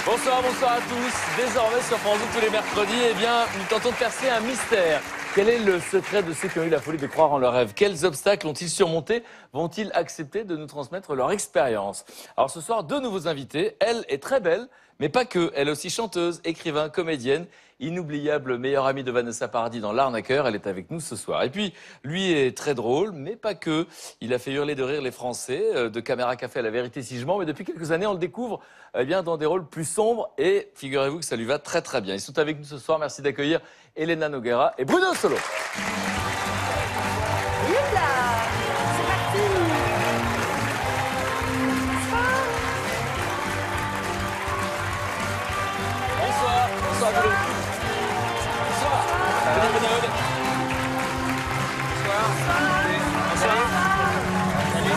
Bonsoir, bonsoir à tous. Désormais sur France 2 tous les mercredis, eh bien, nous tentons de percer un mystère. Quel est le secret de ceux qui ont eu la folie de croire en leurs rêves? Quels obstacles ont-ils surmontés? Vont-ils accepter de nous transmettre leur expérience? Alors ce soir, deux nouveaux invités. Elle est très belle, mais pas que. Elle est aussi chanteuse, écrivain, comédienne. Inoubliable meilleure amie de Vanessa Paradis dans L'Arnaqueur. Elle est avec nous ce soir. Et puis, lui est très drôle, mais pas que. Il a fait hurler de rire les Français, de Caméra Café à La Vérité si je mens. Mais depuis quelques années, on le découvre eh bien, dans des rôles plus sombres. Et figurez-vous que ça lui va très très bien. Ils sont avec nous ce soir. Merci d'accueillir Elena Noguera et Bruno Solo. Bonsoir, bonsoir Bruno. Bonsoir. Venez, venez, venez. Bonsoir. Bonsoir. Salut.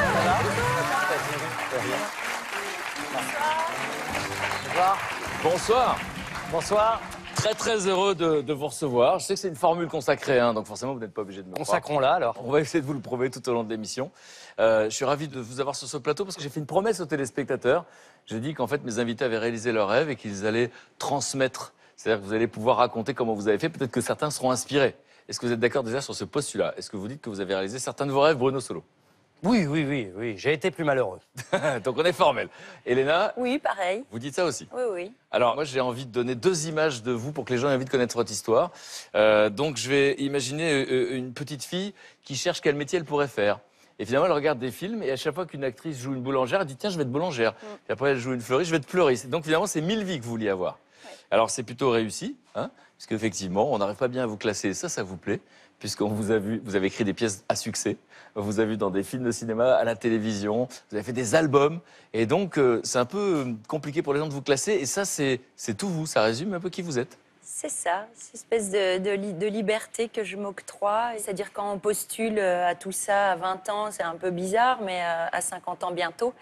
Bonsoir. Bonsoir. Bonsoir. Très très heureux de vous recevoir. Je sais que c'est une formule consacrée, hein, donc forcément vous n'êtes pas obligé de me croire. Consacrons-la alors. On va essayer de vous le prouver tout au long de l'émission. Je suis ravi de vous avoir sur ce plateau parce que j'ai fait une promesse aux téléspectateurs. J'ai dit qu'en fait mes invités avaient réalisé leur rêve et qu'ils allaient transmettre. C'est-à-dire que vous allez pouvoir raconter comment vous avez fait. Peut-être que certains seront inspirés. Est-ce que vous êtes d'accord déjà sur ce postulat? Est-ce que vous dites que vous avez réalisé certains de vos rêves, Bruno Solo? Oui. J'ai été plus malheureux. Donc on est formel. Elena? Oui, pareil. Vous dites ça aussi? Oui. Alors, moi, j'ai envie de donner deux images de vous pour que les gens aient envie de connaître votre histoire. Donc, je vais imaginer une petite fille qui cherche quel métier elle pourrait faire. Et finalement, elle regarde des films et à chaque fois qu'une actrice joue une boulangère, elle dit « Tiens, je vais être boulangère ». Et après, elle joue une fleuriste, je vais être fleuriste. Donc, finalement, c'est 1000 vies que vous vouliez avoir. Ouais. Alors, c'est plutôt réussi, hein, puisqu'effectivement, on n'arrive pas bien à vous classer. Ça vous plaît, puisqu'on vous a vu, vous avez écrit des pièces à succès. On vous a vu dans des films de cinéma, à la télévision, vous avez fait des albums. Et donc, c'est un peu compliqué pour les gens de vous classer. Et ça, c'est tout vous, ça résume un peu qui vous êtes. C'est ça, cette espèce de liberté que je m'octroie. C'est-à-dire quand on postule à tout ça à 20 ans, c'est un peu bizarre, mais à 50 ans bientôt,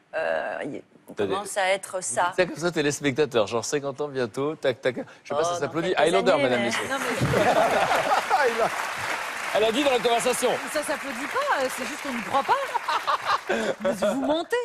on commence à être ça. C'est comme ça, téléspectateur, genre 50 ans bientôt, tac, tac. Je sais pas si ça s'applaudit. Highlander, mesdames, messieurs. Non, mais... Elle a dit dans la conversation. Ça s'applaudit pas, c'est juste qu'on ne croit pas. Mais vous mentez.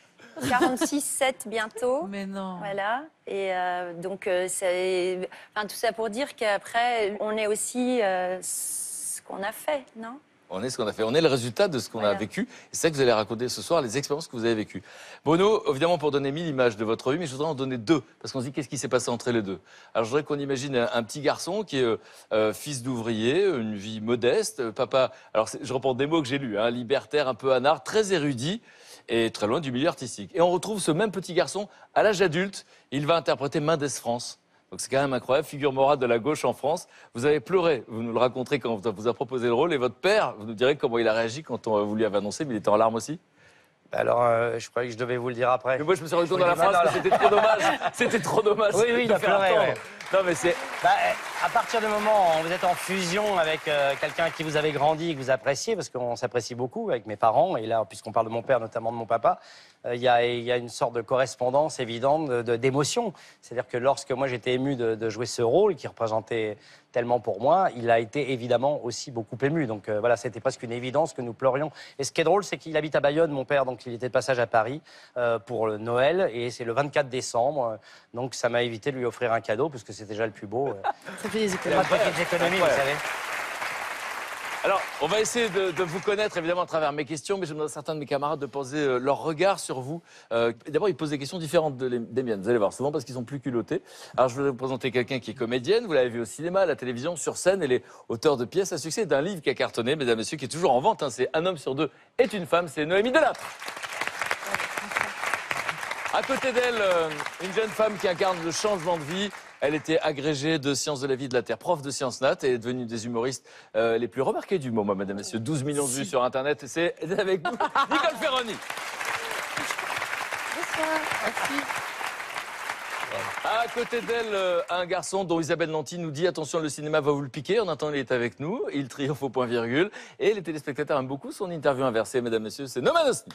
46-7 bientôt. Mais non. Voilà. Et donc, c'est... Enfin, tout ça pour dire qu'après, on est aussi ce qu'on a fait, non ? On est ce qu'on a fait. On est le résultat de ce qu'on a vécu. C'est ça que vous allez raconter ce soir, les expériences que vous avez vécues. Bruno, évidemment, pour donner 1000 images de votre vie, mais je voudrais en donner deux. Parce qu'on se dit, qu'est-ce qui s'est passé entre les deux? Alors, je voudrais qu'on imagine un petit garçon qui est fils d'ouvrier, une vie modeste, papa... Alors, je reprends des mots que j'ai lus, hein, libertaire, un peu anard, très érudit et très loin du milieu artistique. Et on retrouve ce même petit garçon à l'âge adulte. Il va interpréter Mendes France. Donc c'est quand même incroyable, figure morale de la gauche en France. Vous avez pleuré, vous nous le raconterez quand on vous a proposé le rôle. Et votre père, vous nous direz comment il a réagi quand vous lui avez annoncé, mais il était en larmes aussi. Alors, je croyais que je devais vous le dire après. Mais moi, je me suis rendu compte dans la phrase que c'était trop dommage. C'était trop dommage. Oui, il a pleuré. Ouais. Non, mais c'est... à partir du moment où vous êtes en fusion avec quelqu'un avec qui vous avez grandi et que vous appréciez, parce qu'on s'apprécie beaucoup avec mes parents, et là, puisqu'on parle de mon père, notamment de mon papa, il y a une sorte de correspondance évidente d'émotion. C'est-à-dire que lorsque moi j'étais ému de jouer ce rôle qui représentait tellement pour moi, il a été évidemment aussi beaucoup ému. Donc voilà, c'était presque une évidence que nous pleurions. Et ce qui est drôle, c'est qu'il habite à Bayonne, mon père, donc il était de passage à Paris pour le Noël, et c'est le 24 décembre. Donc ça m'a évité de lui offrir un cadeau, parce que c'est déjà le plus beau. Ça fait des économies. Pas de petites économies, vous savez. Alors, on va essayer de vous connaître, évidemment, à travers mes questions, mais je demande à certains de mes camarades de poser leur regard sur vous. D'abord, ils posent des questions différentes des miennes, vous allez voir, souvent parce qu'ils sont plus culottés. Alors, je vais vous présenter quelqu'un qui est comédienne, vous l'avez vu au cinéma, à la télévision, sur scène, elle est auteure de pièces à succès, d'un livre qui a cartonné, mesdames et messieurs, qui est toujours en vente, hein, c'est Un homme sur deux est une femme, c'est Noémie Delattre. À côté d'elle, une jeune femme qui incarne le changement de vie. Elle était agrégée de sciences de la vie et de la terre, prof de sciences nat, et est devenue des humoristes les plus remarqués du moment, mesdames et messieurs. 12 millions de vues sur Internet, et c'est avec nous, Nicole Ferroni. Bonsoir. Merci. À côté d'elle, un garçon dont Isabelle Nanty nous dit « Attention, le cinéma va vous le piquer ». En attendant, il est avec nous, il triomphe au point virgule. Et les téléspectateurs aiment beaucoup son interview inversée, mesdames et messieurs, c'est Noman Osni.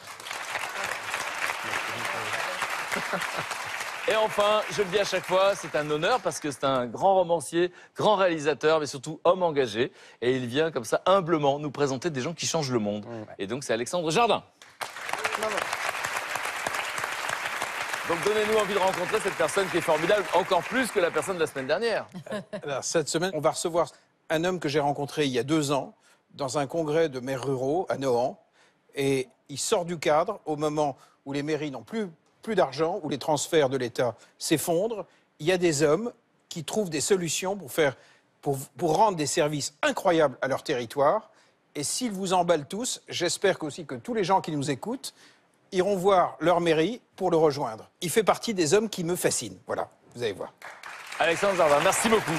Et enfin, je le dis à chaque fois, c'est un honneur parce que c'est un grand romancier, grand réalisateur, mais surtout homme engagé. Et il vient comme ça, humblement, nous présenter des gens qui changent le monde. Et donc, c'est Alexandre Jardin. Donc donnez-nous envie de rencontrer cette personne qui est formidable, encore plus que la personne de la semaine dernière. Alors, cette semaine, on va recevoir un homme que j'ai rencontré il y a 2 ans dans un congrès de maires ruraux à Nohant. Et il sort du cadre au moment où les mairies n'ont plus d'argent, où les transferts de l'État s'effondrent. Il y a des hommes qui trouvent des solutions pour rendre des services incroyables à leur territoire. Et s'ils vous emballent tous, j'espère aussi que tous les gens qui nous écoutent iront voir leur mairie pour le rejoindre. Il fait partie des hommes qui me fascinent. Voilà, vous allez voir. Alexandre Jardin, merci beaucoup.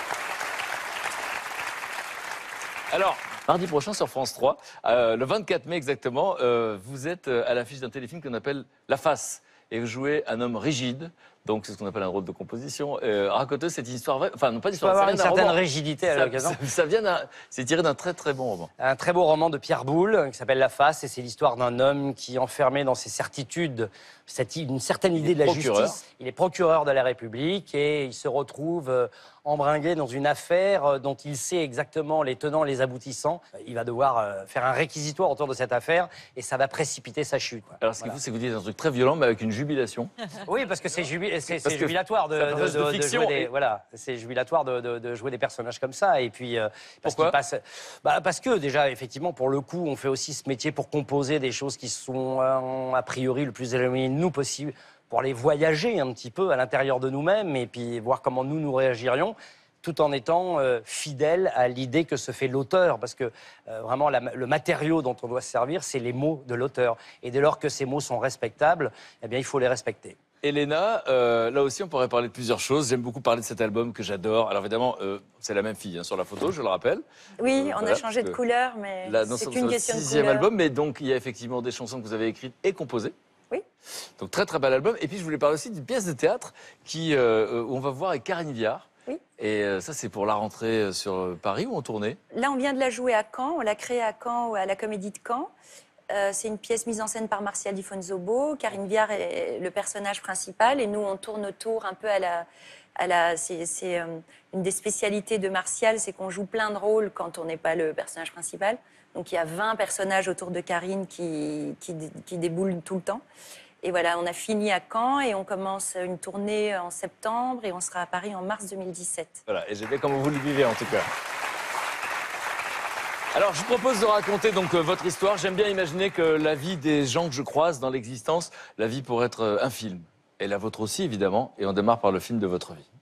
Alors, mardi prochain sur France 3, le 24 mai exactement, vous êtes à l'affiche d'un téléfilm qu'on appelle La Face. Et vous jouez un homme rigide, donc c'est ce qu'on appelle un rôle de composition. Racontez cette histoire vraie, enfin non pas d'histoire, Il faut avoir ça une vient d'un certaine roman. rigidité à l'occasion. C'est tiré d'un très très bon roman. Un très beau roman de Pierre Boulle qui s'appelle La Face, et c'est l'histoire d'un homme qui, enfermé dans ses certitudes, une certaine idée de la justice, il est procureur de la République et il se retrouve embringué dans une affaire dont il sait exactement les tenants, les aboutissants. Il va devoir faire un réquisitoire autour de cette affaire et ça va précipiter sa chute. Alors ce qui est fou, c'est que vous dites un truc très violent, mais avec une jubilation. Oui, parce que c'est jubilatoire de jouer c'est jubilatoire de jouer des personnages comme ça. Et puis pourquoi ? Parce que déjà, effectivement, pour le coup, on fait aussi ce métier pour composer des choses qui sont a priori le plus éloignées de nous possible, pour aller voyager un petit peu à l'intérieur de nous-mêmes et puis voir comment nous réagirions, tout en étant fidèle à l'idée que se fait l'auteur. Parce que vraiment, le matériau dont on doit se servir, c'est les mots de l'auteur. Et dès lors que ces mots sont respectables, eh bien, il faut les respecter. Elena, là aussi, on pourrait parler de plusieurs choses. J'aime beaucoup parler de cet album que j'adore. Alors évidemment, c'est la même fille sur la photo, je le rappelle. Oui, on a changé de couleur, mais c'est qu'une question de couleur. 6e album, mais donc il y a effectivement des chansons que vous avez écrites et composées. Oui. Donc très très bel album. Et puis je voulais parler aussi d'une pièce de théâtre où on va voir avec Karine Viard. Oui. Et ça, c'est pour la rentrée sur Paris ou en tournée? Là, on vient de la jouer à Caen. On l'a créée à Caen, à la Comédie de Caen. C'est une pièce mise en scène par Martial Di Fonzobo. Karine Viard est le personnage principal et nous, on tourne autour un peu c'est une des spécialités de Martial, c'est qu'on joue plein de rôles quand on n'est pas le personnage principal. Donc il y a 20 personnages autour de Karine qui déboulent tout le temps. Et voilà, on a fini à Caen et on commence une tournée en septembre et on sera à Paris en mars 2017. Voilà, et j'ai bien comment vous le vivez en tout cas. Alors, je vous propose de raconter donc votre histoire. J'aime bien imaginer que la vie des gens que je croise dans l'existence, la vie pourrait être un film. Et la vôtre aussi, évidemment. Et on démarre par le film de votre vie.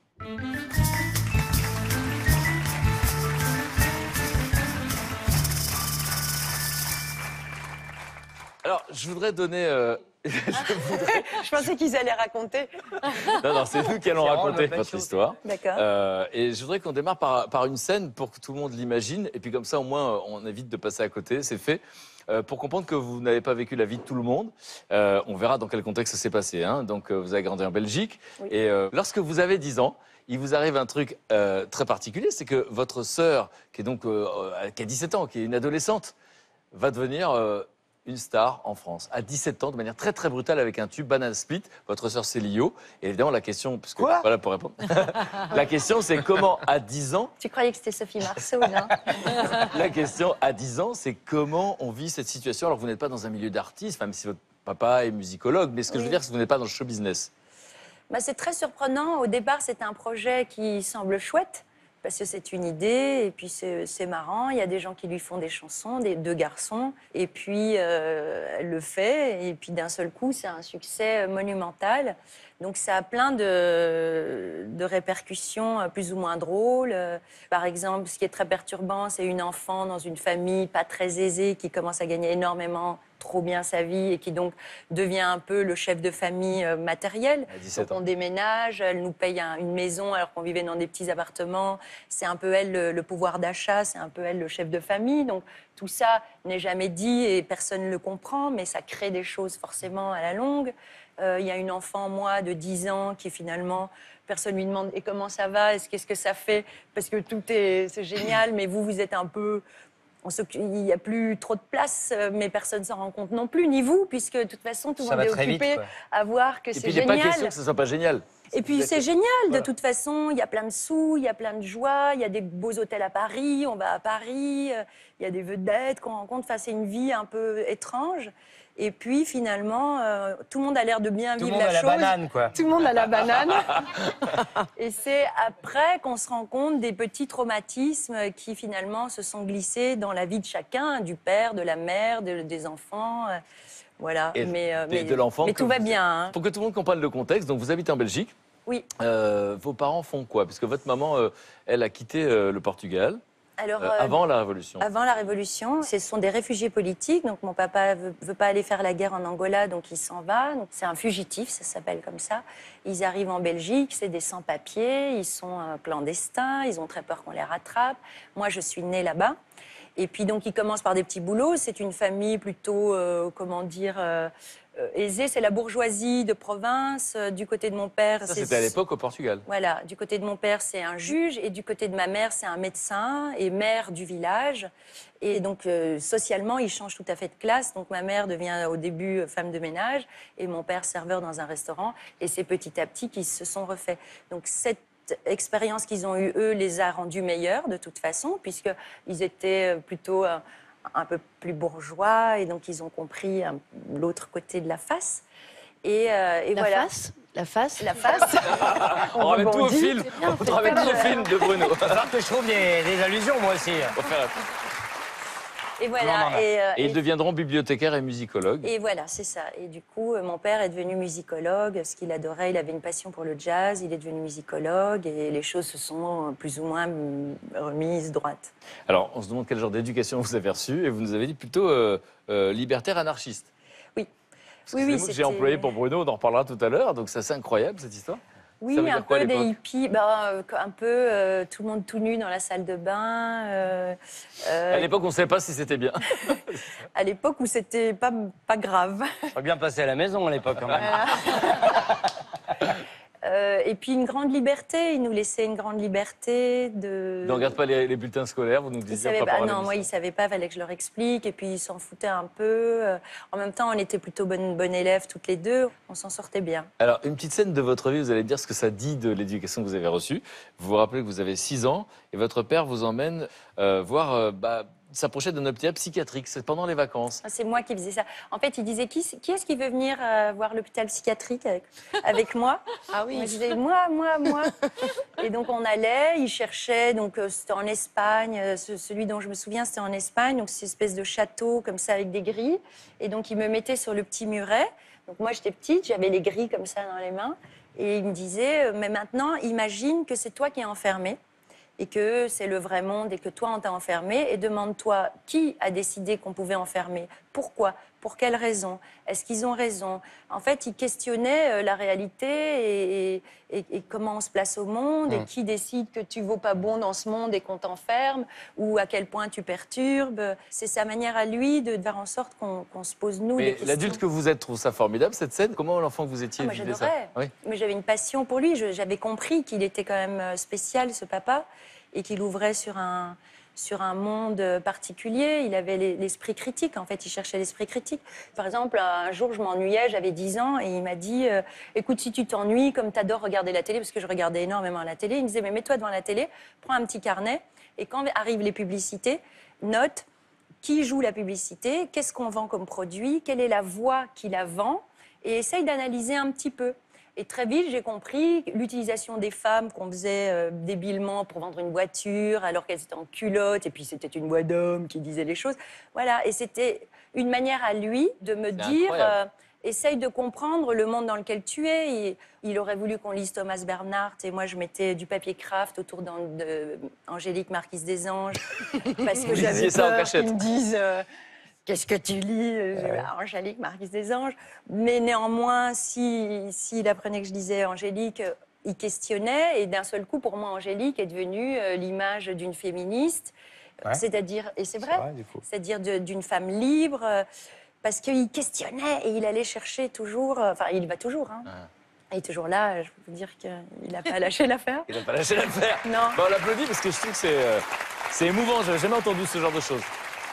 Alors, je voudrais donner... Je pensais qu'ils allaient raconter. Non, c'est nous qui allons raconter votre histoire. D'accord. Et je voudrais qu'on démarre par une scène pour que tout le monde l'imagine. Et puis comme ça, au moins, on évite de passer à côté. C'est fait. Pour comprendre que vous n'avez pas vécu la vie de tout le monde. On verra dans quel contexte ça s'est passé. Hein. Donc, vous avez grandi en Belgique. Oui. Et lorsque vous avez 10 ans, il vous arrive un truc très particulier. C'est que votre sœur, qui est donc qui a 17 ans, qui est une adolescente, va devenir... une star en France, à 17 ans, de manière très très brutale, avec un tube, Banana Split. Votre sœur, c'est Lio. Et évidemment, la question... Parce que, voilà, pour répondre. La question, c'est comment, à 10 ans... Tu croyais que c'était Sophie Marceau, non? La question, à 10 ans, c'est comment on vit cette situation alors que vous n'êtes pas dans un milieu d'artistes, même si votre papa est musicologue. Mais ce que je veux dire, c'est que vous n'êtes pas dans le show business. Bah, c'est très surprenant. Au départ, c'était un projet qui semble chouette. Parce que c'est une idée, et puis c'est marrant. Il y a des gens qui lui font des chansons, 2 garçons. Et puis, elle le fait. Et puis, d'un seul coup, c'est un succès monumental. Donc, ça a plein de répercussions plus ou moins drôles. Par exemple, ce qui est très perturbant, c'est une enfant dans une famille pas très aisée qui commence à gagner énormément, trop bien sa vie et qui donc devient un peu le chef de famille matériel. Donc on déménage, elle nous paye une maison alors qu'on vivait dans des petits appartements. C'est un peu elle le pouvoir d'achat, c'est un peu elle le chef de famille. Donc tout ça n'est jamais dit et personne ne le comprend, mais ça crée des choses forcément à la longue. Il y a une enfant, moi, de 10 ans qui finalement... Personne lui demande « Et comment ça va ? Qu'est-ce que ça fait ?» Parce que c'est génial, mais vous êtes un peu... Il n'y a plus trop de place, mais personne ne s'en rend compte non plus, ni vous, puisque de toute façon, tout le monde est occupé à voir que c'est génial. Et puis, il n'est pas question que ce ne soit pas génial. Et puis c'est génial, de toute façon, il y a plein de sous, il y a plein de joie, il y a des beaux hôtels à Paris, on va à Paris, il y a des vedettes qu'on rencontre, enfin c'est une vie un peu étrange. Et puis finalement, tout le monde a l'air de bien vivre la chose. Tout le monde a la banane, quoi. Tout le monde a la banane. Et c'est après qu'on se rend compte des petits traumatismes qui finalement se sont glissés dans la vie de chacun, du père, de la mère, des enfants. Voilà. Et de l'enfant. Mais tout va bien. Hein. Pour que tout le monde comprenne le contexte, donc vous habitez en Belgique. Oui. Vos parents font quoi? Parce que votre maman, elle a quitté le Portugal. Alors, avant la Révolution. Avant la Révolution, ce sont des réfugiés politiques. Donc mon papa veut pas aller faire la guerre en Angola, donc il s'en va. Donc c'est un fugitif, ça s'appelle comme ça. Ils arrivent en Belgique, c'est des sans-papiers, ils sont clandestins, ils ont très peur qu'on les rattrape. Moi, je suis née là-bas. Et puis donc ils commencent par des petits boulots. C'est une famille plutôt, aisée. C'est la bourgeoisie de province. Du côté de mon père, Ça, c'était à l'époque au Portugal. Voilà, du côté de mon père, c'est un juge, et du côté de ma mère, c'est un médecin et maire du village. Et donc, socialement, ils changent tout à fait de classe. Donc, ma mère devient au début femme de ménage et mon père serveur dans un restaurant. Et c'est petit à petit qu'ils se sont refaits. Donc, cette expérience qu'ils ont eue, eux, les a rendus meilleurs, de toute façon, puisqu'ils étaient plutôt un peu plus bourgeois, et donc ils ont compris l'autre côté de la face. Et voilà. La face. La face. On ramène tout au film. On ramène tout au film de Bruno. Il va falloir que je trouve des allusions, moi aussi. On va faire Et voilà. Et ils deviendront bibliothécaires et musicologues. Et voilà, c'est ça. Et du coup, mon père est devenu musicologue, ce qu'il adorait. Il avait une passion pour le jazz. Il est devenu musicologue et les choses se sont plus ou moins remises droites. Alors, on se demande quel genre d'éducation vous avez reçu et vous nous avez dit plutôt libertaire anarchiste. Oui. C'est le mot que j'ai employé pour Bruno, on en reparlera tout à l'heure. Donc, c'est assez incroyable cette histoire. Oui, un peu des hippies, un peu tout le monde tout nu dans la salle de bain. À l'époque, on ne savait pas si c'était bien. À l'époque où c'était pas grave. On aurait bien passé à la maison à l'époque, quand même. Et puis une grande liberté, il nous laissait une grande liberté de... Ne regarde pas les bulletins scolaires, vous nous disiez. Non, moi, ils ne savaient pas, il fallait que je leur explique. Et puis, ils s'en foutaient un peu. En même temps, on était plutôt bonnes élèves toutes les deux. On s'en sortait bien. Alors, une petite scène de votre vie, vous allez me dire ce que ça dit de l'éducation que vous avez reçue. Vous vous rappelez que vous avez 6 ans et votre père vous emmène voir... s'approchait d'un hôpital psychiatrique, c'est pendant les vacances. C'est moi qui faisais ça. En fait, il disait qui est-ce qui veut venir voir l'hôpital psychiatrique avec moi? Ah oui. Moi, je disais moi. Et donc on allait, il cherchait, donc c'était en Espagne, celui dont je me souviens c'était en Espagne, donc c'est une espèce de château comme ça avec des grilles. Et donc il me mettait sur le petit muret. Donc moi j'étais petite, j'avais les grilles comme ça dans les mains. Et il me disait, mais maintenant imagine que c'est toi qui es enfermé. Et que c'est le vrai monde et que toi, on t'a enfermé. Et demande-toi qui a décidé qu'on pouvait enfermer. Pourquoi? Pour quelles raisons? Est-ce qu'ils ont raison? En fait, il questionnait la réalité et comment on se place au monde et qui décide que tu vaux pas bon dans ce monde et qu'on t'enferme ou à quel point tu perturbes. C'est sa manière à lui de faire en sorte qu'on se pose, nous, des Mais questions. l'adulte que vous êtes trouve ça formidable, cette scène. Comment l'enfant que vous étiez Moi, vivait ça? j'adorais. Oui. Mais j'avais une passion pour lui. J'avais compris qu'il était quand même spécial, ce papa, et qu'il ouvrait sur un monde particulier. Il avait l'esprit critique, en fait, il cherchait l'esprit critique. Par exemple, un jour, je m'ennuyais, j'avais 10 ans, et il m'a dit écoute, si tu t'ennuies, comme tu adores regarder la télé, parce que je regardais énormément la télé, il me disait mais mets-toi devant la télé, prends un petit carnet, et quand arrivent les publicités, note qui joue la publicité, qu'est-ce qu'on vend comme produit, quelle est la voix qui la vend, et essaye d'analyser un petit peu. Et très vite, j'ai compris l'utilisation des femmes qu'on faisait débilement pour vendre une voiture, alors qu'elles étaient en culotte, et puis c'était une voix d'homme qui disait les choses. Voilà, et c'était une manière à lui de me dire essaye de comprendre le monde dans lequel tu es. Et il aurait voulu qu'on lise Thomas Bernhardt, et moi je mettais du papier craft autour d'Angélique Marquise des Anges, parce que j'avais peur qu'ils me disent... Qu'est-ce que tu lis? Angélique, Marquise des Anges. Mais néanmoins, s'il apprenait que je lisais Angélique, il questionnait. Et d'un seul coup, pour moi, Angélique est devenue l'image d'une féministe. Ouais. C'est-à-dire, et c'est vrai, c'est-à-dire d'une femme libre. Parce qu'il questionnait et il allait chercher toujours... Enfin, il va toujours, hein. Il est toujours là, je peux vous dire qu'il n'a pas lâché l'affaire. Il n'a pas lâché l'affaire. Non. Bon, on l'applaudit parce que je trouve que c'est émouvant. Je n'avais jamais entendu ce genre de choses.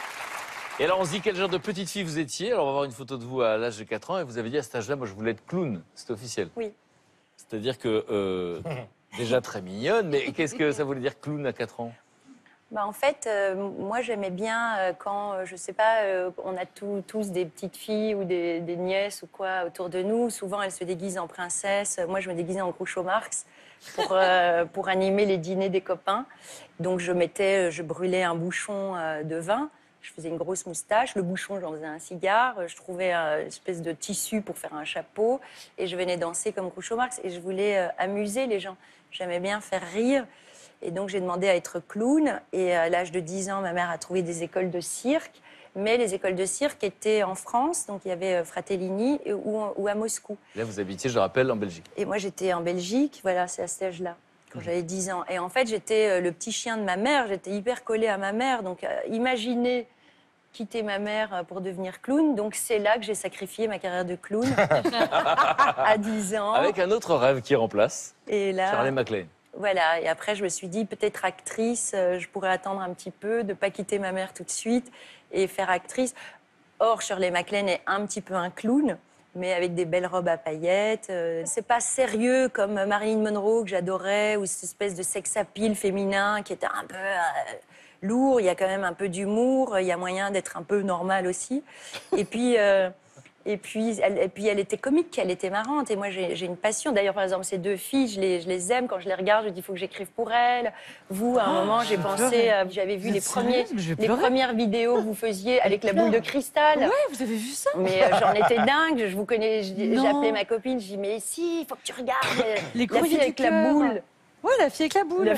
Et alors, on se dit quel genre de petite fille vous étiez. Alors, on va voir une photo de vous à l'âge de 4 ans. Et vous avez dit à cet âge-là, moi, je voulais être clown. C'est officiel. Oui. C'est-à-dire que, déjà très mignonne, mais qu'est-ce que ça voulait dire clown à 4 ans? Bah, en fait, moi, j'aimais bien quand, je sais pas, on a tous des petites filles ou des nièces ou quoi autour de nous. Souvent, elles se déguisent en princesse. Moi, je me déguisais en Groucho Marx pour animer les dîners des copains. Donc, je brûlais un bouchon de vin. Je faisais une grosse moustache. Le bouchon, j'en faisais un cigare. Je trouvais une espèce de tissu pour faire un chapeau. Et je venais danser comme Groucho Marx. Et je voulais amuser les gens. J'aimais bien faire rire. Et donc, j'ai demandé à être clown. Et à l'âge de 10 ans, ma mère a trouvé des écoles de cirque. Mais les écoles de cirque étaient en France. Donc, il y avait Fratellini ou à Moscou. Là, vous habitiez, je le rappelle, en Belgique. Et moi, j'étais en Belgique. Voilà, c'est à cet âge-là, quand j'avais 10 ans. Et en fait, j'étais le petit chien de ma mère. J'étais hyper collée à ma mère. Donc, imaginez quitter ma mère pour devenir clown. Donc, c'est là que j'ai sacrifié ma carrière de clown à 10 ans. Avec un autre rêve qui remplace, Et là... Shirley MacLaine. Voilà, et après, je me suis dit, peut-être actrice, je pourrais attendre un petit peu, de ne pas quitter ma mère tout de suite et faire actrice. Or, Shirley MacLaine est un petit peu un clown, mais avec des belles robes à paillettes. C'est pas sérieux comme Marilyn Monroe, que j'adorais, ou cette espèce de sex appeal féminin qui était un peu lourd. Il y a quand même un peu d'humour, il y a moyen d'être un peu normal aussi. Et puis... Et puis, elle était comique, elle était marrante. Et moi, j'ai une passion. D'ailleurs, par exemple, ces deux filles, je les aime. Quand je les regarde, je dis, il faut que j'écrive pour elles. Vous, à un moment, j'ai pensé... J'avais vu les premières vidéos que vous faisiez avec la boule de cristal. Ouais, vous avez vu ça? Mais j'en étais dingue. Je vous connais. J'appelais ma copine. Je dis, mais si, il faut que tu regardes Les la fille avec la boule. Ouais, la fille avec la boule.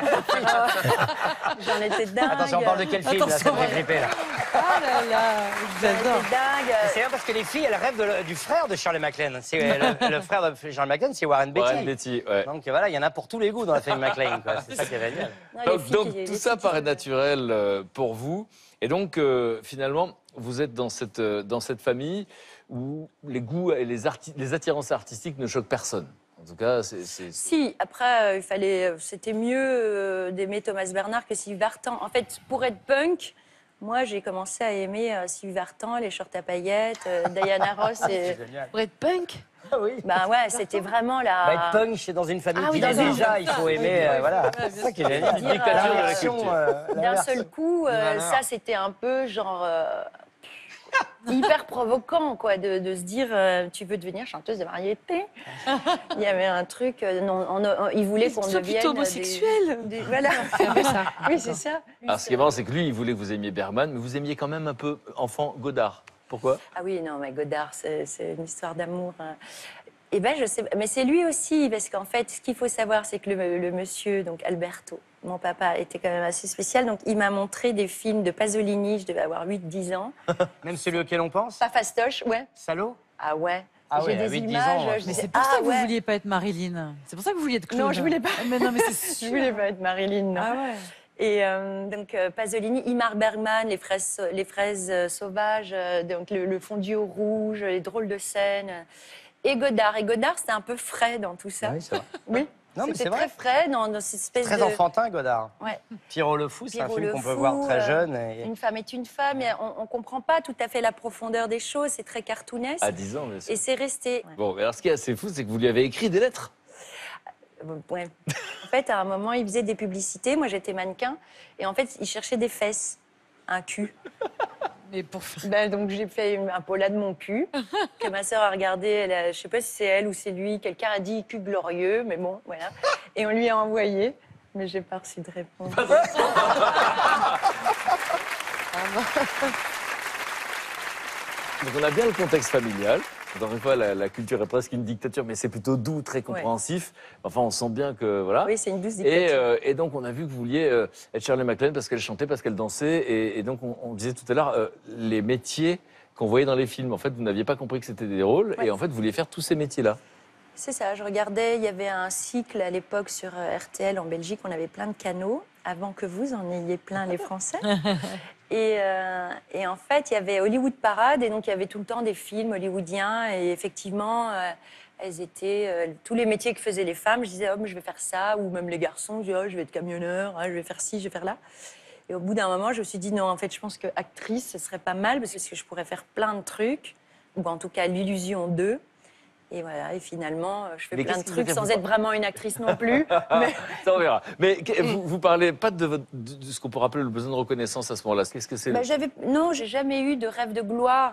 J'en étais dingue. Attention, on parle de quel film, là, ça me fait flipper, là. Ah là là, j'adore. J'étais dingue. C'est bien parce que les filles, elles rêvent du frère de Shirley MacLaine. C'est le frère de Shirley MacLaine, c'est Warren Beatty. Warren Beatty, ouais. Donc voilà, il y en a pour tous les goûts dans la famille MacLaine, quoi. C'est ça qui est génial. Non, les filles Donc qui- tout les ça filles qui- paraît naturel pour vous. Et donc, finalement, vous êtes dans cette famille où les goûts et les attirances artistiques ne choquent personne. En tout cas, Si, après, c'était mieux d'aimer Thomas Bernard que Sylvie Vartan. En fait, pour être punk, moi, j'ai commencé à aimer Sylvie Vartan, les shorts à paillettes, Diana Ross. Et... C'est génial. Pour être punk? Ah oui. Bah ouais, c'était vraiment la... Bah, être punk, c'est dans une famille Ah oui, qui l'est d'accord. déjà, il faut aimer, voilà. C'est ça qui est génial. C'est-à-dire, Dictature de la culture. culture. D'un seul coup, ça, c'était un peu genre... hyper provoquant, quoi, de se dire tu veux devenir chanteuse de variété. Il y avait un truc, il voulait qu'on Sois devienne plutôt homosexuel. voilà. ça. Oui, c'est ça. Alors, ce qui est marrant, c'est que lui, il voulait que vous aimiez Bergman, mais vous aimiez quand même un peu enfant Godard. Pourquoi? Ah oui, non, mais Godard, c'est une histoire d'amour. Eh ben, je sais, mais c'est lui aussi, parce qu'en fait, ce qu'il faut savoir, c'est que le monsieur, donc Alberto, mon papa, était quand même assez spécial. Donc, il m'a montré des films de Pasolini, je devais avoir 8-10 ans. Même celui auquel on pense. Pas fastoche, ouais. Salaud. Ah ouais. Ah J'ai ouais, à des 8-10 images. ans, je Mais disais, c'est pour ça que vous ouais. vouliez pas être Marilyn. C'est pour ça que vous vouliez être clown. Non, je voulais pas. Mais non, mais c'est sûr. Je voulais pas être Marilyn, non. Ah ouais. Et donc Pasolini, Ingmar Bergman, les fraises sauvages, donc le fondu au rouge, les drôles de scènes. Et Godard, c'était un peu frais dans tout ça. Ah oui, c'est vrai. Oui. Non, mais C'était c'est très vrai. frais dans cette espèce Très de... enfantin, Godard. Ouais. Pierrot le Fou, c'est un Pierrot film le qu'on peut Fou, voir très jeune. Et... Une femme est une femme, et on comprend pas tout à fait la profondeur des choses, c'est très cartoonesque. À 10 ans, bien sûr. Et c'est resté. Bon, alors ce qui est assez fou, c'est que vous lui avez écrit des lettres. Ouais. En fait, à un moment, il faisait des publicités. Moi, j'étais mannequin. Et en fait, il cherchait des fesses, un cul. Mais pour Ben, donc, j'ai fait un pola de mon cul, que ma sœur a regardé. Je sais pas si c'est elle ou c'est lui. Quelqu'un a dit cul glorieux, mais bon, voilà. Et on lui a envoyé. Mais j'ai pas reçu de réponse. Donc on a bien le contexte familial. Encore une fois, la culture est presque une dictature, mais c'est plutôt doux, très compréhensif. Enfin, on sent bien que voilà. Oui, c'est une douce dictature. Et donc, on a vu que vous vouliez être Shirley MacLaine parce qu'elle chantait, parce qu'elle dansait. Et donc, on disait tout à l'heure, les métiers qu'on voyait dans les films, en fait, vous n'aviez pas compris que c'était des rôles. Ouais. Et en fait, vous vouliez faire tous ces métiers-là. C'est ça, je regardais, il y avait un cycle à l'époque sur RTL en Belgique, on avait plein de canaux, avant que vous en ayez plein les Français. Et en fait, il y avait Hollywood Parade, et donc il y avait tout le temps des films hollywoodiens, et effectivement, elles étaient, tous les métiers que faisaient les femmes, je disais, oh, mais je vais faire ça, ou même les garçons, je disais, oh, je vais être camionneur, je vais faire ci, je vais faire là. Et au bout d'un moment, je me suis dit, non, en fait, je pense que actrice, ce serait pas mal, parce que je pourrais faire plein de trucs, ou en tout cas l'illusion d'eux. Et voilà, et finalement, je fais Mais plein de qu'est-ce qui vous trucs fait sans vous- être vraiment une actrice non plus. Mais Ça, on verra. Mais vous parlez pas de ce qu'on pourrait appeler le besoin de reconnaissance à ce moment-là. Qu'est-ce que c'est bah, non, j'ai jamais eu de rêve de gloire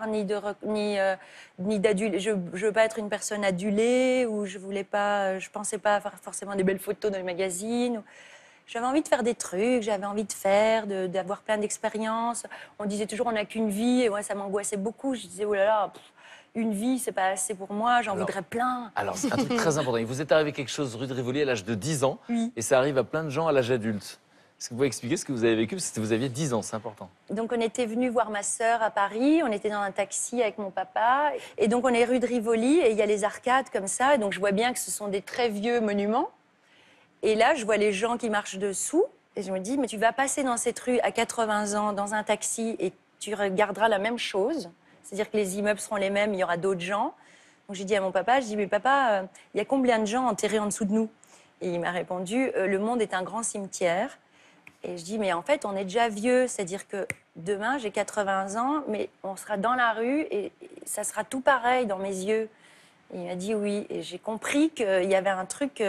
ni d'adulé. Je veux pas être une personne adulée ou je pensais pas faire forcément des belles photos dans les magazines. J'avais envie de faire des trucs, j'avais envie de faire, d'avoir plein d'expériences. On disait toujours on n'a qu'une vie et ouais, ça m'angoissait beaucoup. Je disais oh là là, une vie c'est pas assez pour moi, j'en voudrais plein. Alors, c'est un truc très important. Il vous est arrivé quelque chose rue de Rivoli à l'âge de 10 ans, Oui. et ça arrive à plein de gens à l'âge adulte. Est-ce que vous pouvez expliquer ce que vous avez vécu? Parce que vous aviez 10 ans, c'est important. Donc on était venu voir ma sœur à Paris, on était dans un taxi avec mon papa, et donc on est rue de Rivoli et il y a les arcades comme ça, et donc je vois bien que ce sont des très vieux monuments. Et là, je vois les gens qui marchent dessous, et je me dis, mais tu vas passer dans cette rue à 80 ans dans un taxi et tu regarderas la même chose. C'est-à-dire que les immeubles seront les mêmes, il y aura d'autres gens. Donc j'ai dit à mon papa, mais papa, il y a combien de gens enterrés en dessous de nous? Et il m'a répondu, le monde est un grand cimetière. Et je dis, mais en fait, on est déjà vieux, c'est-à-dire que demain, j'ai 80 ans, mais on sera dans la rue et ça sera tout pareil dans mes yeux. Et il m'a dit oui, et j'ai compris qu'il y avait un truc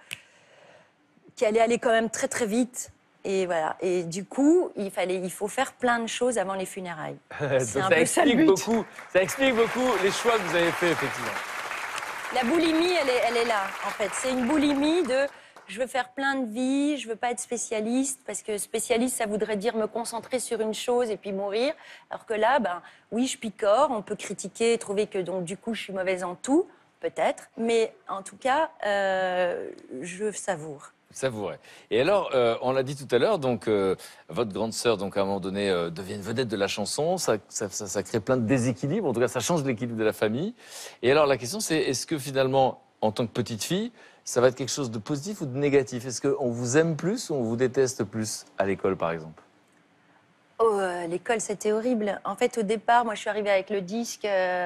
qui allait aller quand même très très vite. Et voilà. Et du coup, il faut faire plein de choses avant les funérailles. C'est un peu ça le but. Ça explique beaucoup les choix que vous avez faits, effectivement. La boulimie, elle est là, en fait. C'est une boulimie de je veux faire plein de vies, je veux pas être spécialiste, parce que spécialiste, ça voudrait dire me concentrer sur une chose et puis mourir. Alors que là, ben, oui, je picore, on peut critiquer, trouver que donc du coup, je suis mauvaise en tout, peut-être. Mais en tout cas, je savoure. Savourer. Et alors, on l'a dit tout à l'heure, donc votre grande sœur, donc à un moment donné, devient une vedette de la chanson. Ça crée plein de déséquilibres. En tout cas, ça change l'équilibre de la famille. Et alors, la question, c'est est-ce que finalement, en tant que petite fille, ça va être quelque chose de positif ou de négatif? Est-ce qu'on vous aime plus ou on vous déteste plus à l'école, par exemple? Oh, l'école, c'était horrible. En fait, au départ, moi, je suis arrivée avec le disque,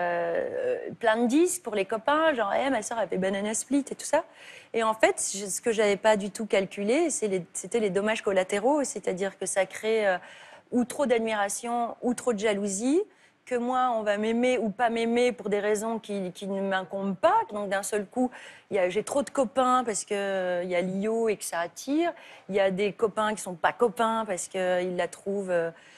plein de disques pour les copains, genre, ma soeur a fait Banana Split et tout ça. Et en fait, ce que j'avais pas du tout calculé, c'était les dommages collatéraux, c'est-à-dire que ça crée ou trop d'admiration ou trop de jalousie, que moi, on va m'aimer ou pas m'aimer pour des raisons qui ne m'incombent pas. Donc, d'un seul coup, j'ai trop de copains parce qu'il y a Lio et que ça attire. Il y a des copains qui sont pas copains parce qu'ils la trouvent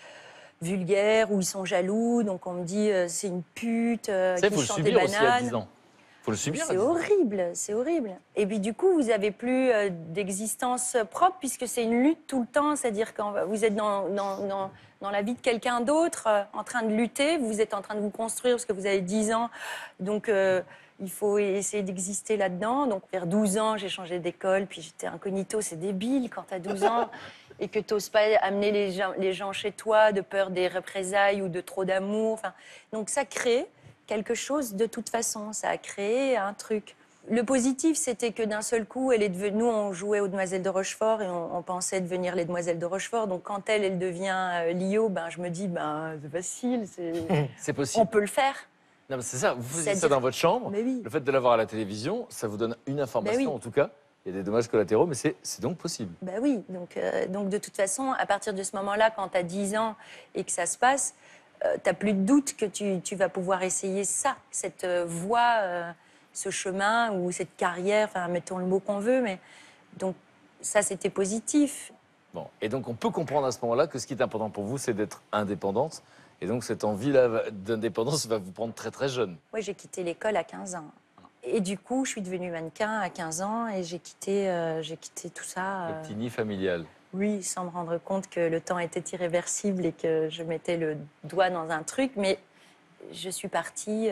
vulgaire ou ils sont jaloux. Donc, on me dit c'est une pute qui chante des bananes. Aussi à 10 ans. Faut le subir. C'est horrible, c'est horrible. Et puis du coup, vous n'avez plus d'existence propre puisque c'est une lutte tout le temps. C'est-à-dire quand vous êtes dans la vie de quelqu'un d'autre, en train de lutter, vous êtes en train de vous construire parce que vous avez 10 ans. Donc il faut essayer d'exister là-dedans. Donc vers 12 ans, j'ai changé d'école, puis j'étais incognito. C'est débile quand tu as 12 ans et que tu n'oses pas amener les gens chez toi de peur des représailles ou de trop d'amour. Enfin, donc ça crée quelque chose de toute façon, ça a créé un truc. Le positif, c'était que d'un seul coup, elle est devenue. Nous, on jouait aux Demoiselles de Rochefort et on pensait devenir les Demoiselles de Rochefort. Donc, quand elle devient Lio, ben, je me dis, ben, c'est facile, c'est possible. On peut le faire. Non, mais c'est ça. Vous faisiez ça dans votre chambre. Mais oui. Le fait de l'avoir à la télévision, ça vous donne une information, oui. en tout cas. Il y a des dommages collatéraux, mais c'est donc possible. Ben oui. Donc, de toute façon, à partir de ce moment-là, quand tu as 10 ans et que ça se passe, t'as plus de doute que tu vas pouvoir essayer ça, cette voie, ce chemin ou cette carrière, enfin, mettons le mot qu'on veut, mais donc ça, c'était positif. Bon, et donc on peut comprendre à ce moment-là que ce qui est important pour vous, c'est d'être indépendante, et donc cette envie-là d'indépendance va vous prendre très très jeune. Oui, j'ai quitté l'école à 15 ans. Et du coup, je suis devenue mannequin à 15 ans et j'ai quitté tout ça. Le petit nid familial. Oui, sans me rendre compte que le temps était irréversible et que je mettais le doigt dans un truc. Mais je suis partie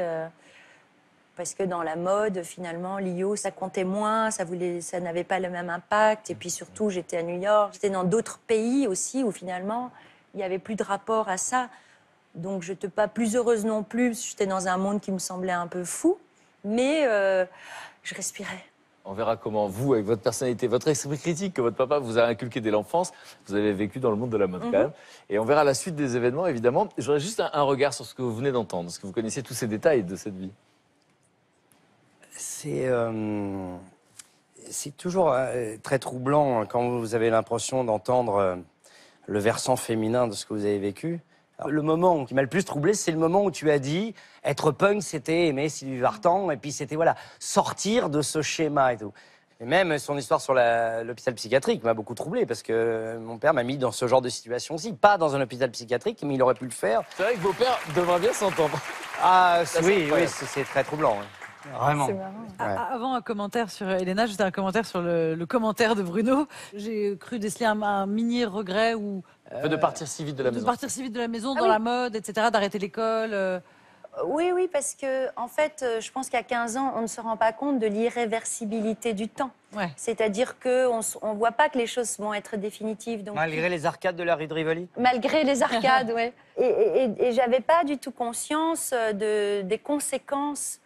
parce que dans la mode, finalement, Lio, ça comptait moins, ça n'avait pas le même impact. Et puis surtout, j'étais à New York. J'étais dans d'autres pays aussi où finalement, il n'y avait plus de rapport à ça. Donc, je n'étais pas plus heureuse non plus. J'étais dans un monde qui me semblait un peu fou. Mais je respirais. On verra comment vous, avec votre personnalité, votre esprit critique que votre papa vous a inculqué dès l'enfance, vous avez vécu dans le monde de la mode quand même. Et on verra la suite des événements, évidemment. J'aurais juste un regard sur ce que vous venez d'entendre. Est-ce que vous connaissiez tous ces détails de cette vie? C'est toujours très troublant quand vous avez l'impression d'entendre le versant féminin de ce que vous avez vécu. Alors, le moment qui m'a le plus troublé, c'est le moment où tu as dit être punk, c'était aimer Sylvie Vartan, et puis c'était voilà sortir de ce schéma et tout. Et même son histoire sur l'hôpital psychiatrique m'a beaucoup troublé parce que mon père m'a mis dans ce genre de situation aussi, pas dans un hôpital psychiatrique, mais il aurait pu le faire. C'est vrai que vos pères devraient bien s'entendre. Ah oui, incroyable. c'est très troublant. Ouais. Vraiment. C'est marrant. Ouais. Avant un commentaire sur Elena, juste un commentaire sur le commentaire de Bruno. J'ai cru déceler un mini regret ou De partir si vite de la de maison. partir si vite de la maison, Ah dans oui. la mode, etc., d'arrêter l'école. Oui, oui, parce que en fait, je pense qu'à 15 ans, on ne se rend pas compte de l'irréversibilité du temps. Ouais. C'est-à-dire qu'on ne voit pas que les choses vont être définitives. Donc, Malgré les arcades de la rue de Rivoli. malgré les arcades, ouais. Et j'avais pas du tout conscience des conséquences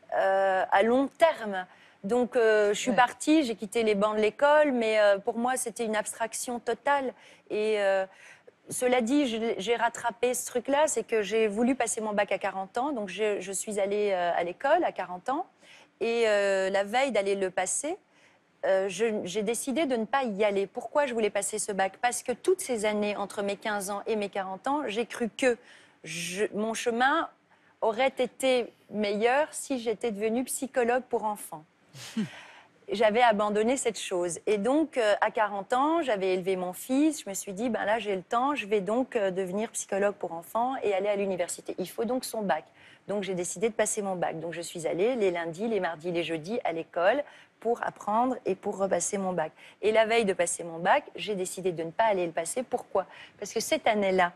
à long terme. Donc, je suis Ouais. partie, j'ai quitté les bancs de l'école, mais pour moi, c'était une abstraction totale. Et cela dit, j'ai rattrapé ce truc-là, c'est que j'ai voulu passer mon bac à 40 ans, donc je suis allée à l'école à 40 ans, et la veille d'aller le passer, j'ai décidé de ne pas y aller. Pourquoi je voulais passer ce bac? Parce que toutes ces années, entre mes 15 ans et mes 40 ans, j'ai cru que mon chemin aurait été meilleur si j'étais devenue psychologue pour enfants. J'avais abandonné cette chose. Et donc, à 40 ans, j'avais élevé mon fils. Je me suis dit, ben là, j'ai le temps. Je vais donc devenir psychologue pour enfants et aller à l'université. Il faut donc son bac. Donc, j'ai décidé de passer mon bac. Donc, je suis allée les lundis, les mardis, les jeudis à l'école pour apprendre et pour repasser mon bac. Et la veille de passer mon bac, j'ai décidé de ne pas aller le passer. Pourquoi? Parce que cette année-là,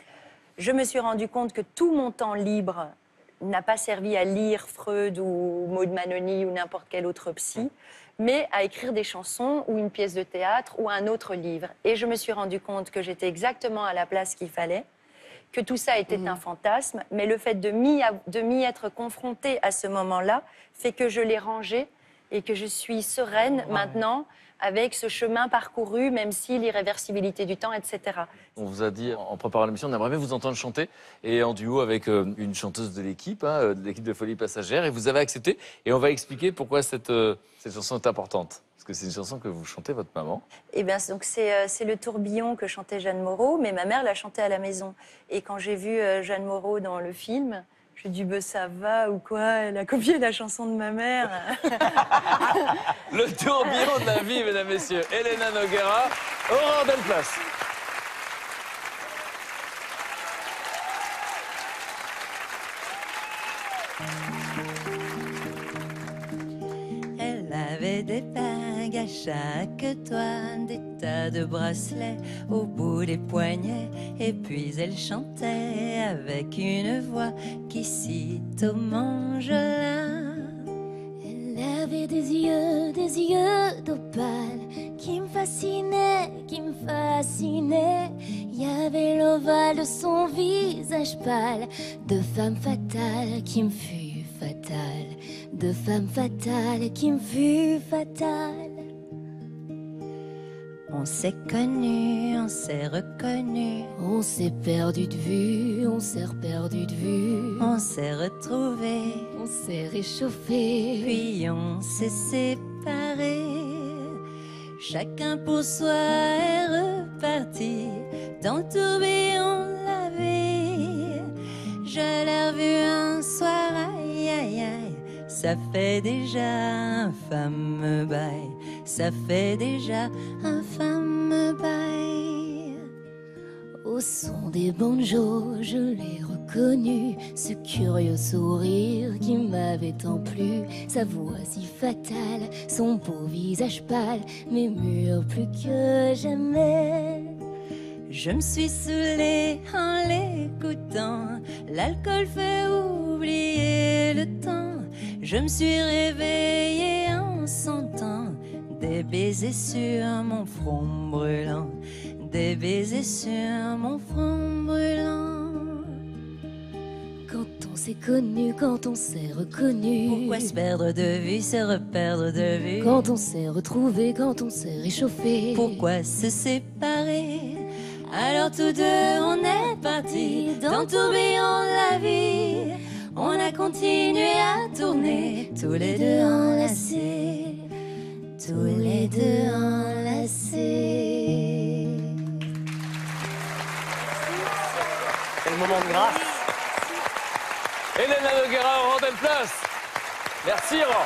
je me suis rendu compte que tout mon temps libre n'a pas servi à lire Freud ou Maud Manoni ou n'importe quel autre psy, mais à écrire des chansons ou une pièce de théâtre ou un autre livre. Et je me suis rendu compte que j'étais exactement à la place qu'il fallait, que tout ça était un fantasme, mais le fait de m'y être confrontée à ce moment-là fait que je l'ai rangé et que je suis sereine maintenant avec ce chemin parcouru, même si l'irréversibilité du temps, etc. On vous a dit en préparant l'émission, on aimerait bien vous entendre chanter et en duo avec une chanteuse de l'équipe, de l'équipe de Folie Passagère, et vous avez accepté. Et on va expliquer pourquoi cette chanson est importante. Parce que c'est une chanson que vous chantez votre maman. Eh bien, donc c'est le tourbillon que chantait Jeanne Moreau, mais ma mère l'a chanté à la maison. Et quand j'ai vu Jeanne Moreau dans le film, je me suis dit, ça va ou quoi? Elle a copié la chanson de ma mère. Le tourbillon de la vie, mesdames, messieurs. Elena Noguera, Aurore Delplace. Elle avait des bagues à chaque doigt, des tas de bracelets au bout des poignets. Et puis elle chantait avec une voix qui cite au mangelin. Elle avait des yeux d'opale qui me fascinaient, qui me fascinaient. Il y avait l'ovale de son visage pâle, de femme fatale qui me fut fatale, de femme fatale qui me fut fatale. On s'est connus, on s'est reconnus, On s'est perdu de vue, on s'est reperdu de vue, on s'est retrouvés, on s'est réchauffé, puis on s'est séparés. Chacun pour soi est reparti dans le tourbillon de la vie. Je l'ai revu un soir, aïe aïe aïe, ça fait déjà un fameux bail, ça fait déjà un fameux bail. Au son des banjos, je l'ai reconnu, ce curieux sourire qui m'avait tant plu, sa voix si fatale, son beau visage pâle, m'émure plus que jamais. Je me suis saoulée en l'écoutant, l'alcool fait oublier le temps. Je me suis réveillée en sentant des baisers sur mon front brûlant, des baisers sur mon front brûlant. Quand on s'est connu, quand on s'est reconnu, Pourquoi se perdre de vue, se reperdre de vue? quand on s'est retrouvé, quand on s'est réchauffé, Pourquoi se séparer? Alors tous deux on est partis dans le tourbillon de la vie. On a continué à tourner, tous les deux enlacés, tous les deux enlacés. moment de grâce. Elena Noguera au Randel Place. Merci, Laurent.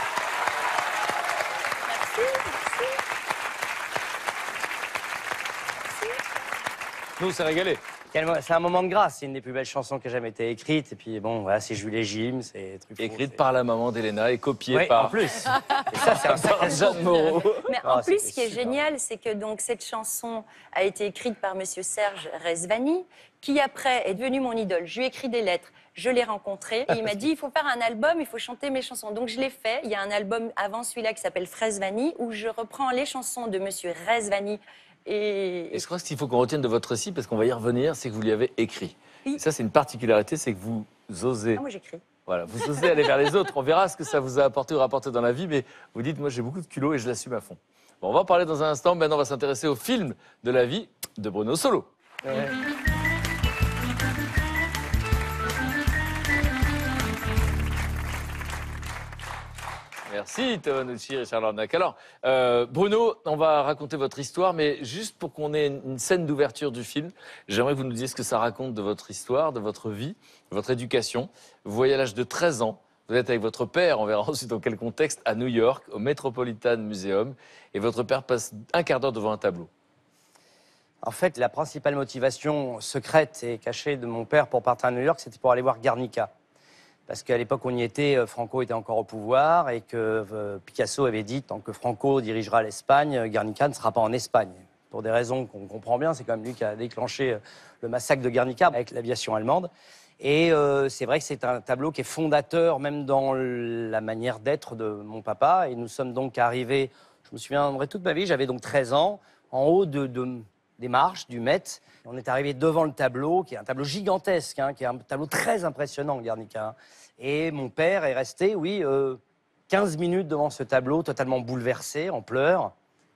Nous, on s'est régalé. C'est un moment de grâce, c'est une des plus belles chansons qui a jamais été écrite. Et puis bon, voilà, c'est Jules et Jim, c'est Truffaut. Écrite par la maman d'Elena et copiée Oui, par en plus. Et ça, c'est un sacré Jeanne Moreau. Mais en Ah, plus, c'était ce qui est super. génial, c'est que donc cette chanson a été écrite par Monsieur Serge Rezvani, qui après est devenu mon idole. Je lui ai écrit des lettres, je l'ai rencontré et il m'a dit il faut faire un album, il faut chanter mes chansons. Donc je l'ai fait. Il y a un album avant celui-là qui s'appelle Frezvani où je reprends les chansons de Monsieur Rezvani. Et je crois que ce qu'il faut qu'on retienne de votre récit, parce qu'on va y revenir, c'est que vous lui avez écrit. Oui. Et ça, c'est une particularité, c'est que vous osez. Ah, moi j'écris. Voilà, vous osez aller vers les autres. On verra ce que ça vous a apporté ou rapporté dans la vie, mais vous dites, moi j'ai beaucoup de culot et je l'assume à fond. Bon, on va en parler dans un instant. Maintenant, on va s'intéresser au film de la vie de Bruno Solo. Ouais. Merci, Tonucci, Richard Larnac. Alors, Bruno, on va raconter votre histoire, mais juste pour qu'on ait une scène d'ouverture du film, j'aimerais que vous nous disiez ce que ça raconte de votre histoire, de votre vie, de votre éducation. Vous voyez à l'âge de 13 ans, vous êtes avec votre père, on verra ensuite dans quel contexte, à New York, au Metropolitan Museum, et votre père passe un quart d'heure devant un tableau. En fait, la principale motivation secrète et cachée de mon père pour partir à New York, c'était pour aller voir Guernica. Parce qu'à l'époque où on y était, Franco était encore au pouvoir et que Picasso avait dit, tant que Franco dirigera l'Espagne, Guernica ne sera pas en Espagne. Pour des raisons qu'on comprend bien, c'est quand même lui qui a déclenché le massacre de Guernica avec l'aviation allemande. Et c'est vrai que c'est un tableau qui est fondateur même dans la manière d'être de mon papa. Et nous sommes donc arrivés, je me souviendrai toute ma vie, j'avais donc 13 ans, en haut des marches du Met. On est arrivé devant le tableau, qui est un tableau gigantesque, hein, qui est un tableau très impressionnant, Guernica. Hein. Et mon père est resté, 15 minutes devant ce tableau, totalement bouleversé, en pleurs.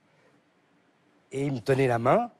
Et il me tenait la main.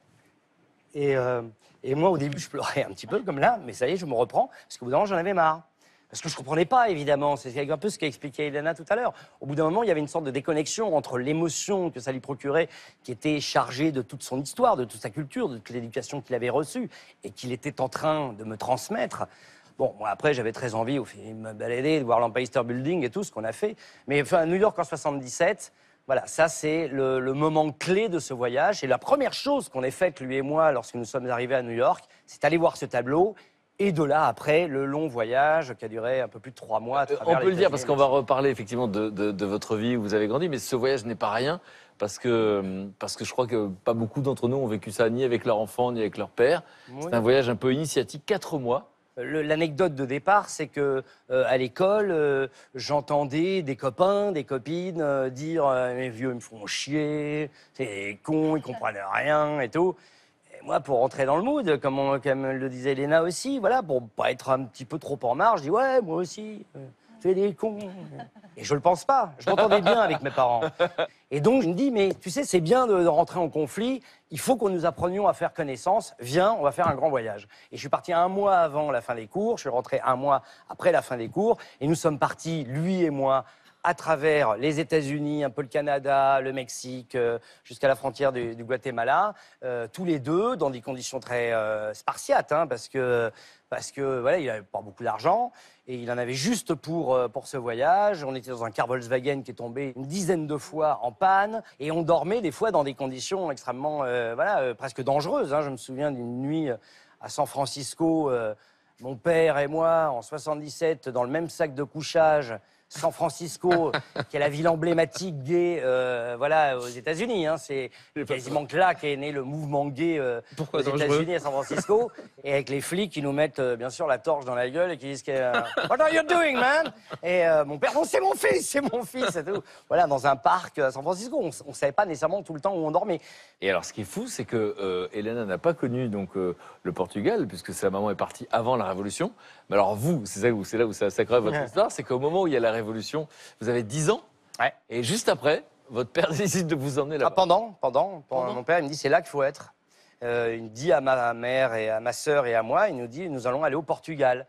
Et moi, au début, je pleurais un petit peu, comme là, mais ça y est, je me reprends, parce qu'au bout d'un moment, j'en avais marre. Parce que je ne comprenais pas, évidemment. C'est un peu ce qu'a expliqué Elena tout à l'heure. Au bout d'un moment, il y avait une sorte de déconnexion entre l'émotion que ça lui procurait, qui était chargée de toute son histoire, de toute sa culture, de toute l'éducation qu'il avait reçue, et qu'il était en train de me transmettre. Bon, moi, après, j'avais très envie de me balader, de voir l'Empire State Building et tout, ce qu'on a fait. Mais enfin, à New York en 77, voilà, ça, c'est le moment clé de ce voyage. Et la première chose qu'on ait faite, lui et moi, lorsque nous sommes arrivés à New York, c'est aller voir ce tableau. Et de là, après, le long voyage qui a duré un peu plus de 3 mois. On peut le dire parce qu'on va reparler effectivement de votre vie où vous avez grandi, mais ce voyage n'est pas rien parce que je crois que pas beaucoup d'entre nous ont vécu ça ni avec leur enfant ni avec leur père. Oui. C'est un voyage un peu initiatique, 4 mois. L'anecdote de départ, c'est que à l'école, j'entendais des copains, des copines dire mes vieux, ils me font chier, c'est des cons, ils comprennent rien et tout. Et moi, pour rentrer dans le mood, comme le disait Elena aussi, voilà, pour pas être un petit peu trop en marge, je dis ouais, moi aussi, c'est des cons. Et je le pense pas. Je m'entendais bien avec mes parents. Et donc, je me dis, mais tu sais, c'est bien de rentrer en conflit. Il faut que nous apprenions à faire connaissance. Viens, on va faire un grand voyage. Et je suis parti 1 mois avant la fin des cours. Je suis rentré 1 mois après la fin des cours. Et nous sommes partis, lui et moi, à travers les États-Unis, un peu le Canada, le Mexique, jusqu'à la frontière du Guatemala, tous les deux dans des conditions très spartiates, hein, parce que voilà, il n'avait pas beaucoup d'argent et il en avait juste pour ce voyage. On était dans un car Volkswagen qui est tombé une dizaine de fois en panne et on dormait des fois dans des conditions extrêmement, presque dangereuses. Hein. Je me souviens d'une nuit à San Francisco, mon père et moi, en 77, dans le même sac de couchage. San Francisco, qui est la ville emblématique gay, aux États-Unis. Hein. C'est quasiment que là qu'est né le mouvement gay aux États-Unis, à San Francisco. Et avec les flics qui nous mettent bien sûr la torche dans la gueule et qui disent What are you doing, man? Et mon père, non, c'est mon fils, et tout. Voilà, dans un parc à San Francisco. On ne savait pas nécessairement tout le temps où on dormait. Et alors, ce qui est fou, c'est que Elena n'a pas connu donc le Portugal, puisque sa maman est partie avant la Révolution. Mais alors vous, c'est là où ça crève votre histoire, c'est qu'au moment où il y a la Révolution, vous avez 10 ans, Ouais. et juste après, votre père décide de vous emmener là-bas. Pendant, mon père, il me dit, c'est là qu'il faut être. Il dit à ma mère et à ma sœur et à moi, il nous dit, nous allons aller au Portugal.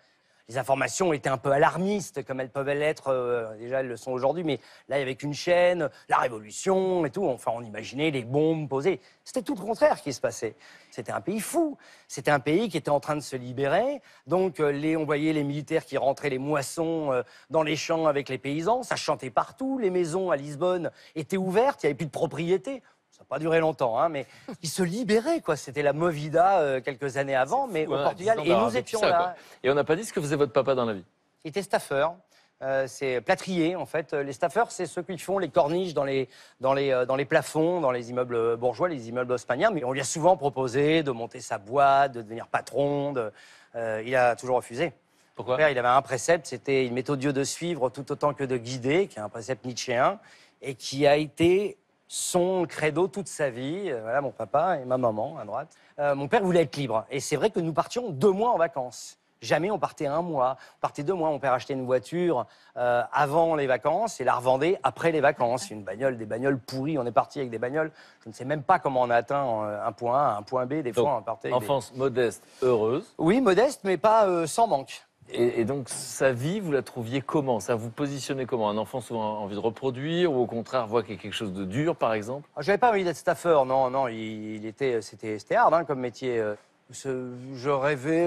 les informations étaient un peu alarmistes, comme elles peuvent l'être, déjà elles le sont aujourd'hui, mais là, avec une chaîne, la révolution et tout, enfin, on imaginait les bombes posées. C'était tout le contraire qui se passait. C'était un pays fou. C'était un pays qui était en train de se libérer. Donc, on voyait les militaires qui rentraient les moissons dans les champs avec les paysans. Ça chantait partout. Les maisons à Lisbonne étaient ouvertes. Il n'y avait plus de propriété. Ça n'a pas duré longtemps, hein, mais ils se libéraient, quoi. C'était la Movida quelques années avant, mais au Portugal. Et nous étions là. Quoi. Et on n'a pas dit ce que faisait votre papa dans la vie. Il était staffeur. C'est plâtrier, en fait. Les staffeurs, c'est ceux qui font les corniches dans les plafonds, dans les immeubles bourgeois, les immeubles haussmanniens. Mais on lui a souvent proposé de monter sa boîte, de devenir patron. Il a toujours refusé. Pourquoi? Mon père, il avait un précepte, c'était « Il m'est odieux de suivre tout autant que de guider », qui est un précepte nietzschéen, et qui a été son credo toute sa vie. Voilà, mon papa et ma maman, à droite. Mon père voulait être libre. Et c'est vrai que nous partions 2 mois en vacances. Jamais on partait 1 mois, on partait 2 mois. Mon père achetait une voiture avant les vacances et la revendait après les vacances. Une bagnole, des bagnoles pourries. On est parti avec des bagnoles. Je ne sais même pas comment on a atteint un point A, un point B. Des fois, on partait. Avec enfance modeste, heureuse. Oui, modeste, mais pas sans manque. Et donc, sa vie, vous la trouviez comment? Ça vous positionnait comment? Un enfant souvent a envie de reproduire ou au contraire voit qu'il y a quelque chose de dur, par exemple? J'avais pas envie d'être staffeur, non, non. C'était hard hein, comme métier. Je rêvais.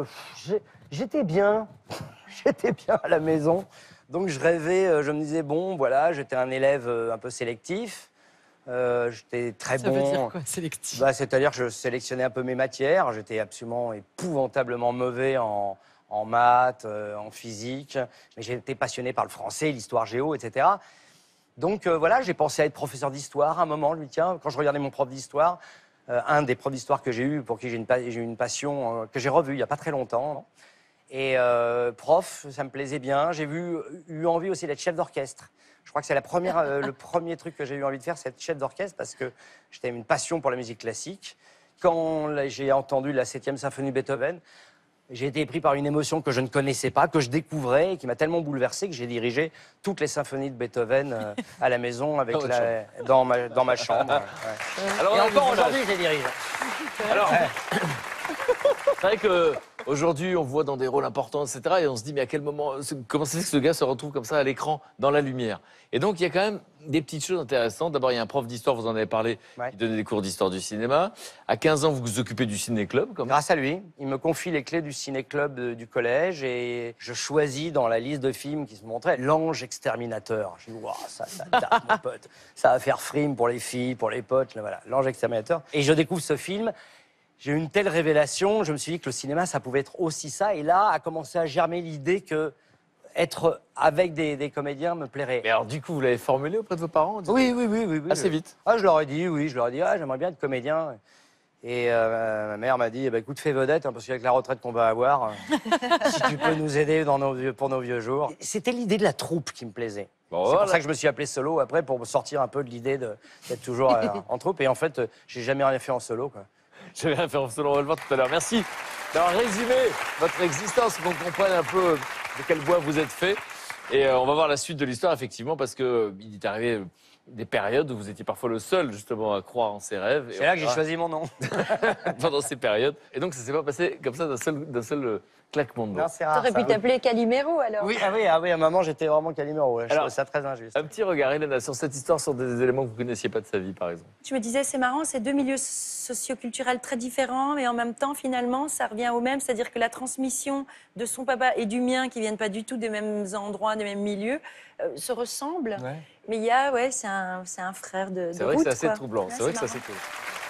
J'étais bien. J'étais bien à la maison. Donc je rêvais, je me disais, bon, voilà, j'étais un élève un peu sélectif. J'étais très bon. Ça veut dire quoi, sélectif? C'est-à-dire que je sélectionnais un peu mes matières. J'étais absolument épouvantablement mauvais en maths, en physique. Mais j'étais passionné par le français, l'histoire géo, etc. Donc voilà, j'ai pensé à être professeur d'histoire à un moment. Je me dis, tiens, quand je regardais mon prof d'histoire, un des profs d'histoire que j'ai eu, pour qui j'ai eu une passion, que j'ai revue il n'y a pas très longtemps. Non, et prof, ça me plaisait bien. J'ai eu envie aussi d'être chef d'orchestre. Je crois que c'est le premier truc que j'ai eu envie de faire, c'est être chef d'orchestre, parce que j'avais une passion pour la musique classique. Quand j'ai entendu la 7e symphonie de Beethoven, j'ai été pris par une émotion que je ne connaissais pas, que je découvrais, et qui m'a tellement bouleversé que j'ai dirigé toutes les symphonies de Beethoven à la maison, avec dans ma chambre. Ouais. Alors, et encore aujourd'hui, je les dirige. Alors, c'est vrai qu'aujourd'hui, on voit dans des rôles importants, etc. Et on se dit, mais à quel moment, comment c'est que ce gars se retrouve comme ça à l'écran, dans la lumière? Et donc, il y a quand même des petites choses intéressantes. D'abord, il y a un prof d'histoire, vous en avez parlé, qui donnait des cours d'histoire du cinéma. À 15 ans, vous vous occupez du ciné-club. Grâce à lui, il me confie les clés du ciné-club du collège et je choisis dans la liste de films qui se montraient L'Ange Exterminateur. Je dis, waouh, ça tape, mon pote. Ça va faire frime pour les filles, pour les potes. Là, voilà, L'Ange Exterminateur. Et je découvre ce film. J'ai eu une telle révélation, je me suis dit que le cinéma, ça pouvait être aussi ça. Et là, a commencé à germer l'idée que être avec des comédiens me plairait. Mais alors, du coup, vous l'avez formulé auprès de vos parents? Oui. Assez vite. Ah, je leur ai dit, j'aimerais bien être comédien. Et ma mère m'a dit, écoute, fais vedette, hein, parce qu'avec la retraite qu'on va avoir, si tu peux nous aider pour nos vieux jours. C'était l'idée de la troupe qui me plaisait. Bon, c'est pour ça que je me suis appelé solo après, pour me sortir un peu de l'idée d'être toujours en troupe. Et en fait, j'ai jamais rien fait en solo, quoi. Je vais rien faire en solo, on va le voir tout à l'heure. Merci d'avoir résumé votre existence, pour qu'on comprenne un peu de quel bois vous êtes fait. Et on va voir la suite de l'histoire, effectivement, parce qu'il est arrivé des périodes où vous étiez parfois le seul, justement, à croire en ses rêves. C'est là que j'ai choisi mon nom. Pendant ces périodes. Et donc, ça s'est pas passé comme ça d'un seul claquement de doigts. T'aurais pu t'appeler Calimero, alors. Oui, à un moment, j'étais vraiment Calimero. Je trouve ça très injuste. Un petit regard, Hélène, sur cette histoire, sur des éléments que vous ne connaissiez pas de sa vie, par exemple. Je me disais, c'est marrant, c'est 2 milieux socioculturels très différents, mais en même temps, finalement, ça revient au même. C'est-à-dire que la transmission de son papa et du mien, qui viennent pas du tout des mêmes endroits, des mêmes milieux, se ressemblent. Ouais. Mais il y a, c'est un frère de route. C'est vrai que c'est assez troublant. C'est vrai que c'est assez troublant.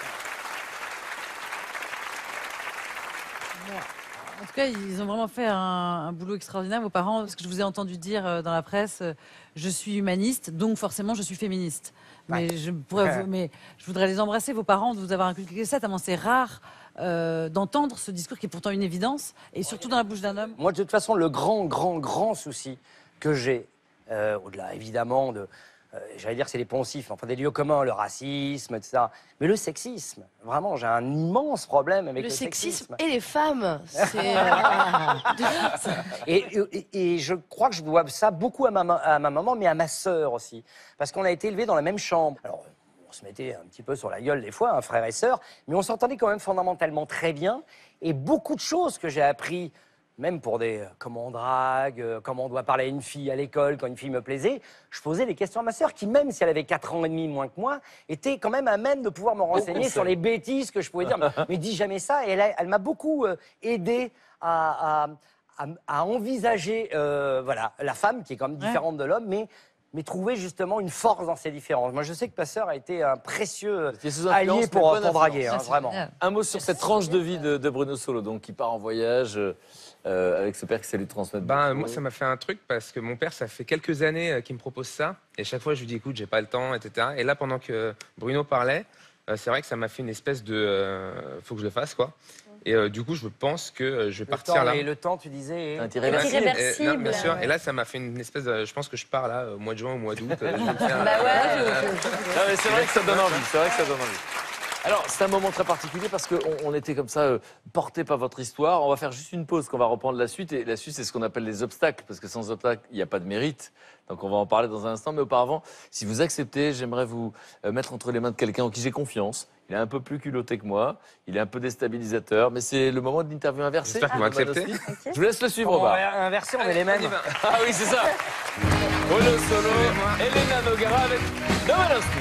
En tout cas, ils ont vraiment fait un boulot extraordinaire, vos parents, parce que je vous ai entendu dire dans la presse, je suis humaniste, donc forcément je suis féministe. Mais je voudrais les embrasser, vos parents, de vous avoir inculqué ça, tellement c'est rare d'entendre ce discours qui est pourtant une évidence, et surtout dans la bouche d'un homme. Moi, de toute façon, le grand souci que j'ai, au-delà évidemment de... j'allais dire c'est les poncifs, enfin des lieux communs, le racisme, etc. Mais le sexisme, vraiment, j'ai un immense problème avec le sexisme. Et les femmes, et je crois que je dois ça beaucoup à ma maman, mais à ma sœur aussi. Parce qu'on a été élevés dans la même chambre. Alors, on se mettait un petit peu sur la gueule des fois, frère et sœur, mais on s'entendait quand même fondamentalement très bien. Et beaucoup de choses que j'ai appris même pour des comment on drague, comment on doit parler à une fille à l'école quand une fille me plaisait, je posais des questions à ma sœur qui, même si elle avait 4 ans et demi moins que moi, était quand même à même de pouvoir me renseigner sur les bêtises que je pouvais dire. Mais dis jamais ça. Et elle m'a beaucoup aidé à envisager voilà, la femme qui est quand même différente de l'homme, mais trouver justement une force dans ces différences. Moi, je sais que ta sœur a été un précieux allié pour draguer, hein, vraiment. Un mot sur cette tranche de vie de Bruno Solo, donc qui part en voyage avec ce père qui sait lui transmettre. Moi, ça m'a fait un truc parce que mon père, ça fait quelques années qu'il me propose ça. Et chaque fois, je lui dis, écoute, j'ai pas le temps, etc. Et là, pendant que Bruno parlait, c'est vrai que ça m'a fait une espèce de... faut que je le fasse, quoi. Et du coup, je pense que je vais partir là. Et le temps, tu disais... Irréversible. Non, bien sûr. Ouais. Et là, ça m'a fait une espèce de... Je pense que je pars là, au mois de juin, au mois d'août. Bah ouais. C'est vrai que ça donne envie. C'est vrai que ça donne envie. Alors, c'est un moment très particulier parce qu'on était comme ça, porté par votre histoire. On va faire juste une pause, qu'on va reprendre la suite. Et la suite, c'est ce qu'on appelle les obstacles, parce que sans obstacles, il n'y a pas de mérite. Donc, on va en parler dans un instant. Mais auparavant, si vous acceptez, j'aimerais vous mettre entre les mains de quelqu'un en qui j'ai confiance. Il est un peu plus culotté que moi. Il est un peu déstabilisateur. Mais c'est le moment de l'interview inversée. J'espère qu'ils vont accepter. Okay. Je vous laisse le suivre, Omar. Inversé, on est les mêmes. Ah oui, c'est ça. Bruno Solo, Elena Nogara avec Domanowski.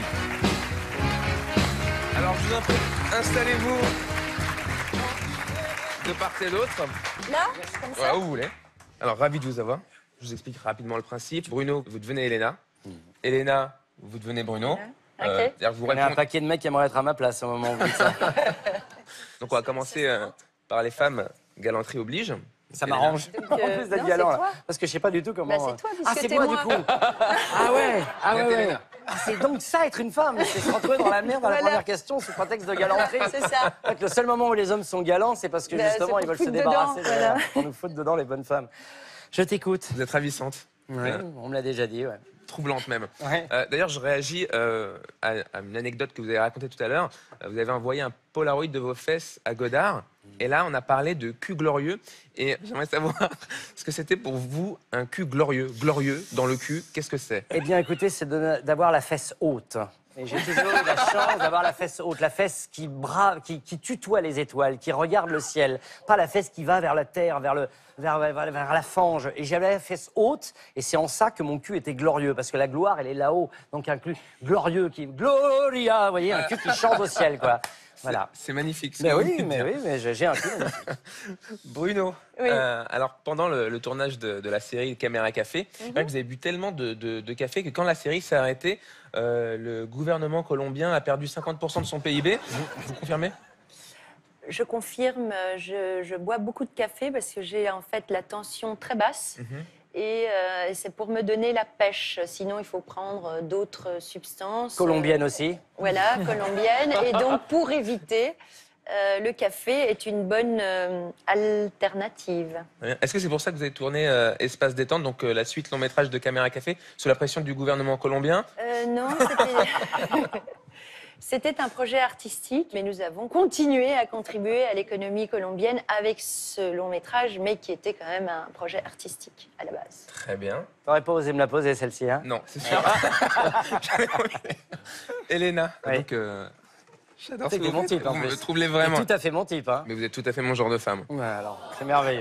Alors, je vous en prie, installez-vous de part et d'autre. Là, comme ça. Ouais, où vous voulez. Alors, ravi de vous avoir. Je vous explique rapidement le principe. Bruno, vous devenez Elena. Elena, vous devenez Bruno. Ok. Vous Il y a un paquet de mecs qui aimeraient être à ma place au moment où vous dites ça. Donc, on va commencer par les femmes. Galanterie oblige. Ça m'arrange. En plus d'être non, galant, c'est toi. là. Parce que je sais pas du tout comment... Bah, c'est toi, puisque c'est t'es moi, moi. du coup. Ah ouais. Ah, c'est donc ça, être une femme. C'est se retrouver dans la merde dans la Voilà. première question sous prétexte de galanterie. C'est ça. En fait, le seul moment où les hommes sont galants, c'est parce que Bah, justement, c'est ils veulent pour se foutre débarrasser dedans, voilà. pour nous foutre dedans les bonnes femmes. Je t'écoute. Vous êtes ravissante. Ouais, on me l'a déjà dit, ouais. Troublante même. Ouais. D'ailleurs, je réagis à une anecdote que vous avez racontée tout à l'heure. Vous avez envoyé un Polaroid de vos fesses à Godard. Et là, on a parlé de cul glorieux. Et j'aimerais savoir ce que c'était pour vous un cul glorieux. Glorieux dans le cul, qu'est-ce que c'est? Eh bien, écoutez, c'est d'avoir la fesse haute. Et j'ai toujours eu la chance d'avoir la fesse haute, la fesse qui tutoie les étoiles, qui regarde le ciel, pas la fesse qui va vers la terre, vers la fange. Et j'avais la fesse haute, et c'est en ça que mon cul était glorieux, parce que la gloire, elle est là-haut. Donc un cul glorieux qui Gloria, vous voyez, un cul qui chante au ciel, quoi. Voilà. C'est magnifique. Mais oui, mais j'ai un cul magnifique. Bruno, Oui. alors pendant le tournage de la série Caméra Café, vous avez bu tellement de café que quand la série s'est arrêtée, le gouvernement colombien a perdu 50% de son PIB. Vous confirmez? Je confirme, je bois beaucoup de café parce que j'ai en fait la tension très basse. Et c'est pour me donner la pêche. Sinon, il faut prendre d'autres substances. Colombienne aussi. Voilà, colombienne. Et donc, pour éviter, le café est une bonne alternative. Est-ce que c'est pour ça que vous avez tourné Espace Détente, donc la suite long métrage de Caméra Café, sous la pression du gouvernement colombien? Non, c'était un projet artistique, mais nous avons continué à contribuer à l'économie colombienne avec ce long métrage, mais qui était quand même un projet artistique à la base. Très bien. T'aurais pas osé me la poser, celle-ci, hein? Non, c'est sûr. J'avais oublié. Elena, Oui. donc j'adore ce C'était que mon vous type, faites. en Vous me plus. troublez vraiment. C'est tout à fait mon type, hein? Mais vous êtes tout à fait mon genre de femme. Ouais, alors, c'est merveilleux.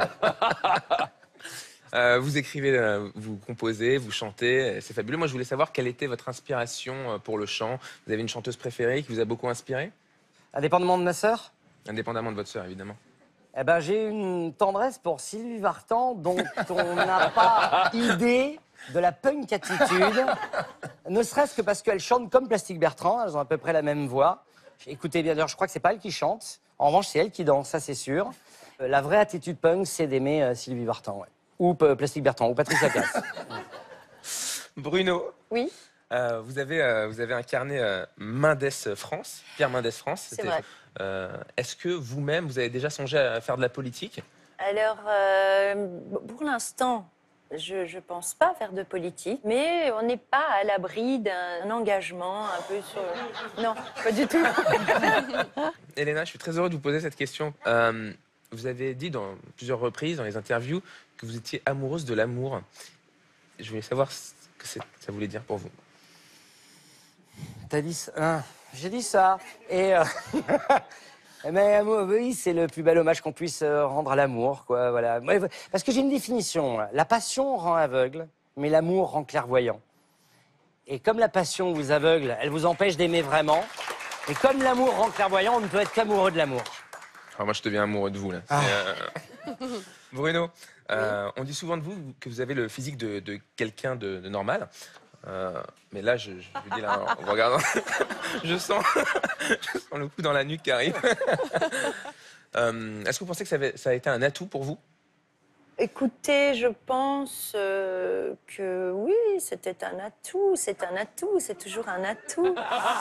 Vous écrivez, vous composez, vous chantez, c'est fabuleux. Moi, je voulais savoir quelle était votre inspiration pour le chant. Vous avez une chanteuse préférée qui vous a beaucoup inspiré? Indépendamment de ma sœur, Indépendamment de votre sœur, évidemment. eh ben, j'ai une tendresse pour Sylvie Vartan dont on n'a pas idée de la punk attitude, ne serait-ce que parce qu'elle chante comme Plastique Bertrand, elles ont à peu près la même voix. Écoutez bien, d'ailleurs, je crois que c'est pas elle qui chante. En revanche, c'est elle qui danse, ça c'est sûr. La vraie attitude punk, c'est d'aimer Sylvie Vartan, ouais. Ou Plastique Bertrand, ou Patricia Cass. Bruno, Oui, vous avez incarné Mendes France, Pierre Mendes France. c'est vrai. Est-ce que vous-même, vous avez déjà songé à faire de la politique? Alors, pour l'instant, je ne pense pas faire de politique, mais on n'est pas à l'abri d'un engagement un peu sur... Non, pas du tout. Elena, je suis très heureux de vous poser cette question. Vous avez dit dans plusieurs reprises, dans les interviews, que vous étiez amoureuse de l'amour. Je voulais savoir ce que ça voulait dire pour vous. T'as dit ça, hein, j'ai dit ça. Et Mais oui, c'est le plus bel hommage qu'on puisse rendre à l'amour, quoi. Voilà. Parce que j'ai une définition. La passion rend aveugle, mais l'amour rend clairvoyant. Et comme la passion vous aveugle, elle vous empêche d'aimer vraiment. Et comme l'amour rend clairvoyant, on ne peut être qu'amoureux de l'amour. Alors moi, je deviens amoureux de vous, là. Bruno, on dit souvent de vous que vous avez le physique de quelqu'un de normal. Mais là, je vous dis, là, en regardant, je sens le coup dans la nuque qui arrive. Est-ce que vous pensez que ça a été un atout pour vous? Écoutez, je pense que oui, c'était un atout. C'est un atout, c'est toujours un atout.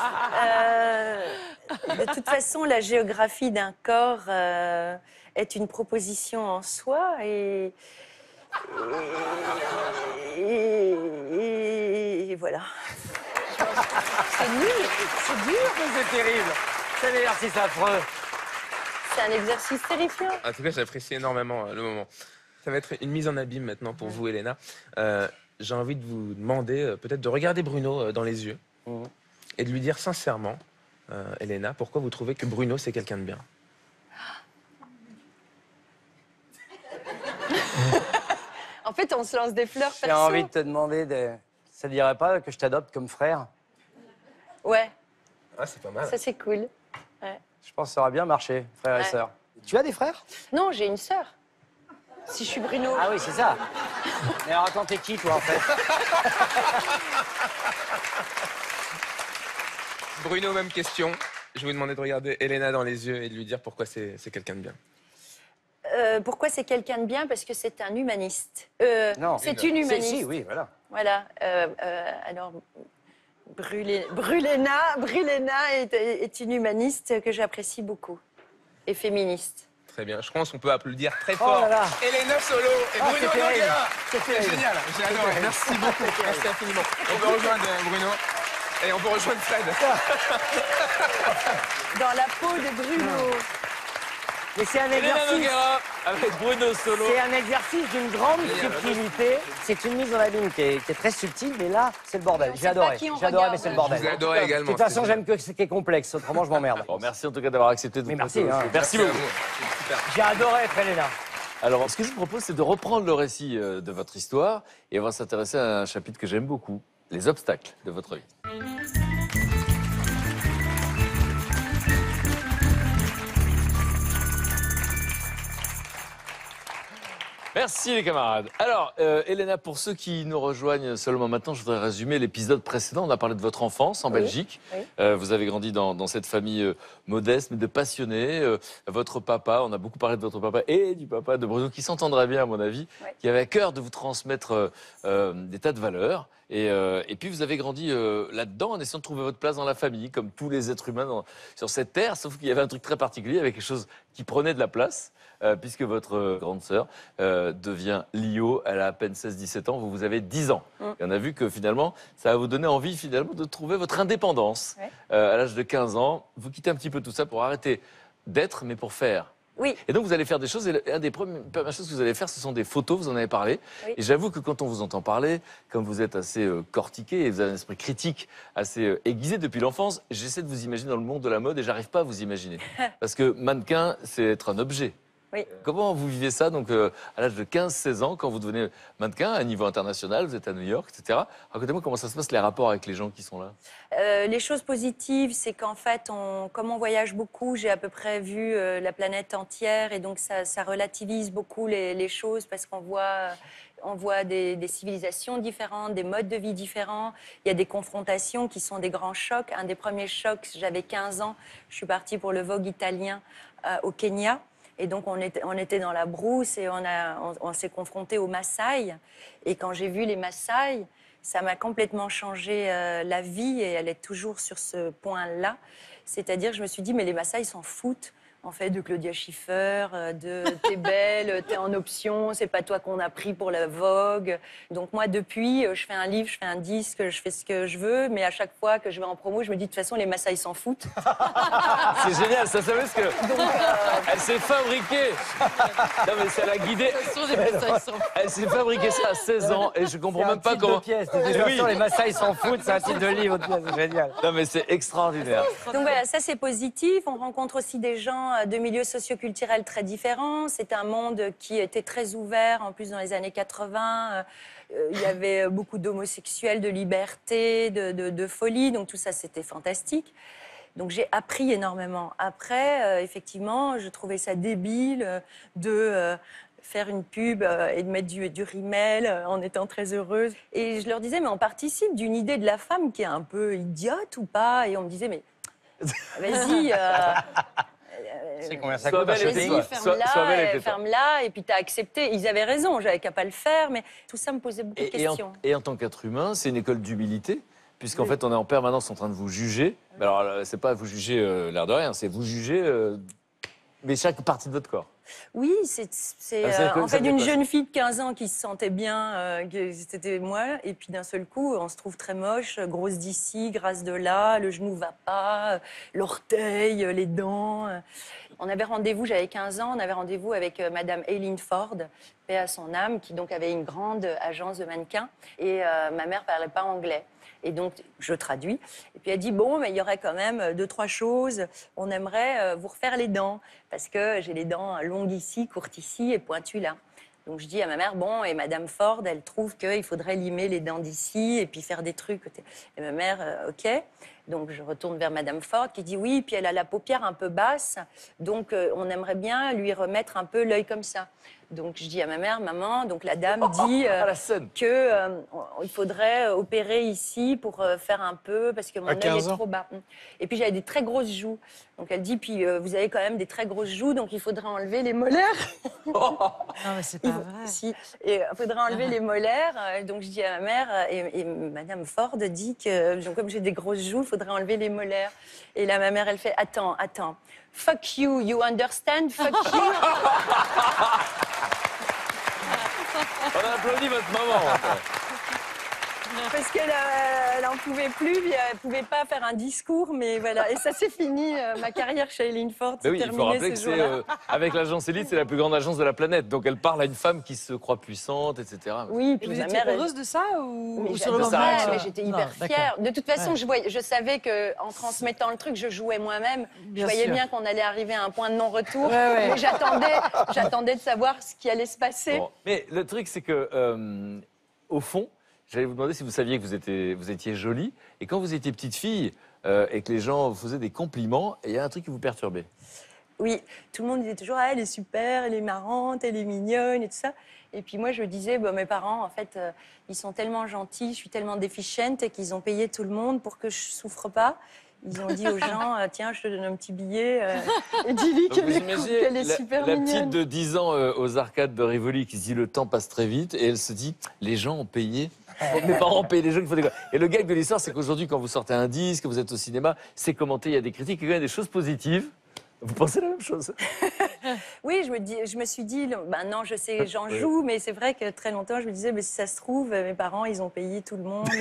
De toute façon, la géographie d'un corps est une proposition en soi et voilà. C'est nul, c'est dur. C'est terrible. C'est un exercice affreux. C'est un exercice terrifiant. En tout cas, j'apprécie énormément le moment. Ça va être une mise en abîme maintenant pour vous, Elena. J'ai envie de vous demander peut-être de regarder Bruno dans les yeux et de lui dire sincèrement, Elena, pourquoi vous trouvez que Bruno, c'est quelqu'un de bien? En fait, on se lance des fleurs perso. J'ai envie de te demander, ça ne dirait pas que je t'adopte comme frère? Ouais. Ah, c'est pas mal. Ça, c'est cool. Ouais. Je pense que ça aurait bien marché, frère et sœur. Tu as des frères? Non, j'ai une sœur. Si je suis Bruno. Ah oui, c'est ça. Mais alors attends, t'es qui, toi, en fait? Bruno, même question. Je vais vous demander de regarder Elena dans les yeux et de lui dire pourquoi c'est quelqu'un de bien. Pourquoi c'est quelqu'un de bien? Parce que c'est un humaniste. Non. C'est une humaniste. Si, oui, voilà. Voilà. Alors, Brulena est une humaniste que j'apprécie beaucoup. Et féministe. Très bien. Je pense qu'on peut applaudir très fort. Oh là là. Elena Solo et Ah, Bruno c'est terrible. Noguera. C'est C'est terrible. génial. J'ai adoré. Merci beaucoup. Merci infiniment. On peut rejoindre Bruno. Et on peut rejoindre Fred. Dans la peau de Bruno. Mais c'est un Elena exercice. Noguera avec Bruno Solo. C'est un exercice d'une grande subtilité. C'est une mise en abîme qui est très subtile, mais là, c'est le bordel. On J'ai sait adoré. pas qui on J'ai adoré, regarde. mais c'est le bordel. Je vous ai adoré également. De toute façon, C'était j'aime que ce qui est complexe. Autrement, je m'emmerde. Bon, merci en tout cas d'avoir accepté de Mais vous merci, prêter au hein. jeu. Merci beaucoup. Super. J'ai adoré, Elena. Alors, ce que je vous propose, c'est de reprendre le récit de votre histoire et on va s'intéresser à un chapitre que j'aime beaucoup, les obstacles de votre vie. Merci les camarades. Alors, Elena, pour ceux qui nous rejoignent seulement maintenant, je voudrais résumer l'épisode précédent. On a parlé de votre enfance en Belgique. Oui. Vous avez grandi dans cette famille modeste, mais de passionnés. Votre papa, on a beaucoup parlé de votre papa et du papa de Bruno, qui s'entendrait bien à mon avis, qui avait à cœur de vous transmettre des tas de valeurs. Et puis vous avez grandi là-dedans en essayant de trouver votre place dans la famille, comme tous les êtres humains sur cette terre, sauf qu'il y avait un truc très particulier, avec quelque chose qui prenait de la place, puisque votre grande sœur devient Lio, elle a à peine 16-17 ans, vous avez 10 ans. Et on a vu que finalement, ça va vous donner envie finalement de trouver votre indépendance. À l'âge de 15 ans, vous quittez un petit peu tout ça pour arrêter d'être, mais pour faire. Oui. Et donc vous allez faire des choses, et une des premières choses que vous allez faire, ce sont des photos, vous en avez parlé. Oui. Et j'avoue que quand on vous entend parler, comme vous êtes assez cortiqué et vous avez un esprit critique assez aiguisé depuis l'enfance, j'essaie de vous imaginer dans le monde de la mode et j'arrive pas à vous imaginer. Parce que mannequin, c'est être un objet. Oui. Comment vous vivez ça donc à l'âge de 15-16 ans, quand vous devenez mannequin à niveau international, vous êtes à New York, etc. Racontez-moi comment ça se passe, les rapports avec les gens qui sont là. Les choses positives, c'est qu'en fait, comme on voyage beaucoup, j'ai à peu près vu la planète entière et donc ça relativise beaucoup les choses parce qu'on voit des civilisations différentes, des modes de vie différents. Il y a des confrontations qui sont des grands chocs. Un des premiers chocs, j'avais 15 ans, je suis partie pour le Vogue italien au Kenya. Et donc, on était dans la brousse et on s'est confrontés aux Maasai. Et quand j'ai vu les Maasai, ça m'a complètement changé la vie et elle est toujours sur ce point-là. C'est-à-dire, je me suis dit, mais les Maasai, ils s'en foutent. En fait, de Claudia Schiffer, de t'es belle, t'es en option, c'est pas toi qu'on a pris pour la Vogue. Donc moi, depuis, je fais un livre, je fais un disque, je fais ce que je veux, mais à chaque fois que je vais en promo, je me dis de toute façon, les Maasai s'en foutent. C'est génial, ça savait ce que... Elle s'est fabriquée. Non mais ça l'a guidée. Elle s'est fabriquée ça à 16 ans et je comprends même pas comment... De toute façon, les Maasai s'en foutent, c'est un titre de livre, c'est génial. Non mais c'est extraordinaire. Donc voilà, ça c'est positif. On rencontre aussi des gens de milieux socioculturels très différents. C'est un monde qui était très ouvert, en plus dans les années 80. Il y avait beaucoup d'homosexuels, de liberté, de folie. Donc tout ça, c'était fantastique. Donc j'ai appris énormément. Après, effectivement, je trouvais ça débile de faire une pub et de mettre du rimel en étant très heureuse. Et je leur disais, mais on participe d'une idée de la femme qui est un peu idiote ou pas? Et on me disait, mais vas-y... C'est combien ça Sois coûte? belle et tais-toi. Sois belle et tais-toi. ferme-la, et puis t'as accepté. Ils avaient raison, j'avais qu'à pas le faire, mais tout ça me posait beaucoup de questions. Et en tant qu'être humain, c'est une école d'humilité, puisqu'en fait, on est en permanence en train de vous juger. Mais alors, c'est pas vous juger l'air de rien, c'est vous juger, mais chaque partie de votre corps. Oui, c'est en fait une jeune fille de 15 ans qui se sentait bien, c'était moi, et puis d'un seul coup, on se trouve très moche, grosse d'ici, grasse de là, le genou va pas, l'orteil, les dents. On avait rendez-vous, j'avais 15 ans, on avait rendez-vous avec Madame Eileen Ford, paix à son âme, qui donc avait une grande agence de mannequins, et ma mère parlait pas anglais. Et donc, je traduis. Et puis, elle dit, bon, mais il y aurait quand même 2-3 choses. On aimerait vous refaire les dents, parce que j'ai les dents longues ici, courtes ici et pointues là. Donc, je dis à ma mère, bon, et Madame Ford, elle trouve qu'il faudrait limer les dents d'ici et puis faire des trucs. Et ma mère, OK. Donc, je retourne vers Madame Ford qui dit, oui, puis elle a la paupière un peu basse. Donc, on aimerait bien lui remettre un peu l'œil comme ça. Donc, je dis à ma mère, maman, donc la dame dit qu'il faudrait opérer ici pour faire un peu, parce que mon œil est trop bas. Et puis, j'avais des très grosses joues. Donc, elle dit, puis vous avez quand même des très grosses joues, donc il faudrait enlever les molaires. Non, mais c'est pas vrai. Si. Et il faudrait enlever les molaires. Donc, je dis à ma mère, et Madame Ford dit que, donc, comme j'ai des grosses joues, il faudrait enlever les molaires. Et là, ma mère, elle fait, attends. Fuck you, you understand? Fuck you. On a applaudi votre maman. Parce qu'elle n'en pouvait plus, puis elle ne pouvait pas faire un discours, mais voilà. Et ça, c'est fini. Ma carrière chez Eileen Ford, c'est Oui, il faut terminé rappeler que ce jour-là. avec l'agence Elite, c'est la plus grande agence de la planète. Donc elle parle à une femme qui se croit puissante, etc. Oui, Et puis vous ma étiez mère... heureuse de ça ou Mais sur le moment j'adorais, mais j'étais hyper Non, fière. De toute façon, Ouais. je savais qu'en transmettant le truc, je jouais moi-même. Bien Je voyais sûr. bien qu'on allait arriver à un point de non-retour. Ouais. Mais j'attendais de savoir ce qui allait se passer. Bon. Mais le truc, c'est que, au fond, j'allais vous demander si vous saviez que vous étiez jolie. Et quand vous étiez petite fille et que les gens vous faisaient des compliments, il y a un truc qui vous perturbait. Oui, tout le monde disait toujours, ah, elle est super, elle est marrante, elle est mignonne et tout ça. Et puis moi, je disais, bah, mes parents, en fait, ils sont tellement gentils, je suis tellement déficiente et qu'ils ont payé tout le monde pour que je souffre pas. Ils ont dit aux gens, tiens, je te donne un petit billet et dis-lui Donc, vous qu'elle imaginez est super la mignonne. petite de 10 ans aux arcades de Rivoli qui se dit le temps passe très vite et elle se dit les gens ont payé. Mes parents ont payé les gens qu'il faut des... Et le gag de l'histoire, c'est qu'aujourd'hui, quand vous sortez un disque, que vous êtes au cinéma, c'est commenté, il y a des critiques, il y a des choses positives. Vous pensez la même chose? Oui, je me suis dit, ben non, je sais, j'en joue, mais c'est vrai que très longtemps, je me disais, mais si ça se trouve, mes parents, ils ont payé tout le monde.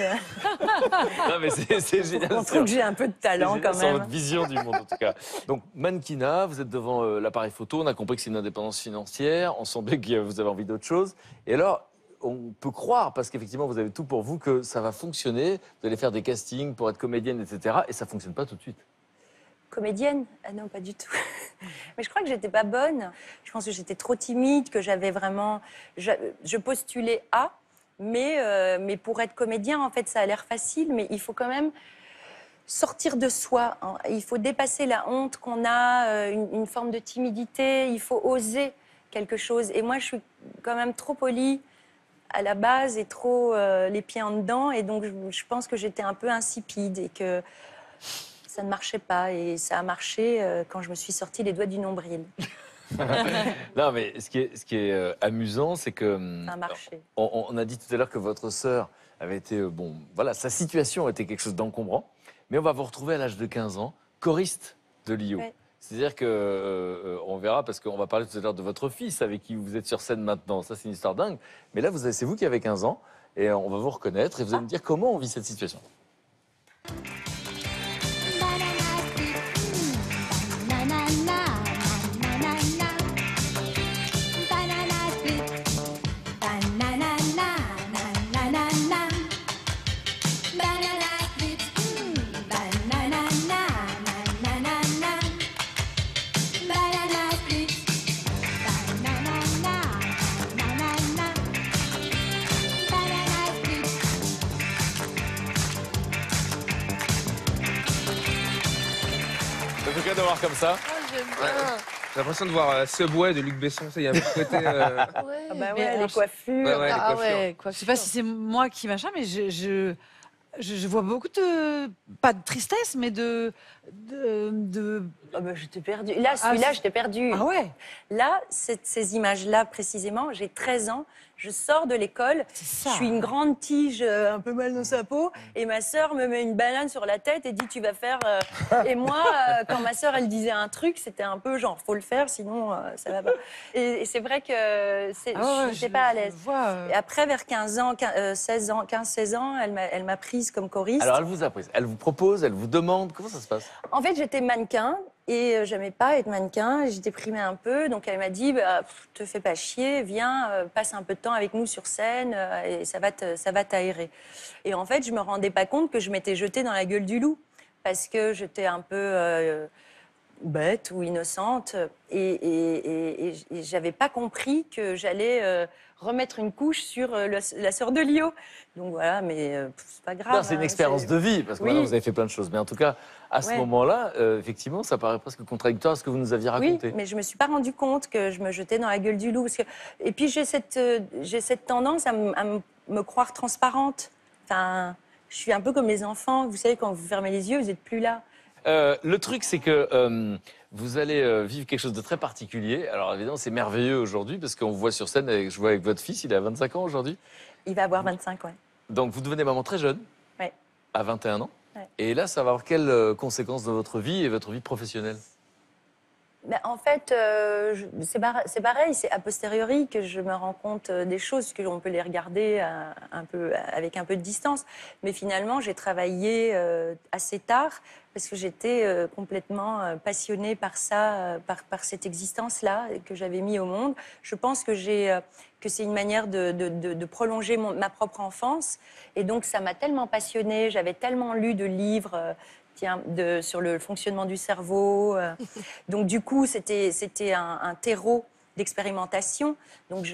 Non, mais c'est génial. On trouve que j'ai un peu de talent quand C'est votre même. vision du monde, en tout cas. Donc, mannequinat, vous êtes devant l'appareil photo, on a compris que c'est une indépendance financière, on sent bien que vous avez envie d'autre chose. Et alors, on peut croire, parce qu'effectivement, vous avez tout pour vous, que ça va fonctionner, vous allez faire des castings pour être comédienne, etc. Et ça ne fonctionne pas tout de suite. Comédienne? Ah non, pas du tout. Mais je crois que j'étais pas bonne. Je pense que j'étais trop timide, que j'avais vraiment... Je postulais à, mais pour être comédien, en fait, ça a l'air facile, mais il faut quand même sortir de soi. Hein. Il faut dépasser la honte qu'on a, une forme de timidité. Il faut oser quelque chose. Et moi, je suis quand même trop polie à la base et trop les pieds en dedans. Et donc, je pense que j'étais un peu insipide et que ça ne marchait pas. Et ça a marché quand je me suis sortie les doigts du nombril. Non, mais ce qui est amusant, c'est que... Ça a marché. On a dit tout à l'heure que votre sœur avait été... bon, voilà, sa situation était quelque chose d'encombrant. Mais on va vous retrouver à l'âge de 15 ans, choriste de Lio. Ouais. C'est-à-dire que on verra, parce qu'on va parler tout à l'heure de votre fils avec qui vous êtes sur scène maintenant. Ça, c'est une histoire dingue. Mais là, c'est vous qui avez 15 ans. Et on va vous reconnaître. Et vous allez me dire comment on vit cette situation. En tout cas, de voir comme ça. J'ai l'impression de voir Subway de Luc Besson. Il y a un petit côté. Ah bah ouais, les coiffures. Ouais, les Ah coiffures. ouais, Je sais pas si c'est moi qui machin, mais je vois beaucoup de, pas de tristesse, mais de Ah bah, je t'ai perdu. Là, celui-là, je t'ai perdu. ah ouais, Là, ces images-là, précisément, j'ai 13 ans, je sors de l'école, c'est ça. je suis une grande tige un peu mal dans sa peau, et ma sœur me met une banane sur la tête et dit tu vas faire... Et moi, quand ma sœur, elle disait un truc, c'était un peu genre, faut le faire, sinon ça va pas. Et c'est vrai que Ah ouais, je n'étais pas à l'aise. je vois, Et après, vers 15 ans, 15-16 ans, elle m'a prise comme choriste. Alors, elle vous a prise. Elle vous propose, elle vous demande. Comment ça se passe? En fait, j'étais mannequin et j'aimais pas être mannequin. J'étais primée un peu, donc elle m'a dit te fais pas chier, viens, passe un peu de temps avec nous sur scène et ça va t'aérer. Et en fait, je me rendais pas compte que je m'étais jetée dans la gueule du loup parce que j'étais un peu bête ou innocente et j'avais pas compris que j'allais remettre une couche sur la sœur de Lio. Donc voilà, mais c'est pas grave. Non, c'est une expérience de vie, parce que Oui. maintenant vous avez fait plein de choses. Mais en tout cas, à ce Ouais. moment-là, effectivement, ça paraît presque contradictoire à ce que vous nous aviez Oui, raconté. mais je me suis pas rendu compte que je me jetais dans la gueule du loup. Et puis j'ai cette tendance à me croire transparente. Enfin, je suis un peu comme les enfants. Vous savez, quand vous fermez les yeux, vous n'êtes plus là. Le truc, c'est que vous allez vivre quelque chose de très particulier. Alors évidemment, c'est merveilleux aujourd'hui, parce qu'on vous voit sur scène, je vois avec votre fils, il a 25 ans aujourd'hui. Il va avoir 25, ouais. Donc vous devenez maman très jeune, Ouais. à 21 ans. Ouais. Et là, ça va avoir quelles conséquences dans votre vie et votre vie professionnelle? Ben, en fait, c'est pareil, c'est a posteriori que je me rends compte des choses, que l'on peut les regarder avec un peu de distance. Mais finalement, j'ai travaillé assez tard parce que j'étais complètement passionnée par ça, par cette existence-là que j'avais mis au monde. Je pense que c'est une manière de prolonger ma propre enfance. Et donc, ça m'a tellement passionnée, j'avais tellement lu de livres sur le fonctionnement du cerveau. Donc du coup, c'était un terreau d'expérimentation. Donc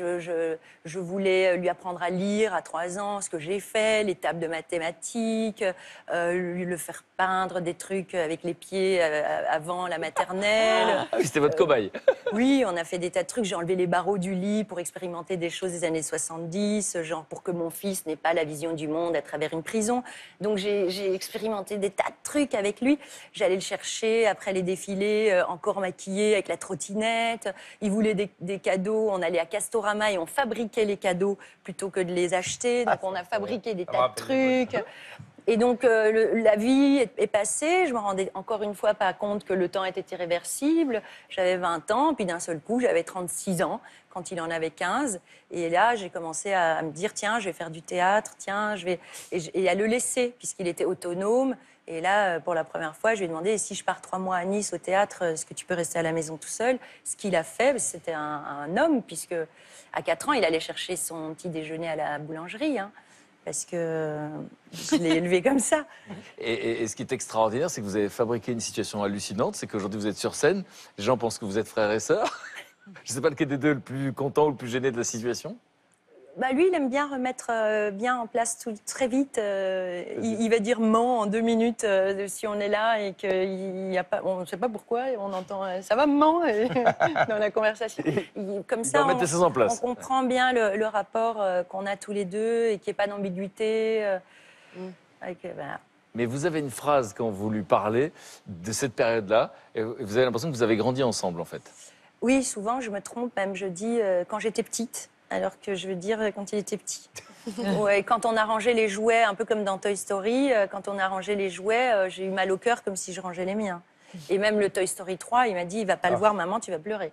je voulais lui apprendre à lire à 3 ans, ce que j'ai fait, les tables de mathématiques, lui le faire peindre des trucs avec les pieds avant la maternelle. Ah oui, c'était votre cobaye. Oui, on a fait des tas de trucs. J'ai enlevé les barreaux du lit pour expérimenter des choses des années 70, genre pour que mon fils n'ait pas la vision du monde à travers une prison. Donc j'ai expérimenté des tas de trucs avec lui. J'allais le chercher après les défilés, encore maquillé avec la trottinette. Il voulait des cadeaux. On allait à Castorama et on fabriquait les cadeaux plutôt que de les acheter. Donc on a fabriqué des tas de trucs. Et donc, la vie est passée. Je me rendais encore une fois pas compte que le temps était irréversible. J'avais 20 ans, puis d'un seul coup, j'avais 36 ans quand il en avait 15. Et là, j'ai commencé à me dire, tiens, je vais faire du théâtre, tiens, et à le laisser, puisqu'il était autonome. Et là, pour la première fois, je lui ai demandé, si je pars 3 mois à Nice au théâtre, est-ce que tu peux rester à la maison tout seul? Ce qu'il a fait, c'était un homme, puisque à 4 ans, il allait chercher son petit déjeuner à la boulangerie, hein. Parce que je l'ai élevé comme ça. Et ce qui est extraordinaire, c'est que vous avez fabriqué une situation hallucinante. C'est qu'aujourd'hui, vous êtes sur scène. Les gens pensent que vous êtes frères et sœurs. Je ne sais pas lequel des deux est le plus content ou le plus gêné de la situation. Bah lui, il aime bien remettre bien en place tout très vite. Il va dire ment en 2 minutes si on est là et qu'il n'y a pas. On ne sait pas pourquoi. On entend ça va ment dans la conversation. Comme ça, remettre les choses en place. on comprend bien le rapport qu'on a tous les deux et qu'il n'y ait pas d'ambiguïté. Voilà. Mais vous avez une phrase quand vous lui parlez de cette période-là, et vous avez l'impression que vous avez grandi ensemble, en fait. Oui, souvent, je me trompe. Même, je dis quand j'étais petite. Alors que je veux dire quand il était petit. Ouais, quand on a rangé les jouets, un peu comme dans Toy Story, quand on a rangé les jouets, j'ai eu mal au cœur comme si je rangeais les miens. Et même le Toy Story 3, il m'a dit, il va pas le voir, maman, tu vas pleurer.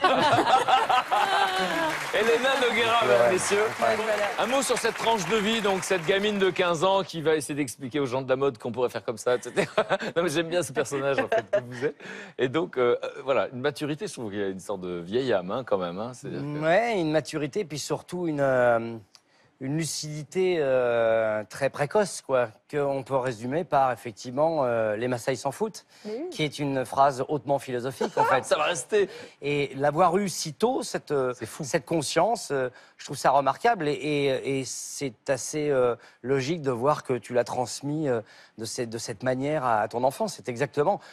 Elena Noguera, mesdames, messieurs. Ouais, voilà. Un mot sur cette tranche de vie, donc cette gamine de 15 ans qui va essayer d'expliquer aux gens de la mode qu'on pourrait faire comme ça, etc. Non, mais j'aime bien ce personnage, en fait, que vous êtes. Et donc, voilà, une maturité, je trouve qu'il y a une sorte de vieille âme, hein, quand même. Hein. C'est-à-dire que... Ouais, une maturité, puis surtout une lucidité très précoce, quoi, qu'on peut résumer par, effectivement, les Maasai s'en foutent, qui est une phrase hautement philosophique, en fait. Ça va rester. Et l'avoir eu si tôt, cette conscience, je trouve ça remarquable. Et c'est assez logique de voir que tu l'as transmis de cette manière à ton enfant. C'est exactement...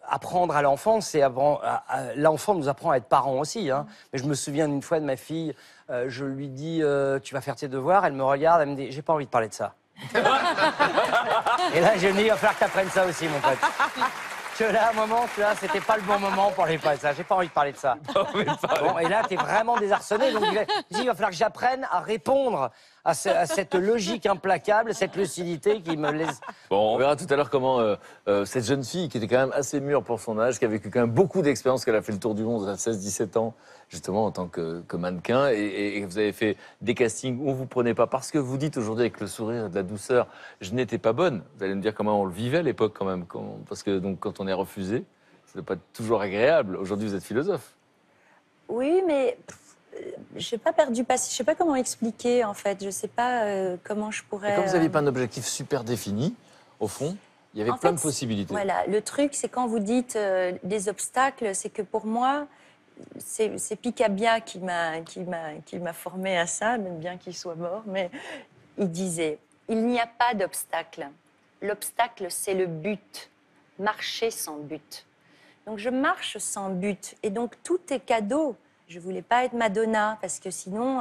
apprendre à l'enfant, l'enfant nous apprend à être parents aussi. Hein. Mais je me souviens d'une fois de ma fille, je lui dis tu vas faire tes devoirs, elle me regarde, elle me dit j'ai pas envie de parler de ça. Et là je me dis il va falloir que tu apprennes ça aussi mon pote. Que là, à un moment, tu vois, c'était pas le bon moment pour aller parler de ça. J'ai pas envie de parler de ça. Bon, et là, t'es vraiment désarçonné. Donc, il va falloir que j'apprenne à répondre à cette logique implacable, cette lucidité qui me laisse... Bon, on verra tout à l'heure comment cette jeune fille, qui était quand même assez mûre pour son âge, qui a vécu quand même beaucoup d'expérience, qu'elle a fait le tour du monde à 16-17 ans, justement en tant que mannequin, et vous avez fait des castings où vous ne prenez pas, parce que vous dites aujourd'hui avec le sourire et de la douceur, je n'étais pas bonne. Vous allez me dire comment on le vivait à l'époque quand même, parce que donc, quand on est refusé, ça ne doit pas être toujours agréable. Aujourd'hui, vous êtes philosophe. Oui, mais je n'ai pas perdu passé. Je ne sais pas comment expliquer, en fait. Je ne sais pas comment je pourrais... Et quand vous n'aviez pas un objectif super défini, au fond, il y avait plein de possibilités. Voilà, le truc, c'est quand vous dites des obstacles, c'est que pour moi, c'est Picabia qui m'a formé à ça, même bien qu'il soit mort, mais il disait, il n'y a pas d'obstacle. L'obstacle, c'est le but. Marcher sans but. Donc je marche sans but. Et donc tout est cadeau. Je ne voulais pas être Madonna, parce que sinon...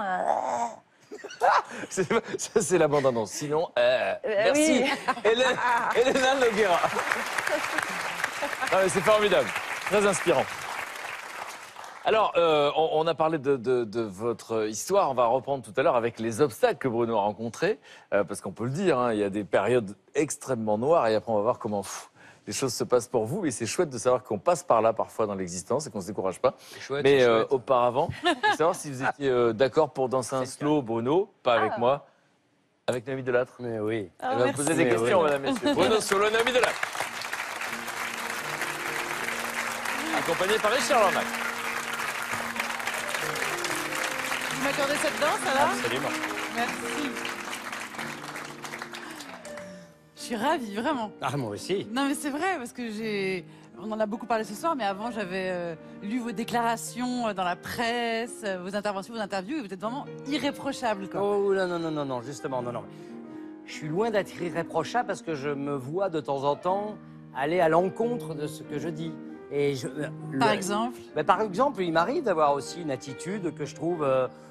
Ça, c'est la bande-annonce. Sinon, merci. Oui. Elena Noguera. C'est formidable. Très inspirant. Alors, on a parlé de votre histoire. On va reprendre tout à l'heure avec les obstacles que Bruno a rencontrés. Parce qu'on peut le dire, hein, il y a des périodes extrêmement noires. Et après, on va voir comment les choses se passent pour vous. Et c'est chouette de savoir qu'on passe par là parfois dans l'existence et qu'on ne se décourage pas. Chouette, mais auparavant, je voulais savoir si vous étiez d'accord pour danser un slow, Bruno, pas avec moi, avec Noémie Delattre. Mais oui. Elle va vous poser des questions, mesdames, messieurs. Bruno solo, Noémie Delattre. Accompagné par Richard Larnac. Vous m'accordez cette danse, alors? Absolument. Merci. Je suis ravie, vraiment. Ah, moi aussi. Non, mais c'est vrai, parce que on en a beaucoup parlé ce soir, mais avant, j'avais lu vos déclarations dans la presse, vos interventions, vos interviews, et vous êtes vraiment irréprochable, quoi. Oh là, non, justement, non. Je suis loin d'être irréprochable parce que je me vois de temps en temps aller à l'encontre de ce que je dis. Et Par exemple? Par exemple, il m'arrive d'avoir aussi une attitude que je trouve,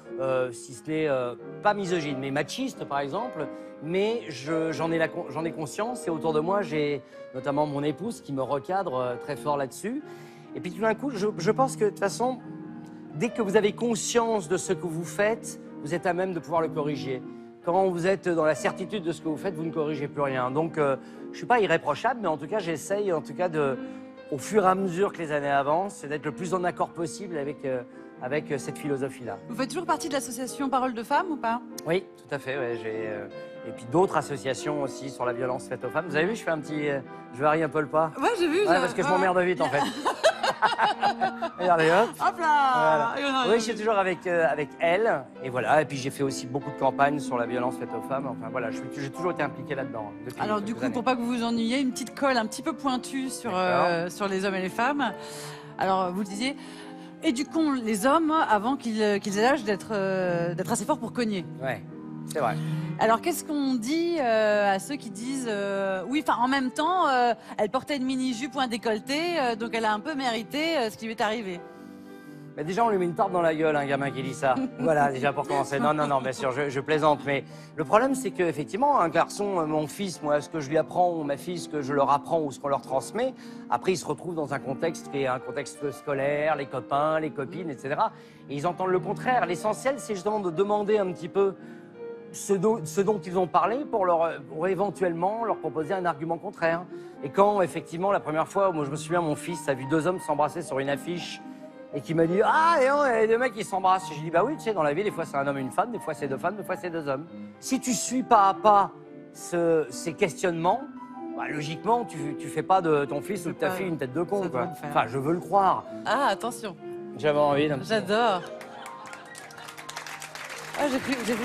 si ce n'est pas misogyne, mais machiste, par exemple. Mais j'en ai conscience et autour de moi, j'ai notamment mon épouse qui me recadre très fort là-dessus. Et puis tout d'un coup, je pense que de toute façon, dès que vous avez conscience de ce que vous faites, vous êtes à même de pouvoir le corriger. Quand vous êtes dans la certitude de ce que vous faites, vous ne corrigez plus rien. Donc, je ne suis pas irréprochable, mais en tout cas, j'essaye au fur et à mesure que les années avancent, d'être le plus en accord possible avec cette philosophie-là. Vous faites toujours partie de l'association Parole de Femmes ou pas? Oui, tout à fait. Ouais, et puis d'autres associations aussi sur la violence faite aux femmes. Vous avez vu, je fais un petit... je varie un peu le pas. Ouais, j'ai vu. Parce que je m'emmerde vite, en fait. Regardez, hop. Hop là. Voilà. Oui, je suis toujours avec elle. Et voilà. Et puis j'ai fait aussi beaucoup de campagnes sur la violence faite aux femmes. Enfin voilà, j'ai toujours été impliqué là-dedans. Alors du coup, pour pas que vous vous ennuyiez, une petite colle un petit peu pointue sur les hommes et les femmes. Alors vous le disiez, éduquons les hommes avant qu'ils aient l'âge d'être assez forts pour cogner. Ouais, c'est vrai. Alors, qu'est-ce qu'on dit à ceux qui disent oui, enfin, en même temps, elle portait une mini-jupe ou un décolleté, donc elle a un peu mérité ce qui lui est arrivé. Mais déjà, on lui met une tarte dans la gueule, un gamin qui dit ça. Voilà, déjà pour commencer. Non, bien sûr, je plaisante. Mais le problème, c'est qu'effectivement, un garçon, mon fils, moi, ce que je lui apprends, ou ma fille, ce que je leur apprends ou ce qu'on leur transmet, après, ils se retrouvent dans un contexte qui est un contexte scolaire, les copains, les copines, etc. Et ils entendent le contraire. L'essentiel, c'est justement de demander un petit peu ce dont ils ont parlé pour éventuellement leur proposer un argument contraire. Et quand, effectivement, la première fois, moi je me souviens, mon fils a vu deux hommes s'embrasser sur une affiche et qui m'a dit « Ah, et non, il y a deux mecs qui s'embrassent ». J'ai dit « Bah oui, tu sais, dans la vie, des fois c'est un homme et une femme, des fois c'est deux femmes, des fois c'est deux hommes ». Si tu suis pas à pas ces questionnements, bah, logiquement, tu fais pas de ton fils ou de ta fille une tête de con, quoi. Enfin, je veux le croire. Ah, attention. J'avais envie d'un petit... J'adore. Ah, j'ai cru. Merci.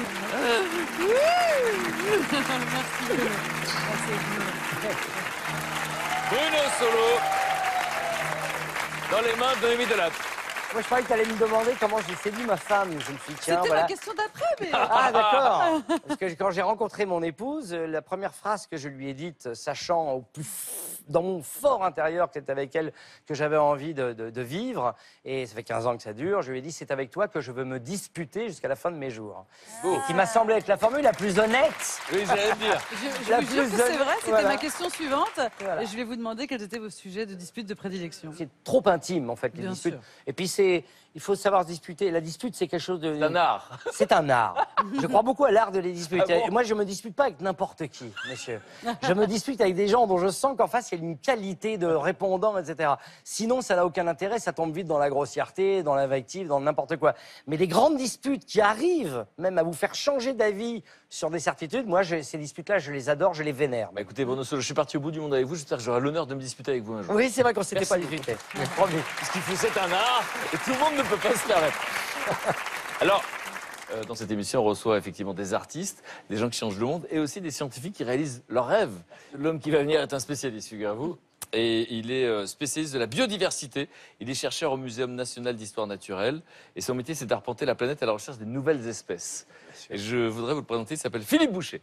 Bruno Solo, dans les mains de Noémie Delattre. Moi, je croyais que tu allais me demander comment j'ai séduit ma femme. Je me suis dit, tiens, C'était voilà. la question d'après, mais... Ah, d'accord. Parce que quand j'ai rencontré mon épouse, la première phrase que je lui ai dite, sachant dans mon fort intérieur que c'était avec elle que j'avais envie de vivre, et ça fait 15 ans que ça dure, je lui ai dit, c'est avec toi que je veux me disputer jusqu'à la fin de mes jours. Oh. Qui m'a semblé être la formule la plus honnête. Oui, j'allais le dire. Je La vous jure plus que c'est jeune- vrai, c'était voilà. ma question suivante. Voilà. Et je vais vous demander quels étaient vos sujets de dispute de prédilection. C'est trop intime, en fait, les Bien disputes. sûr. Et puis, il faut savoir se disputer. La dispute, c'est quelque chose de... C'est un art. C'est un art. Je crois beaucoup à l'art de les disputer. Ah bon Et moi, je me dispute pas avec n'importe qui, monsieur. Je me dispute avec des gens dont je sens qu'en face, il y a une qualité de répondant, etc. Sinon, ça n'a aucun intérêt. Ça tombe vite dans la grossièreté, dans l'invective, dans n'importe quoi. Mais les grandes disputes qui arrivent même à vous faire changer d'avis sur des certitudes, moi, ces disputes-là, je les adore, je les vénère. Bah écoutez, Bruno Solo, je suis parti au bout du monde avec vous. J'espère que j'aurai l'honneur de me disputer avec vous un jour. Oui, c'est vrai qu'on s'était Merci pas beaucoup. disputé. Promis. Ce qu'il faut, c'est un art et tout le monde ne peut pas se permettre. Alors, dans cette émission, on reçoit effectivement des artistes, des gens qui changent le monde et aussi des scientifiques qui réalisent leurs rêves. L'homme qui va venir est un spécialiste, figurez-vous. Et il est spécialiste de la biodiversité. Il est chercheur au Muséum national d'histoire naturelle. Et son métier, c'est d'arpenter la planète à la recherche des nouvelles espèces. Et je voudrais vous le présenter. Il s'appelle Philippe Boucher.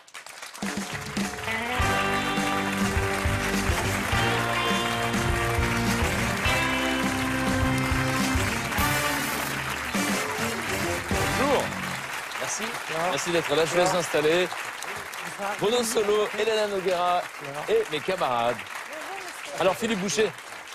Bonjour. Merci. Merci d'être là. Je vous laisse installer. Bruno Solo, Elena Noguera et mes camarades. Alors, Philippe Boucher,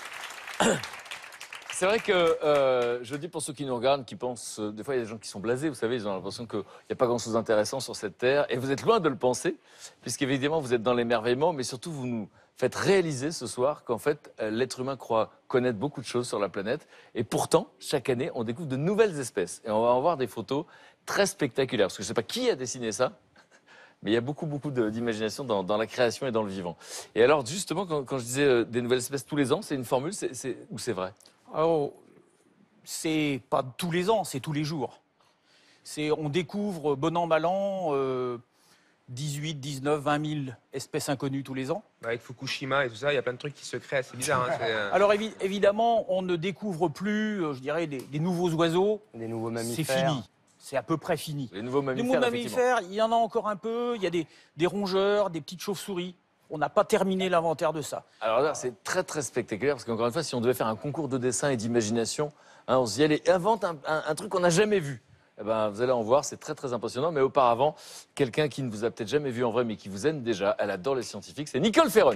c'est vrai que je le dis pour ceux qui nous regardent, qui pensent, des fois il y a des gens qui sont blasés, vous savez, ils ont l'impression qu'il n'y a pas grand-chose d'intéressant sur cette terre, et vous êtes loin de le penser, puisqu'évidemment vous êtes dans l'émerveillement, mais surtout vous nous faites réaliser ce soir qu'en fait l'être humain croit connaître beaucoup de choses sur la planète, et pourtant chaque année on découvre de nouvelles espèces, et on va en voir des photos très spectaculaires, parce que je ne sais pas qui a dessiné ça. Mais il y a beaucoup d'imagination dans la création et dans le vivant. Et alors, justement, quand je disais des nouvelles espèces tous les ans, c'est une formule ou c'est vrai? Oh, c'est pas tous les ans, c'est tous les jours. On découvre, bon an, mal an, 18, 19, 20 000 espèces inconnues tous les ans. Avec Fukushima et tout ça, il y a plein de trucs qui se créent assez bizarres. Hein, Alors évidemment, on ne découvre plus, je dirais, des nouveaux oiseaux. Des nouveaux C'est mammifères. fini. C'est à peu près fini. Les nouveaux Les mammifères, nouveaux effectivement. mammifères, il y en a encore un peu. Il y a des rongeurs, des petites chauves-souris. On n'a pas terminé l'inventaire de ça. Alors là, c'est très spectaculaire, parce qu'encore une fois, si on devait faire un concours de dessin et d'imagination, hein, on se dit, allez, invente un truc qu'on n'a jamais vu. Eh ben, vous allez en voir, c'est très impressionnant. Mais auparavant, quelqu'un qui ne vous a peut-être jamais vu en vrai, mais qui vous aime déjà, elle adore les scientifiques, c'est Nicole Ferroni.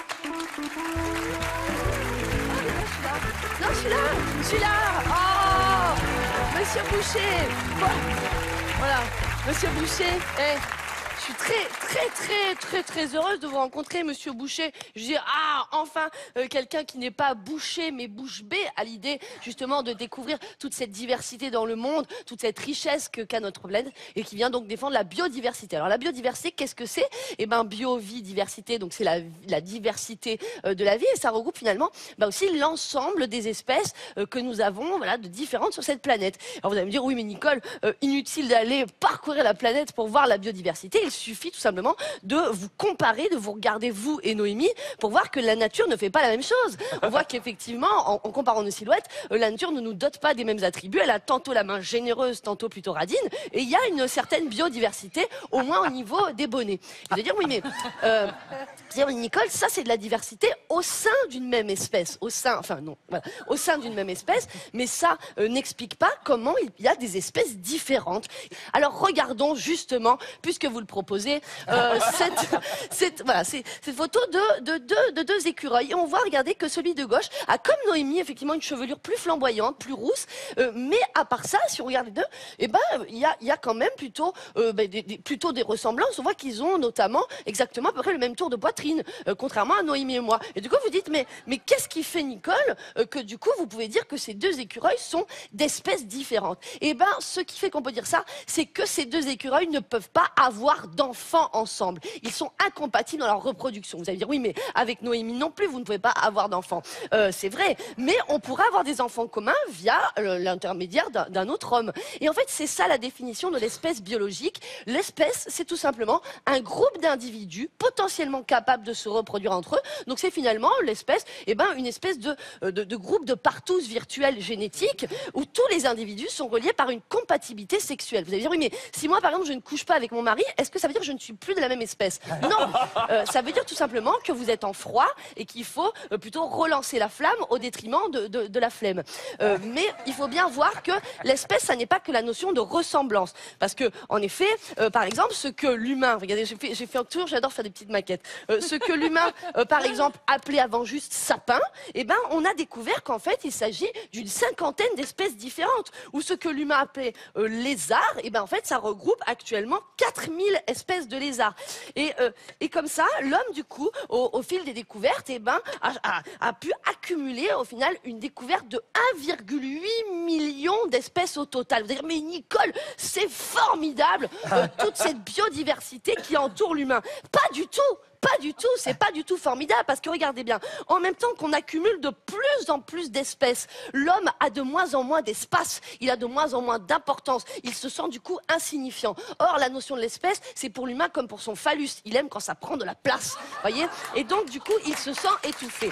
Non, je suis là. Oh, Monsieur Boucher. Bon, voilà, Monsieur Boucher. Je suis très heureuse de vous rencontrer, Monsieur Boucher. Je dis, enfin, quelqu'un qui n'est pas boucher, mais bouche bée, à l'idée, justement, de découvrir toute cette diversité dans le monde, toute cette richesse qu'a notre planète, et qui vient donc défendre la biodiversité. Alors, la biodiversité, qu'est-ce que c'est? Eh bien, bio, vie, diversité, donc c'est la diversité de la vie, et ça regroupe finalement aussi l'ensemble des espèces que nous avons, voilà, de différentes sur cette planète. Alors, vous allez me dire, oui, mais Nicole, inutile d'aller parcourir la planète pour voir la biodiversité. Il suffit tout simplement de vous comparer, de vous regarder, vous et Noémie, pour voir que la nature ne fait pas la même chose. On voit qu'effectivement, en comparant nos silhouettes, la nature ne nous dote pas des mêmes attributs. Elle a tantôt la main généreuse, tantôt plutôt radine, et il y a une certaine biodiversité, au moins au niveau des bonnets. Je vais dire, oui, mais Nicole, ça c'est de la diversité au sein d'une même espèce, au sein d'une même espèce, mais ça n'explique pas comment il y a des espèces différentes. Alors regardons justement, puisque vous le proposez, cette photo de deux écureuils. Et on voit, regardez, que celui de gauche a, comme Noémie, effectivement une chevelure plus flamboyante, plus rousse. Mais à part ça, si on regarde les deux, il y a quand même plutôt des ressemblances. On voit qu'ils ont notamment exactement à peu près le même tour de poitrine, contrairement à Noémie et moi. Et du coup, vous dites, mais qu'est-ce qui fait, Nicole, que du coup, vous pouvez dire que ces deux écureuils sont d'espèces différentes? Eh bien, ce qui fait qu'on peut dire ça, c'est que ces deux écureuils ne peuvent pas avoir d'enfants ensemble. Ils sont incompatibles dans leur reproduction. Vous allez dire, oui, mais avec Noémie non plus, vous ne pouvez pas avoir d'enfants. C'est vrai, mais on pourra avoir des enfants communs via l'intermédiaire d'un autre homme. Et en fait, c'est ça la définition de l'espèce biologique. L'espèce, c'est tout simplement un groupe d'individus potentiellement capables capables de se reproduire entre eux. Donc c'est finalement l'espèce, une espèce de groupe de partous virtuels génétiques où tous les individus sont reliés par une compatibilité sexuelle. Vous allez dire, oui, mais si moi, par exemple, je ne couche pas avec mon mari, est-ce que ça veut dire que je ne suis plus de la même espèce? Non, ça veut dire tout simplement que vous êtes en froid et qu'il faut plutôt relancer la flamme au détriment de la flemme. Mais il faut bien voir que l'espèce, ça n'est pas que la notion de ressemblance. Parce que, en effet, par exemple, ce que l'humain, regardez, j'ai fait un tour, j'adore faire des petites maquettes, ce que l'humain, par exemple, appelait avant juste sapin, on a découvert qu'en fait, il s'agit d'une cinquantaine d'espèces différentes. Ou ce que l'humain appelait lézard, en fait, ça regroupe actuellement 4000 espèces de lézards. Et comme ça, l'homme, du coup, au fil des découvertes, a pu accumuler, au final, une découverte de 1,8 million d'espèces au total. Vous allez dire, mais Nicole, c'est formidable, toute cette biodiversité qui entoure l'humain. Pas du tout. Pas du tout, c'est pas du tout formidable parce que regardez bien, en même temps qu'on accumule de plus en plus d'espèces, l'homme a de moins en moins d'espace, il a de moins en moins d'importance, il se sent du coup insignifiant. Or, la notion de l'espèce, c'est pour l'humain comme pour son phallus, il aime quand ça prend de la place, voyez? Et donc, du coup, il se sent étouffé.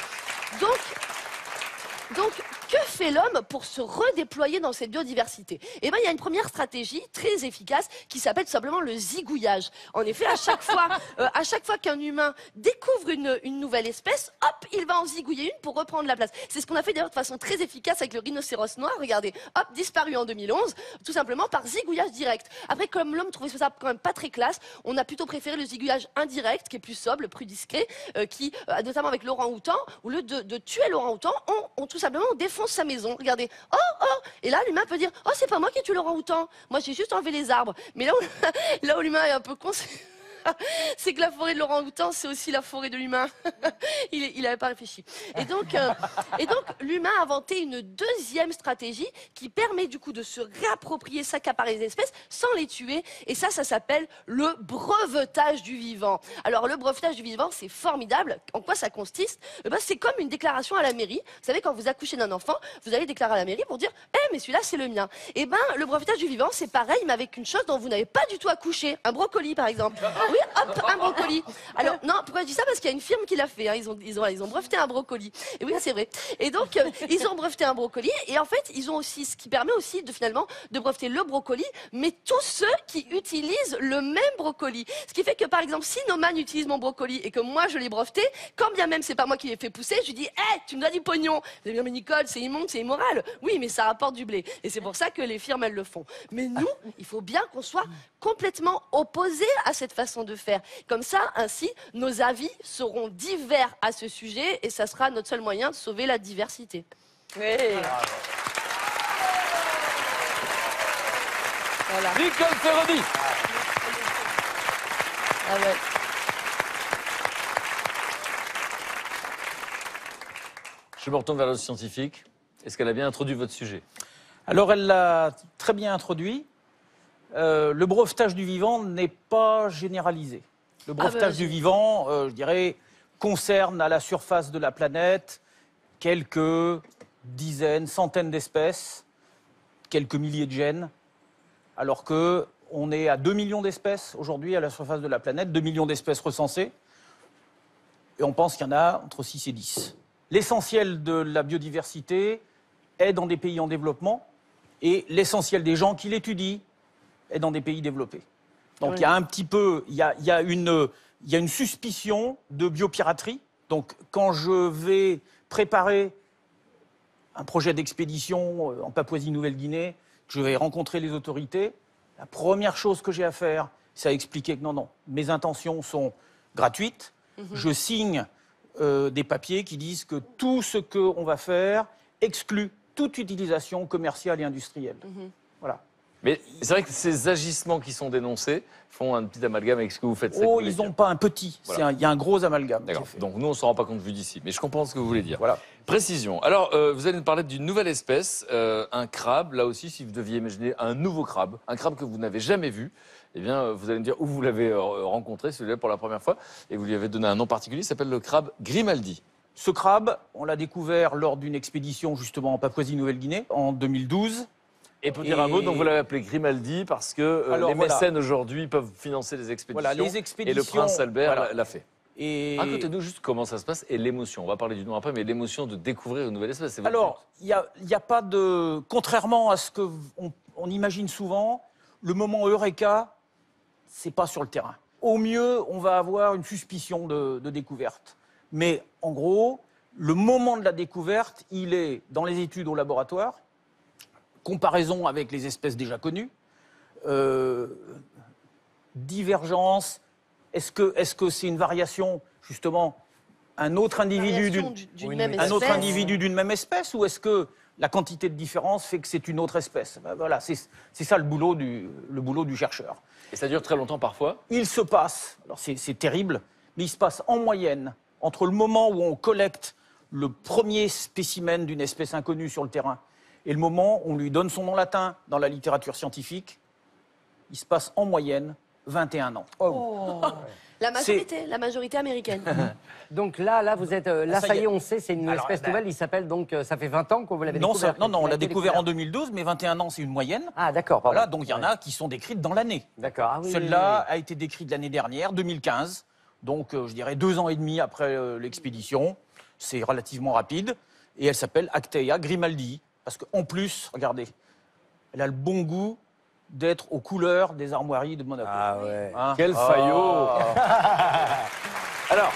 Donc, que fait l'homme pour se redéployer dans cette biodiversité? Il y a une première stratégie très efficace qui s'appelle tout simplement le zigouillage. En effet, à chaque fois qu'un humain découvre une nouvelle espèce, hop, il va en zigouiller une pour reprendre la place. C'est ce qu'on a fait d'ailleurs de façon très efficace avec le rhinocéros noir. Regardez, hop, disparu en 2011, tout simplement par zigouillage direct. Après, comme l'homme trouvait ça quand même pas très classe, on a plutôt préféré le zigouillage indirect, qui est plus sobre, plus discret, qui, notamment avec l'orang-outan, au lieu de tuer l'orang-outan, on tout simplement défonce sa maison. Regardez, oh, et là l'humain peut dire, oh, c'est pas moi qui ai tué l'orang-outan, moi j'ai juste enlevé les arbres. Mais là où l'humain est un peu con, c'est que la forêt de l'orang-outan, c'est aussi la forêt de l'humain. Il n'avait pas réfléchi. Et donc l'humain a inventé une deuxième stratégie qui permet du coup de se réapproprier, s'accaparer des espèces sans les tuer. Et ça s'appelle le brevetage du vivant. Alors le brevetage du vivant, c'est formidable. En quoi ça consiste? C'est comme une déclaration à la mairie. Vous savez, quand vous accouchez d'un enfant, vous allez déclarer à la mairie pour dire, mais celui-là, c'est le mien. Le brevetage du vivant, c'est pareil, mais avec une chose dont vous n'avez pas du tout accouché. Un brocoli, par exemple. Oui, hop, un brocoli. Alors, non, pourquoi je dis ça? Parce qu'il y a une firme qui l'a fait. Hein. Ils ont breveté un brocoli. Et oui, c'est vrai. Et donc, ils ont breveté un brocoli. Et en fait, ils ont aussi, ce qui permet aussi finalement de breveter le brocoli, mais tous ceux qui utilisent le même brocoli. Ce qui fait que, par exemple, si Noman utilise mon brocoli et que moi, je l'ai breveté, quand bien même c'est pas moi qui l'ai fait pousser, je lui dis, tu me dois du pognon. Vous allez dire, mais Nicole, c'est immonde, c'est immoral. Oui, mais ça rapporte du blé. Et c'est pour ça que les firmes, elles le font. Mais nous, il faut bien qu'on soit complètement opposés à cette façon de faire. Comme ça, ainsi, nos avis seront divers à ce sujet et ça sera notre seul moyen de sauver la diversité. Oui. Voilà. Nicole Ferroni. Ah ouais. Je me retourne vers le scientifique. Est-ce qu'elle a bien introduit votre sujet? Alors, elle l'a très bien introduit. Le brevetage du vivant n'est pas généralisé. Le brevetage du vivant, je dirais, concerne à la surface de la planète quelques dizaines, centaines d'espèces, quelques milliers de gènes, alors qu'on est à 2 millions d'espèces aujourd'hui à la surface de la planète, 2 millions d'espèces recensées, et on pense qu'il y en a entre 6 et 10. L'essentiel de la biodiversité est dans des pays en développement, et l'essentiel des gens qui l'étudient est dans des pays développés. Donc il y a un petit peu, il y a une suspicion de biopiraterie. Donc quand je vais préparer un projet d'expédition en Papouasie-Nouvelle-Guinée, je vais rencontrer les autorités, la première chose que j'ai à faire, c'est à expliquer que non, mes intentions sont gratuites. Je signe des papiers qui disent que tout ce qu'on va faire exclut toute utilisation commerciale et industrielle. Voilà. Mais c'est vrai que ces agissements qui sont dénoncés font un petit amalgame avec ce que vous faites. Oh, ils n'ont pas un petit, voilà. Il y a un gros amalgame. D'accord. Donc nous, on ne s'en rend pas compte vu d'ici. Mais je comprends ce que vous voulez dire. Voilà. Précision. Alors, vous allez nous parler d'une nouvelle espèce, un crabe. Là aussi, si vous deviez imaginer un nouveau crabe, un crabe que vous n'avez jamais vu, eh bien, vous allez me dire où vous l'avez rencontré, celui-là, pour la première fois. Et vous lui avez donné un nom particulier, il s'appelle le crabe Grimaldi. Ce crabe, on l'a découvert lors d'une expédition justement en Papouasie-Nouvelle-Guinée en 2012. Et pour dire un mot, donc vous l'avez appelé Grimaldi parce que les mécènes aujourd'hui peuvent financer les expéditions. Voilà, les expéditions. Et le prince Albert l'a fait. Et Racontez-nous juste comment ça se passe et l'émotion. On va parler du nom après, mais l'émotion de découvrir une nouvelle espèce. C'est votre alors, il y a pas de... Contrairement à ce qu'on imagine souvent, le moment Eureka, c'est pas sur le terrain. Au mieux, on va avoir une suspicion de découverte. Mais en gros, le moment de la découverte, il est dans les études au laboratoire, comparaison avec les espèces déjà connues, divergence. Est-ce que c'est une variation, justement, un autre individu d'une même espèce, ou est-ce que la quantité de différence fait que c'est une autre espèce? Ben voilà, c'est ça le boulot du chercheur. Et ça dure très longtemps parfois. Il se passe, alors c'est terrible, mais il se passe en moyenne, entre le moment où on collecte le premier spécimen d'une espèce inconnue sur le terrain et le moment où on lui donne son nom latin dans la littérature scientifique, il se passe en moyenne 21 ans. La majorité américaine. Donc là, vous êtes. Là, ça y est, on sait, c'est une Alors, espèce nouvelle. Il s'appelle donc. Ça fait 20 ans qu'on vous l'avez Non, découvert. non, on Il a l'a été découvert en 2012, mais 21 ans, c'est une moyenne. Ah, d'accord. pardon. Voilà, donc il y en a qui sont décrites dans l'année. D'accord. Ah, oui, Celle-là a été décrite l'année dernière, 2015, donc je dirais 2 ans et demi après l'expédition. C'est relativement rapide. Et elle s'appelle Actaea grimaldi. Parce qu'en plus, regardez, elle a le bon goût d'être aux couleurs des armoiries de Monaco. Ah ouais. Hein? Quel faillot. Alors,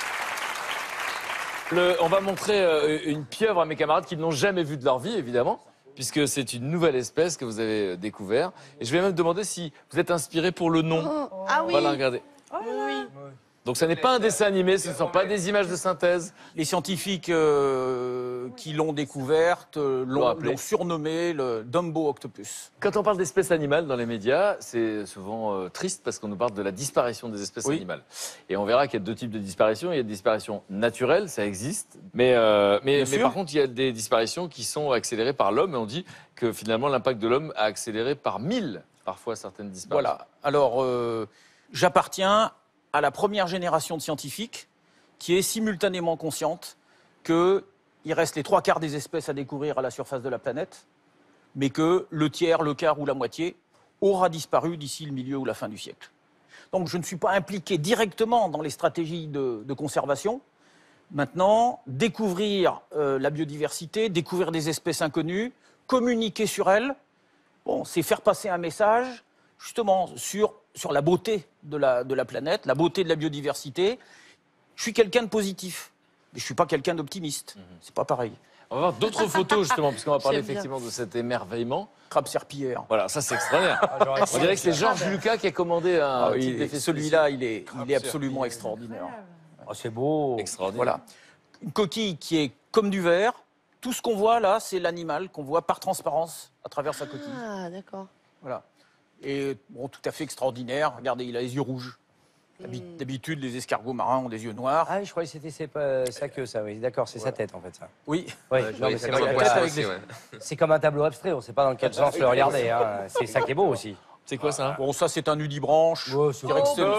on va montrer une pieuvre à mes camarades qui ne l'ont jamais vue de leur vie, évidemment, puisque c'est une nouvelle espèce que vous avez découvert. Et je vais même demander si vous êtes inspiré pour le nom. Ah On oui. va la regarder. Oui. Donc, ça n'est pas un dessin animé, ce ne sont pas des images de synthèse. Les scientifiques qui l'ont découverte l'ont surnommé le Dumbo Octopus. Quand on parle d'espèces animales dans les médias, c'est souvent triste parce qu'on nous parle de la disparition des espèces animales. Et on verra qu'il y a 2 types de disparitions. Il y a des disparitions naturelles, ça existe. Mais par contre, il y a des disparitions qui sont accélérées par l'homme. Et on dit que finalement, l'impact de l'homme a accéléré par 1000 parfois certaines disparitions. Voilà. Alors, j'appartiens à la première génération de scientifiques qui est simultanément consciente qu'il reste les 3/4 des espèces à découvrir à la surface de la planète, mais que le tiers, le quart ou la moitié aura disparu d'ici le milieu ou la fin du siècle. Donc je ne suis pas impliqué directement dans les stratégies de conservation. Maintenant, découvrir la biodiversité, découvrir des espèces inconnues, communiquer sur elles, bon, c'est faire passer un message justement sur la beauté de la planète, la beauté de la biodiversité. Je suis quelqu'un de positif, mais je ne suis pas quelqu'un d'optimiste. C'est pas pareil. On va voir d'autres photos justement, puisqu'on va parler effectivement de cet émerveillement. Crabe serpillière. Voilà, ça c'est extraordinaire. On dirait que c'est Georges Lucas qui a commandé un type d'effet. Celui-là, il est absolument extraordinaire. Oh, c'est beau. Extraordinaire. Voilà. Une coquille qui est comme du verre. Tout ce qu'on voit là, c'est l'animal qu'on voit par transparence à travers sa coquille. Ah, d'accord. Voilà. Et bon, tout à fait extraordinaire. Regardez, il a les yeux rouges. D'habitude, les escargots marins ont des yeux noirs. Ah, je croyais que c'était sa queue, ça, oui. D'accord, c'est sa tête, en fait, ça. Oui. Oui, Ouais, non, mais ça c'est doit vrai, être voilà. ça aussi, ouais. C'est comme un tableau abstrait, on ne sait pas dans quel sens le regarder. Hein. C'est ça qui est beau aussi. C'est quoi ça? Bon, ça, c'est un nudibranche. Ouais, Je dirais que c'est...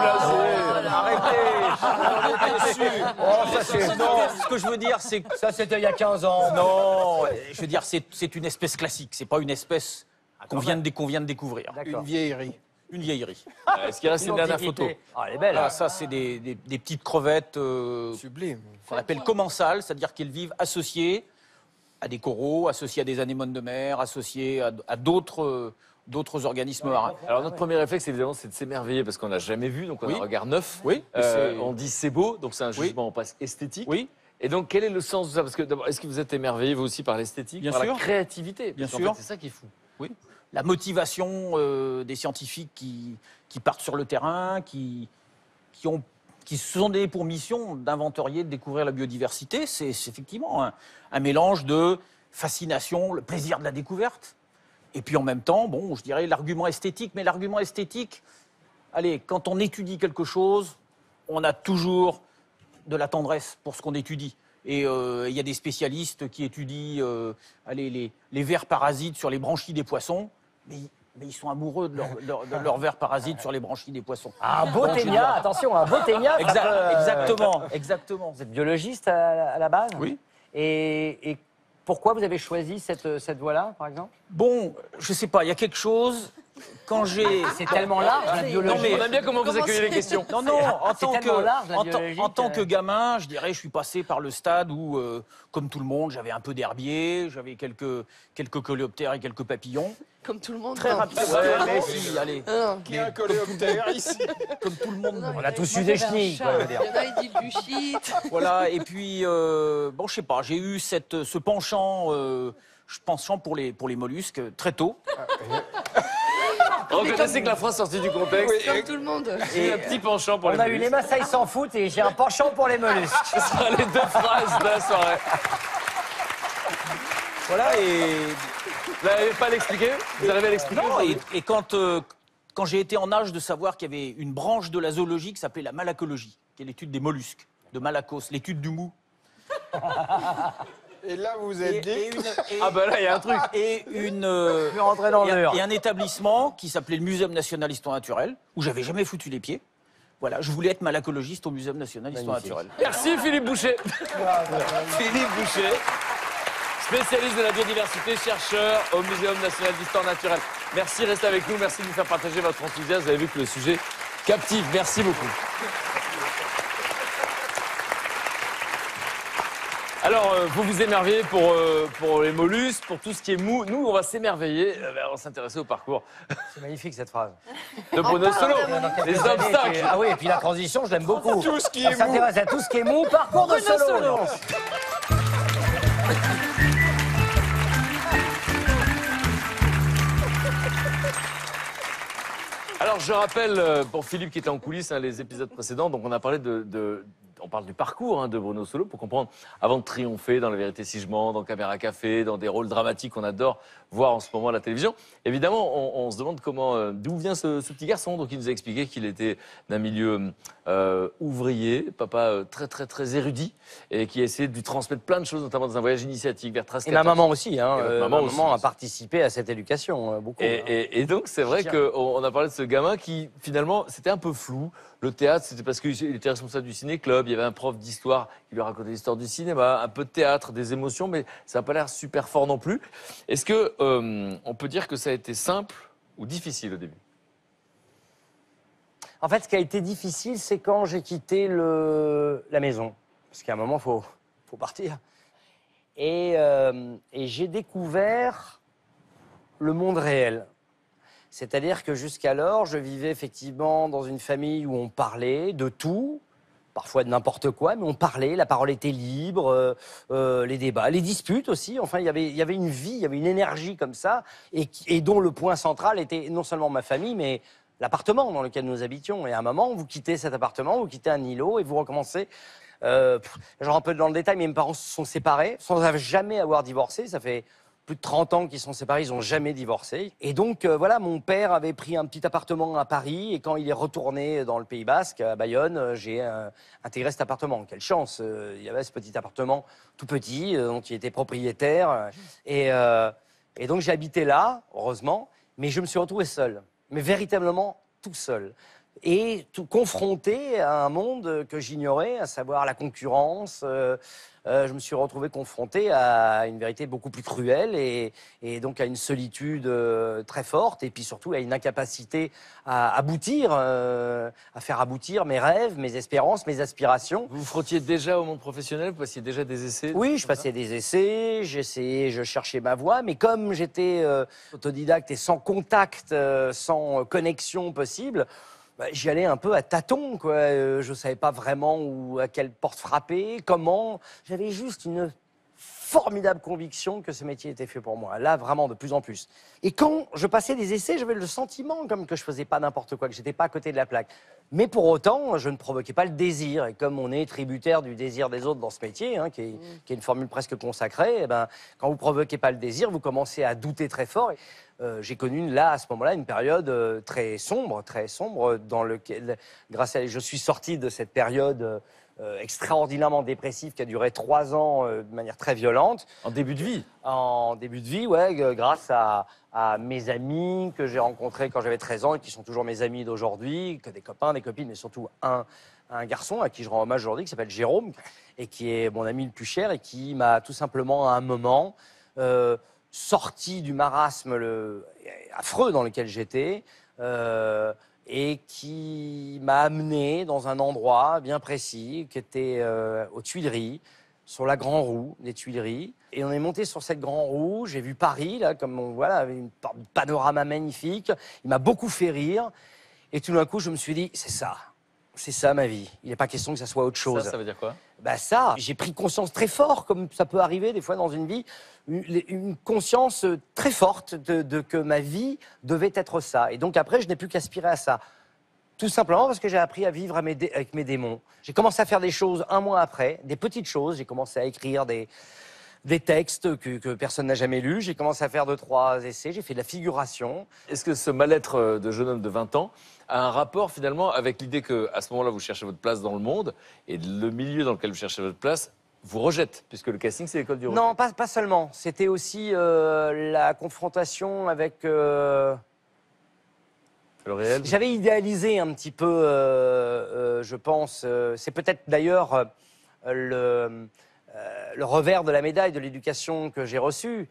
Arrêtez. Non, ce que je veux dire, c'est que... Ça, c'était il y a 15 ans. Non, je veux dire, c'est une espèce classique. C'est pas une espèce qu'on vient de découvrir. Une vieillerie. Une vieillerie. Est-ce qu'il reste une dernière photo? Ah, elle est belle. Ah, ça, c'est des petites crevettes Sublime. qu'on appelle commensales, c'est-à-dire qu'elles vivent associées à des coraux, associées à des anémones de mer, associées à d'autres organismes marins. Alors notre premier réflexe évidemment c'est de s'émerveiller parce qu'on n'a jamais vu, donc on a un regard neuf. Oui. On dit c'est beau, donc c'est un jugement en passe esthétique. Oui. Et donc quel est le sens de ça? Parce que d'abord, est-ce que vous êtes émerveillé vous aussi par l'esthétique, Bien par sûr. la créativité? Bien Parce qu'en sûr. fait, c'est ça qui est fou. Oui. La motivation des scientifiques qui partent sur le terrain, qui se sont donnés pour mission d'inventorier, de découvrir la biodiversité, c'est effectivement un mélange de fascination, le plaisir de la découverte, et puis en même temps, bon, je dirais l'argument esthétique. Mais l'argument esthétique, allez, quand on étudie quelque chose, on a toujours de la tendresse pour ce qu'on étudie. Et il y a des spécialistes qui étudient les vers parasites sur les branchies des poissons, mais ils sont amoureux de leurs vers parasites sur les branchies des poissons. Un beau ténia, attention, un beau ténia. Exactement. Vous êtes biologiste à la base? Oui. Et pourquoi vous avez choisi cette voie-là, par exemple? Bon, je sais pas, il y a quelque chose quand j'ai... C'est tellement large, la biologie. On aime bien comment vous accueillez les questions. Non, non, tellement large, la biologie, en tant que gamin, je dirais, je suis passé par le stade où, comme tout le monde, j'avais un peu d'herbier, j'avais quelques coléoptères et quelques papillons. Comme tout le monde. Très non. rapidement. Ouais, mais si, allez. Non. Qui a un coléoptère ici? Comme tout le monde. Non, On il a a- tous moi, eu des j'avais un chenilles, chat. quoi, je veux dire. Il y en a, ils disent du shit. Voilà, et puis, bon, je sais pas, j'ai eu ce penchant, penchant pour les mollusques très tôt. Reconnaissez que la phrase sortie du contexte. Comme tout le monde. Et un petit penchant pour les On a eu les mollusques. Maasai s'en foutent et j'ai un penchant pour les mollusques. Ce sera les 2 phrases de la soirée. Voilà, et... Vous n'arrivez pas à l'expliquer? Vous arrivez à l'expliquer? Non, et quand j'ai été en âge de savoir qu'il y avait une branche de la zoologie qui s'appelait la malacologie, qui est l'étude des mollusques, de Malacos, l'étude du mou. Et là, vous vous êtes dit... Ah bah là, il y a un truc. Et Je vais rentrer dans le mur. et un établissement qui s'appelait le Muséum national d'histoire naturelle, où j'avais jamais foutu les pieds. Voilà, je voulais être malacologiste au Muséum national d'histoire Magnifique. naturelle. Merci Philippe Boucher. Philippe Boucher, spécialiste de la biodiversité, chercheur au Muséum national d'histoire naturelle. Merci, restez avec nous. Merci de nous faire partager votre enthousiasme. Vous avez vu que le sujet captive. Merci beaucoup. Alors, vous vous émerveillez pour les mollusques, pour tout ce qui est mou. Nous, on va s'émerveiller, on va s'intéresser au parcours C'est magnifique cette phrase. de Bruno Solo. Les obstacles. Ah oui, et puis la transition, je l'aime beaucoup. Tout ce qui est On s'intéresse à tout ce qui est mou. Parcours de solo. Alors, je rappelle, pour Philippe qui était en coulisses, les épisodes précédents, donc on a parlé on parle du parcours de Bruno Solo pour comprendre, avant de triompher dans La Vérité si je mens, dans Caméra Café, dans des rôles dramatiques qu'on adore voir en ce moment à la télévision. Évidemment, on se demande d'où vient ce petit garçon. Donc, il nous a expliqué qu'il était d'un milieu ouvrier, papa très, très, très érudit, et qui a essayé de lui transmettre plein de choses, notamment dans un voyage initiatique vers 13-14. Et ma maman aussi. Hein, Et votre maman aussi. a participé à cette éducation, beaucoup. hein. Et donc, c'est vrai qu'on a parlé de ce gamin qui, finalement, c'était un peu flou. Le théâtre, c'était parce qu'il était responsable du ciné-club. Il y avait un prof d'histoire qui lui racontait l'histoire du cinéma, un peu de théâtre, des émotions, mais ça n'a pas l'air super fort non plus. Est-ce que on peut dire que ça a été simple ou difficile au début? En fait, ce qui a été difficile, c'est quand j'ai quitté la maison. Parce qu'à un moment, il faut partir. Et j'ai découvert le monde réel. C'est-à-dire que jusqu'alors, je vivais effectivement dans une famille où on parlait de tout, parfois de n'importe quoi, mais on parlait, la parole était libre, les débats, les disputes aussi. Enfin, il y avait une vie, il y avait une énergie comme ça, et dont le point central était non seulement ma famille, mais l'appartement dans lequel nous habitions. Et à un moment, vous quittez cet appartement, vous quittez un îlot et vous recommencez. Genre un peu dans le détail, mes parents se sont séparés sans jamais avoir divorcé. Ça fait plus de 30 ans qu'ils sont séparés, ils n'ont jamais divorcé. Et donc, voilà, mon père avait pris un petit appartement à Paris, et quand il est retourné dans le Pays Basque, à Bayonne, j'ai intégré cet appartement. Quelle chance, il y avait ce petit appartement tout petit, dont il était propriétaire. Et donc, j'ai habité là, heureusement, mais je me suis retrouvé seul. Mais véritablement tout seul. Et tout confronté à un monde que j'ignorais, à savoir la concurrence. Je me suis retrouvé confronté à une vérité beaucoup plus cruelle et donc à une solitude très forte, et puis surtout à une incapacité à aboutir, à faire aboutir mes rêves, mes espérances, mes aspirations. Vous vous frottiez déjà au monde professionnel? Vous passiez déjà des essais? Oui, je passais des essais, j'essayais, je cherchais ma voie, mais comme j'étais autodidacte et sans contact, sans connexion possible, j'y allais un peu à tâtons, quoi. Je ne savais pas vraiment à quelle porte frapper, comment. J'avais juste une formidable conviction que ce métier était fait pour moi. Là, vraiment, de plus en plus. Et quand je passais des essais, j'avais le sentiment comme que je faisais pas n'importe quoi, que j'étais pas à côté de la plaque. Mais pour autant, je ne provoquais pas le désir. Et comme on est tributaire du désir des autres dans ce métier, qui est une formule presque consacrée, eh ben, quand vous provoquez pas le désir, vous commencez à douter très fort. J'ai connu là, à ce moment-là, une période très sombre, dans lequel, je suis sorti de cette période extraordinairement dépressive qui a duré 3 ans de manière très violente. En début de vie? En début de vie, ouais, grâce à mes amis que j'ai rencontrés quand j'avais 13 ans et qui sont toujours mes amis d'aujourd'hui, que des copains, des copines, mais surtout un garçon à qui je rends hommage aujourd'hui, qui s'appelle Jérôme, et qui est mon ami le plus cher et qui m'a tout simplement, à un moment, sorti du marasme affreux dans lequel j'étais et qui m'a amené dans un endroit bien précis qui était aux Tuileries, sur la Grand Roue des Tuileries. Et on est monté sur cette Grand Roue, j'ai vu Paris, là, comme on voit, là, avec un panorama magnifique. Il m'a beaucoup fait rire. Et tout d'un coup, je me suis dit, c'est ça ma vie. Il n'est pas question que ça soit autre chose. Ça veut dire quoi? Bah ça, j'ai pris conscience très fort, comme ça peut arriver des fois dans une vie, une conscience très forte que ma vie devait être ça. Et donc après, je n'ai plus qu'aspirer à ça. Tout simplement parce que j'ai appris à vivre avec mes démons. J'ai commencé à faire des choses un mois après, des petites choses. J'ai commencé à écrire des textes que personne n'a jamais lus. J'ai commencé à faire 2-3 essais. J'ai fait de la figuration. Est-ce que ce mal-être de jeune homme de 20 ans a un rapport finalement avec l'idée qu'à ce moment-là, vous cherchez votre place dans le monde et le milieu dans lequel vous cherchez votre place vous rejette, puisque le casting, c'est l'école du rejet? Non, pas seulement. C'était aussi la confrontation avec... Le réel? J'avais idéalisé un petit peu, je pense, c'est peut-être d'ailleurs le revers de la médaille de l'éducation que j'ai reçue.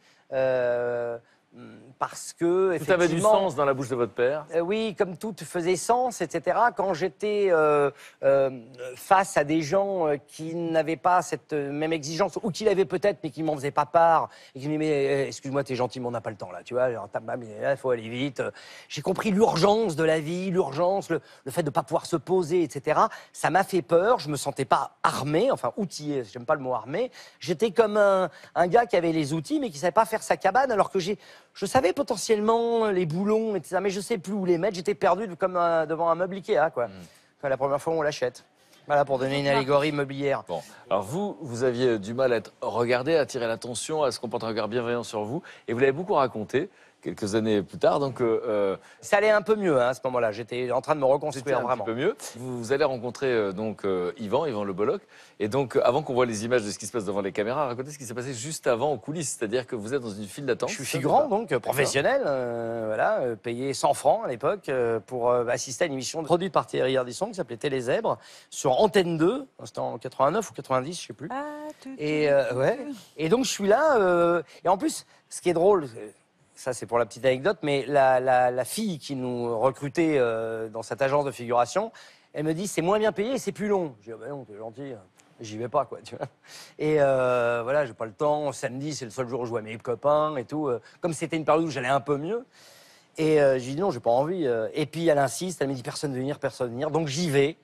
Parce que, tout avait du sens dans la bouche de votre père. Oui, comme tout faisait sens, etc. Quand j'étais face à des gens qui n'avaient pas cette même exigence, ou qui l'avaient peut-être, mais qui m'en faisaient pas part, et qui me disaient, mais excuse-moi, t'es gentil, mais on n'a pas le temps, là, tu vois, il faut aller vite. J'ai compris l'urgence de la vie, l'urgence, le fait de ne pas pouvoir se poser, etc. Ça m'a fait peur, je me sentais pas armé, enfin outillé, j'aime pas le mot armé. J'étais comme un gars qui avait les outils, mais qui savait pas faire sa cabane, alors que je savais potentiellement les boulons, etc., mais je ne sais plus où les mettre. J'étais perdu comme devant un meuble Ikea, quoi. Quand la première fois où on l'achète. Voilà, pour donner une allégorie immobilière. Bon, alors vous aviez du mal à être regardé, à attirer l'attention, à se comporter un regard bienveillant sur vous, et vous l'avez beaucoup raconté quelques années plus tard, donc... Ça allait un peu mieux à ce moment-là, j'étais en train de me reconstruire vraiment. Un peu mieux. Vous allez rencontrer Yvan Le Bolloc, et donc avant qu'on voit les images de ce qui se passe devant les caméras, racontez ce qui s'est passé juste avant aux coulisses, c'est-à-dire que vous êtes dans une file d'attente. Je suis figurant, donc professionnel, voilà, payé 100 francs à l'époque pour assister à une émission produite par Thierry Ardisson qui s'appelait Télézèbre sur Antenne 2, c'était en 89 ou 90, je sais plus. Et donc je suis là, et en plus, ce qui est drôle... Ça, c'est pour la petite anecdote, mais la fille qui nous recrutait dans cette agence de figuration, elle me dit, c'est moins bien payé et c'est plus long. Je dis, ah ben non, t'es gentil, j'y vais pas, quoi, tu vois. Et voilà, j'ai pas le temps. Samedi, c'est le seul jour où je vois mes copains et tout. Comme c'était une période où j'allais un peu mieux. Et je dis, non, j'ai pas envie. Et puis, elle insiste, elle me dit, personne ne veut venir, personne ne veut venir. Donc, j'y vais.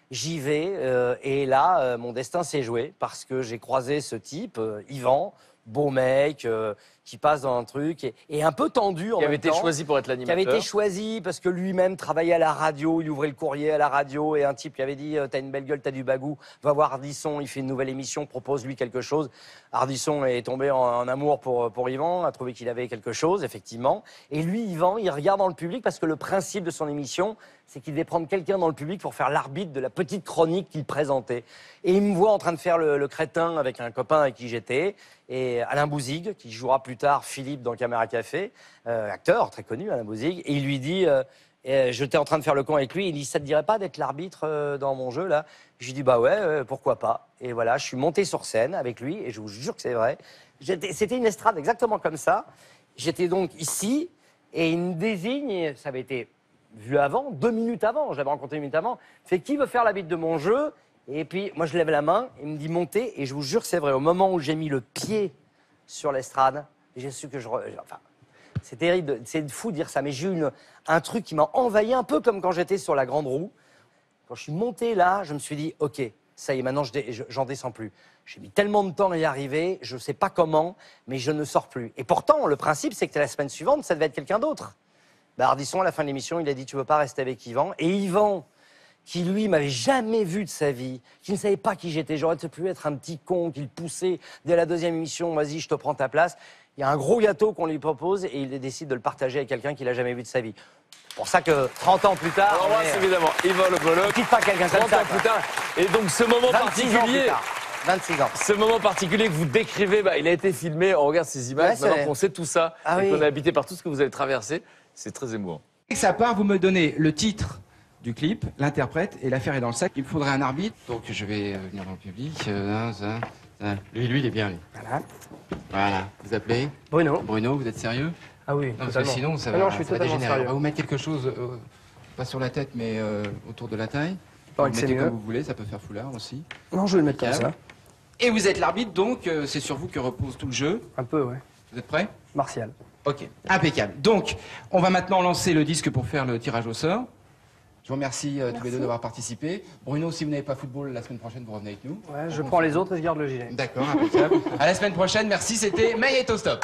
Et là, mon destin s'est joué parce que j'ai croisé ce type, Yvan, beau mec, qui passe dans un truc et un peu tendu en même temps. Qui avait été choisi pour être l'animateur. Qui avait été choisi parce que lui-même travaillait à la radio, il ouvrait le courrier à la radio et un type qui avait dit t'as une belle gueule, t'as du bagou, va voir Ardisson, il fait une nouvelle émission, propose-lui quelque chose. Ardisson est tombé en amour pour Yvan, a trouvé qu'il avait quelque chose, effectivement. Et lui, Yvan, il regarde dans le public parce que le principe de son émission, c'est qu'il devait prendre quelqu'un dans le public pour faire l'arbitre de la petite chronique qu'il présentait. Et il me voit en train de faire le crétin avec un copain avec qui j'étais, et Alain Bouzigues, qui jouera plus tard Philippe dans Caméra Café, acteur très connu, Alain Bouzigues, et il lui dit, j'étais en train de faire le con avec lui, il dit, ça te dirait pas d'être l'arbitre dans mon jeu, là? Je lui dis, bah ouais, pourquoi pas. Et voilà, je suis monté sur scène avec lui, et je vous jure que c'est vrai. C'était une estrade exactement comme ça. J'étais donc ici, et il me désigne, et ça avait été vu avant, 2 minutes avant, j'avais rencontré 1 minute avant, fait qui veut faire l'arbitre de mon jeu? Et puis, moi, je lève la main, il me dit montez, et je vous jure que c'est vrai, au moment où j'ai mis le pied sur l'estrade, j'ai su que enfin, c'est terrible, c'est fou de dire ça, mais j'ai eu un truc qui m'a envahi un peu comme quand j'étais sur la Grande Roue. Quand je suis monté là, je me suis dit, ok, ça y est, maintenant, j'en descends plus. J'ai mis tellement de temps à y arriver, je ne sais pas comment, mais je ne sors plus. Et pourtant, le principe, c'est que la semaine suivante, ça devait être quelqu'un d'autre. Bah, Ardisson, à la fin de l'émission, il a dit, tu veux pas rester avec Yvan? Et Yvan, qui lui m'avait jamais vu de sa vie, qui ne savait pas qui j'étais, j'aurais pu être un petit con qui le poussait dès la 2e émission, vas-y, je te prends ta place. Il y a un gros gâteau qu'on lui propose et il décide de le partager avec quelqu'un qu'il n'a jamais vu de sa vie. C'est pour ça que 30 ans plus tard... Alors, c'est évidemment Yvan Le Bolloc. Ne quitte pas quelqu'un comme ça. 30 ans plus tard. Et donc, ce moment 26 particulier... ans plus tard. 26 ans. Ce moment particulier que vous décrivez, il a été filmé, on regarde ces images, maintenant qu'on sait tout ça, et qu'on est habité par tout ce que vous avez traversé, c'est très émouvant. Et que ça part, vous me donnez le titre du clip, l'interprète, et l'affaire est dans le sac. Il me faudrait un arbitre. Donc je vais venir dans le public. Lui, il est bien, lui. Voilà. Voilà. Vous appelez Bruno. Bruno, vous êtes sérieux? Ah oui, Non, parce que totalement. sinon, ça Ah va, non, je suis ça va totalement dégénérer. sérieux. On va vous mettre quelque chose, pas sur la tête, mais autour de la taille. Paraît Vous que le c'est mettez comme mieux. vous voulez, ça peut faire foulard aussi. Non, je vais le mettre comme ça. Et vous êtes l'arbitre, donc c'est sur vous que repose tout le jeu. Un peu, ouais. Vous êtes prêts? Martial. Ok, impeccable. Donc, on va maintenant lancer le disque pour faire le tirage au sort. Je vous remercie tous les deux d'avoir participé. Bruno, si vous n'avez pas football, la semaine prochaine, vous revenez avec nous. Ouais, je prends les autres et je garde le gilet. D'accord, impeccable. À la semaine prochaine, merci, c'était Maïeto Stop.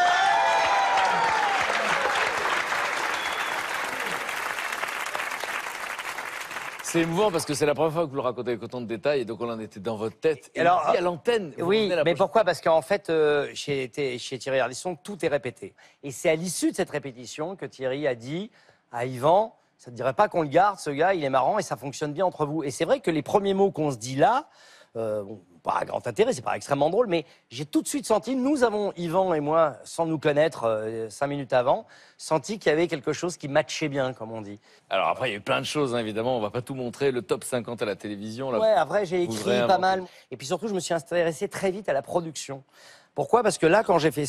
C'est émouvant parce que c'est la première fois que vous le racontez avec autant de détails et donc on en était dans votre tête. Et Alors, dit à l'antenne. vous Oui, revenez la mais prochaine- pourquoi? Parce qu'en fait, chez Thierry Ardisson, tout est répété. Et c'est à l'issue de cette répétition que Thierry a dit à Yvan, ça ne te dirait pas qu'on le garde, ce gars, il est marrant et ça fonctionne bien entre vous. Et c'est vrai que les premiers mots qu'on se dit là, bon, pas à grand intérêt, c'est pas extrêmement drôle, mais j'ai tout de suite senti, nous avons, Yvan et moi, sans nous connaître 5 minutes avant, senti qu'il y avait quelque chose qui matchait bien, comme on dit. Alors après, il y a eu plein de choses, hein, évidemment. On va pas tout montrer. Le top 50 à la télévision. Là, Ouais, après, j'ai vous écrit réinventez. pas mal. Et puis surtout, je me suis intéressé très vite à la production. Pourquoi? Parce que là, quand j'ai fait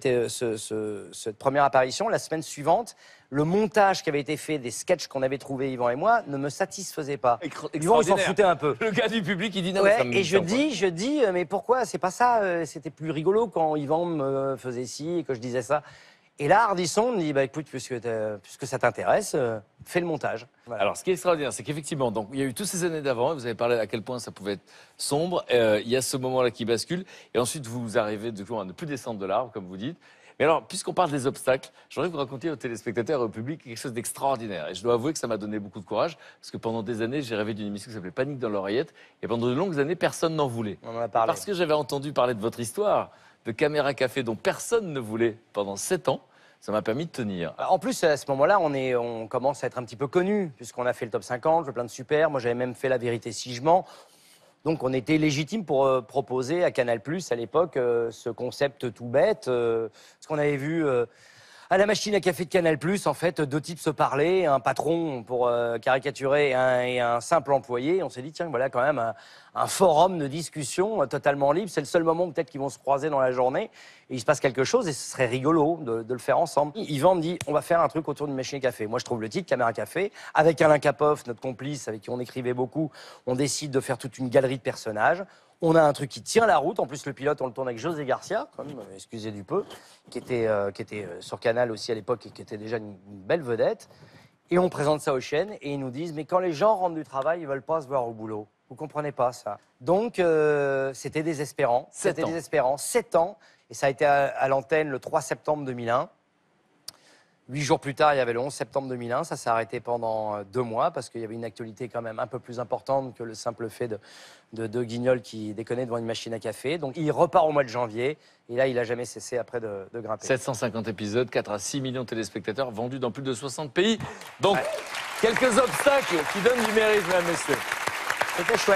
cette première apparition, la semaine suivante, le montage qui avait été fait des sketchs qu'on avait trouvés, Yvan et moi, ne me satisfaisait pas. Yvan, il s'en Extraordinaire. foutait un peu. Le gars du public, il dit non, mais Ouais, ça me et je tente pas. dis, mais pourquoi? C'est pas ça. C'était plus rigolo quand Yvan me faisait ci et que je disais ça. Et là, Ardisson me dit, bah écoute, puisque ça t'intéresse, fais le montage. Voilà. Alors, ce qui est extraordinaire, c'est qu'effectivement, donc, il y a eu toutes ces années d'avant, et vous avez parlé à quel point ça pouvait être sombre. Il y a ce moment-là qui bascule, et ensuite, vous arrivez du coup à ne plus descendre de l'arbre, comme vous dites. Mais alors, puisqu'on parle des obstacles, j'aimerais que vous racontiez aux téléspectateurs et au public quelque chose d'extraordinaire. Et je dois avouer que ça m'a donné beaucoup de courage, parce que pendant des années, j'ai rêvé d'une émission qui s'appelait Panique dans l'oreillette, et pendant de longues années, personne n'en voulait. On en a parlé. Parce que j'avais entendu parler de votre histoire, de Caméra Café, dont personne ne voulait pendant 7 ans. Ça m'a permis de tenir. En plus, à ce moment-là, on commence à être un petit peu connu, puisqu'on a fait le top 50, le plein de super. Moi, j'avais même fait La Vérité si je mens. Donc, on était légitime pour proposer à Canal+, à l'époque, ce concept tout bête. Ce qu'on avait vu à la machine à café de Canal+, en fait, deux types se parlaient, un patron pour caricaturer et un simple employé. On s'est dit, tiens, voilà quand même un forum de discussion totalement libre. C'est le seul moment peut-être qu'ils vont se croiser dans la journée et il se passe quelque chose et ce serait rigolo de le faire ensemble. Yvan me dit, on va faire un truc autour d'une machine à café. Moi, je trouve le titre, Caméra Café. Avec Alain Capoff, notre complice, avec qui on écrivait beaucoup, on décide de faire toute une galerie de personnages. On a un truc qui tient la route. En plus, le pilote, on le tourne avec José Garcia, quand même, excusez du peu, qui était sur Canal aussi à l'époque et qui était déjà une belle vedette. Et on présente ça aux chaînes et ils nous disent, mais quand les gens rentrent du travail, ils veulent pas se voir au boulot. Vous comprenez pas ça. Donc, c'était désespérant. C'était désespérant. 7 ans. Et ça a été à l'antenne le 3 septembre 2001. 8 jours plus tard, il y avait le 11 septembre 2001. Ça s'est arrêté pendant 2 mois parce qu'il y avait une actualité quand même un peu plus importante que le simple fait de deux guignols qui déconnaient devant une machine à café. Donc, il repart au mois de janvier. Et là, il n'a jamais cessé après de grimper. 750 épisodes, 4 à 6 millions de téléspectateurs vendus dans plus de 60 pays. Donc, quelques obstacles qui donnent du mérite, mesdames, messieurs. C'était chouette.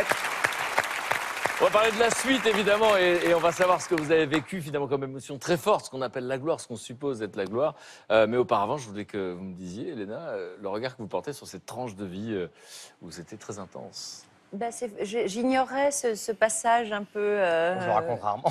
On va parler de la suite, évidemment, et on va savoir ce que vous avez vécu, finalement, comme émotion très forte, ce qu'on appelle la gloire, ce qu'on suppose être la gloire. Mais auparavant, je voulais que vous me disiez, Elena, le regard que vous portez sur cette tranche de vie où c'était très intense. Bah, j'ignorais ce passage un peu... On se raconte rarement.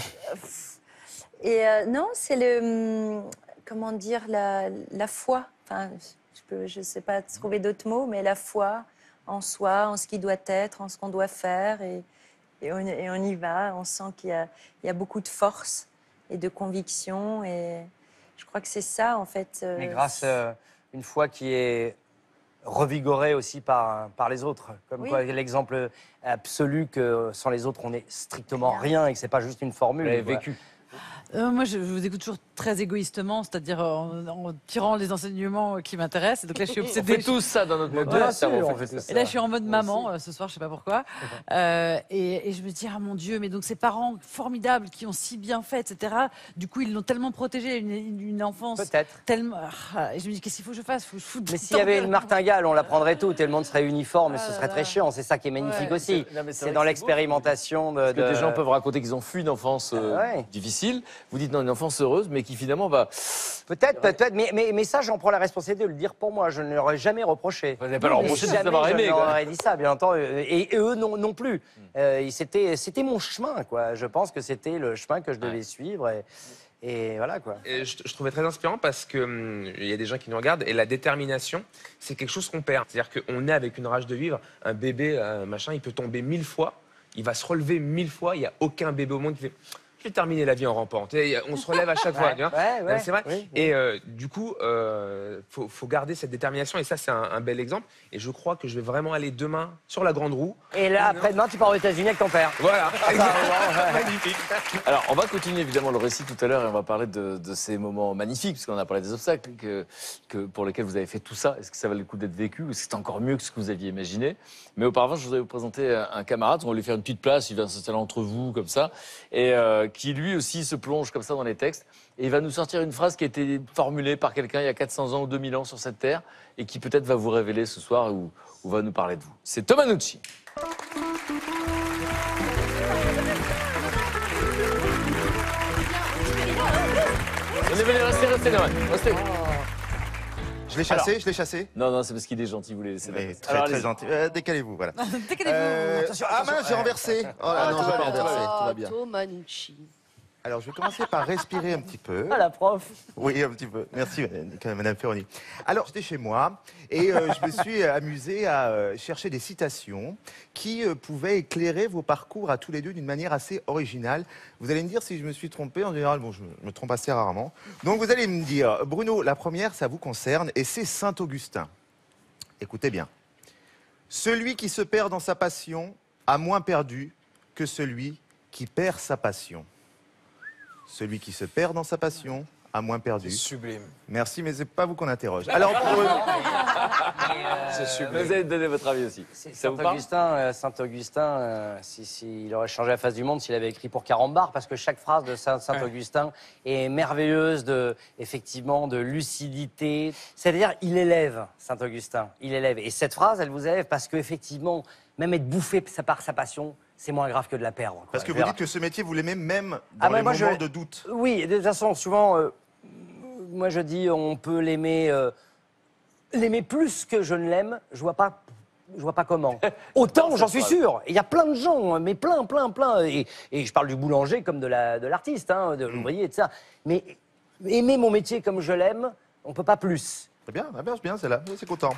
Et non, c'est comment dire, la foi. Enfin, je sais pas trouver d'autres mots, mais la foi en soi, en ce qui doit être, en ce qu'on doit faire. Et on y va. On sent qu'il y a beaucoup de force et de conviction. Et je crois que c'est ça, en fait. Mais grâce à une foi qui est revigorée aussi par les autres. Comme Oui. quoi, l'exemple absolu que sans les autres, on n'est strictement rien et que c'est pas juste une formule. Vous l'avez quoi. vécu. Moi, je vous écoute toujours très égoïstement, c'est-à-dire en tirant les enseignements qui m'intéressent. Et donc là, je suis On obsédée. fait tous ça dans notre mode de Bien vie, sûr, on on fait fait tous ça. ça. Et là, je suis en mode maman ce soir, je sais pas pourquoi. Et je me dis, ah mon Dieu, mais donc ces parents formidables qui ont si bien fait, etc. Du coup, ils l'ont tellement protégé, une enfance Peut-être. tellement. Et je me dis, qu'est-ce qu'il faut que je fasse? Faut que je foute Mais s'il y avait une martingale, on la prendrait tout, tout le monde serait uniforme et ce Ah serait là très là. chiant. C'est ça qui est magnifique aussi. Non, mais c'est C'est vrai dans que c'est beau, l'expérimentation de. Parce que des gens peuvent raconter qu'ils ont fui une enfance ouais. difficile, vous dites non, une enfance heureuse, mais qui finalement va... Peut-être, mais ça, j'en prends la responsabilité de le dire pour moi. Je ne leur ai jamais reproché. Vous n'avez pas leur reproché d'avoir aimé. Je leur aurais dit ça, bien entendu. Et eux non plus. C'était mon chemin, quoi. Je pense que c'était le chemin que je devais suivre. Et voilà, quoi. Et je trouvais très inspirant parce que il y a des gens qui nous regardent et la détermination, c'est quelque chose qu'on perd. C'est-à-dire qu'on est avec une rage de vivre. Un bébé, machin, il peut tomber 1000 fois, il va se relever 1000 fois. Il n'y a aucun bébé au monde qui fait... Je vais terminer la vie en rampant. On se relève à chaque fois. C'est vrai. Oui. Et du coup, faut garder cette détermination. Et ça, c'est un bel exemple. Et je crois que je vais vraiment aller demain sur la grande roue. Et là, après-demain, tu pars aux États-Unis avec ton père. Voilà. Magnifique. Alors, on va continuer évidemment le récit tout à l'heure et on va parler de ces moments magnifiques, puisqu'on a parlé des obstacles pour lesquels vous avez fait tout ça. Est-ce que ça valait le coup d'être vécu ou est-ce que c'est encore mieux que ce que vous aviez imaginé? Mais auparavant, je voudrais vous présenter un camarade. On va lui faire une petite place. Il va s'installer entre vous, comme ça. Et qui lui aussi se plonge comme ça dans les textes. Et il va nous sortir une phrase qui a été formulée par quelqu'un il y a 400 ans ou 2000 ans sur cette terre et qui peut-être va vous révéler ce soir ou va nous parler de vous. C'est Thomas Nucci. Venez, restez, Noël. Restez. Je l'ai chassé, Non, c'est parce qu'il est gentil, vous les laissez. Très gentil. Décalez-vous, voilà. Décalez-vous. Attention, mince, j'ai renversé. Oh là, non, je vais pas renverser, tout va bien. Thomas Nucci. Alors, je vais commencer par respirer un petit peu. Ah, la prof. Oui, un petit peu. Merci, Madame Ferroni. Alors, j'étais chez moi et je me suis amusé à chercher des citations qui pouvaient éclairer vos parcours à tous les deux d'une manière assez originale. Vous allez me dire si je me suis trompé. En général, bon, je me trompe assez rarement. Donc, vous allez me dire, Bruno, la première, ça vous concerne et c'est Saint-Augustin. Écoutez bien. Celui qui se perd dans sa passion a moins perdu que celui qui perd sa passion. Celui qui se perd dans sa passion a moins perdu. C'est sublime. Merci, mais c'est pas vous qu'on interroge. Alors, pour eux... C'est sublime. Vous allez donner votre avis aussi. Saint-Augustin, il aurait changé la face du monde s'il avait écrit pour Carambar, parce que chaque phrase de Saint-Augustin est merveilleuse, effectivement, de lucidité. C'est-à-dire, il élève, Saint-Augustin. Il élève. Et cette phrase, elle vous élève parce qu'effectivement, même être bouffé par sa passion, c'est moins grave que de la perdre. Quoi. Parce que vous dites que ce métier, vous l'aimez même dans les moments de doute. Oui, de toute façon, souvent, moi je dis, on peut l'aimer plus que je ne l'aime. Je vois pas comment. Autant, j'en suis sûr. Il y a plein de gens, mais plein. Et je parle du boulanger comme de l'artiste, de l'ouvrier et de ça. Mais aimer mon métier comme je l'aime, on peut pas plus. C'est bien, c'est là, c'est content.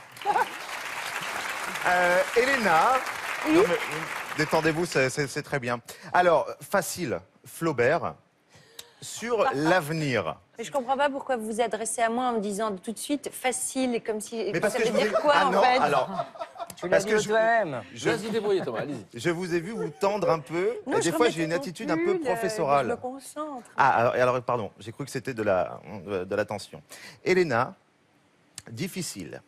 Elena. Oui. Non, mais, détendez-vous, c'est très bien. Alors, facile, Flaubert, sur l'avenir. Mais je comprends pas pourquoi vous vous adressez à moi en me disant tout de suite facile, comme si. Mais parce ça que veut dire quoi ah en non, fait alors. Tu l'as dit toi-même. Vas-y, débrouillez, Thomas, allez-y. Je vous ai vu vous tendre un peu. Non, et des fois, j'ai une attitude un peu professorale. Je me concentre. Ah, alors pardon, j'ai cru que c'était de la tension. Elena, difficile.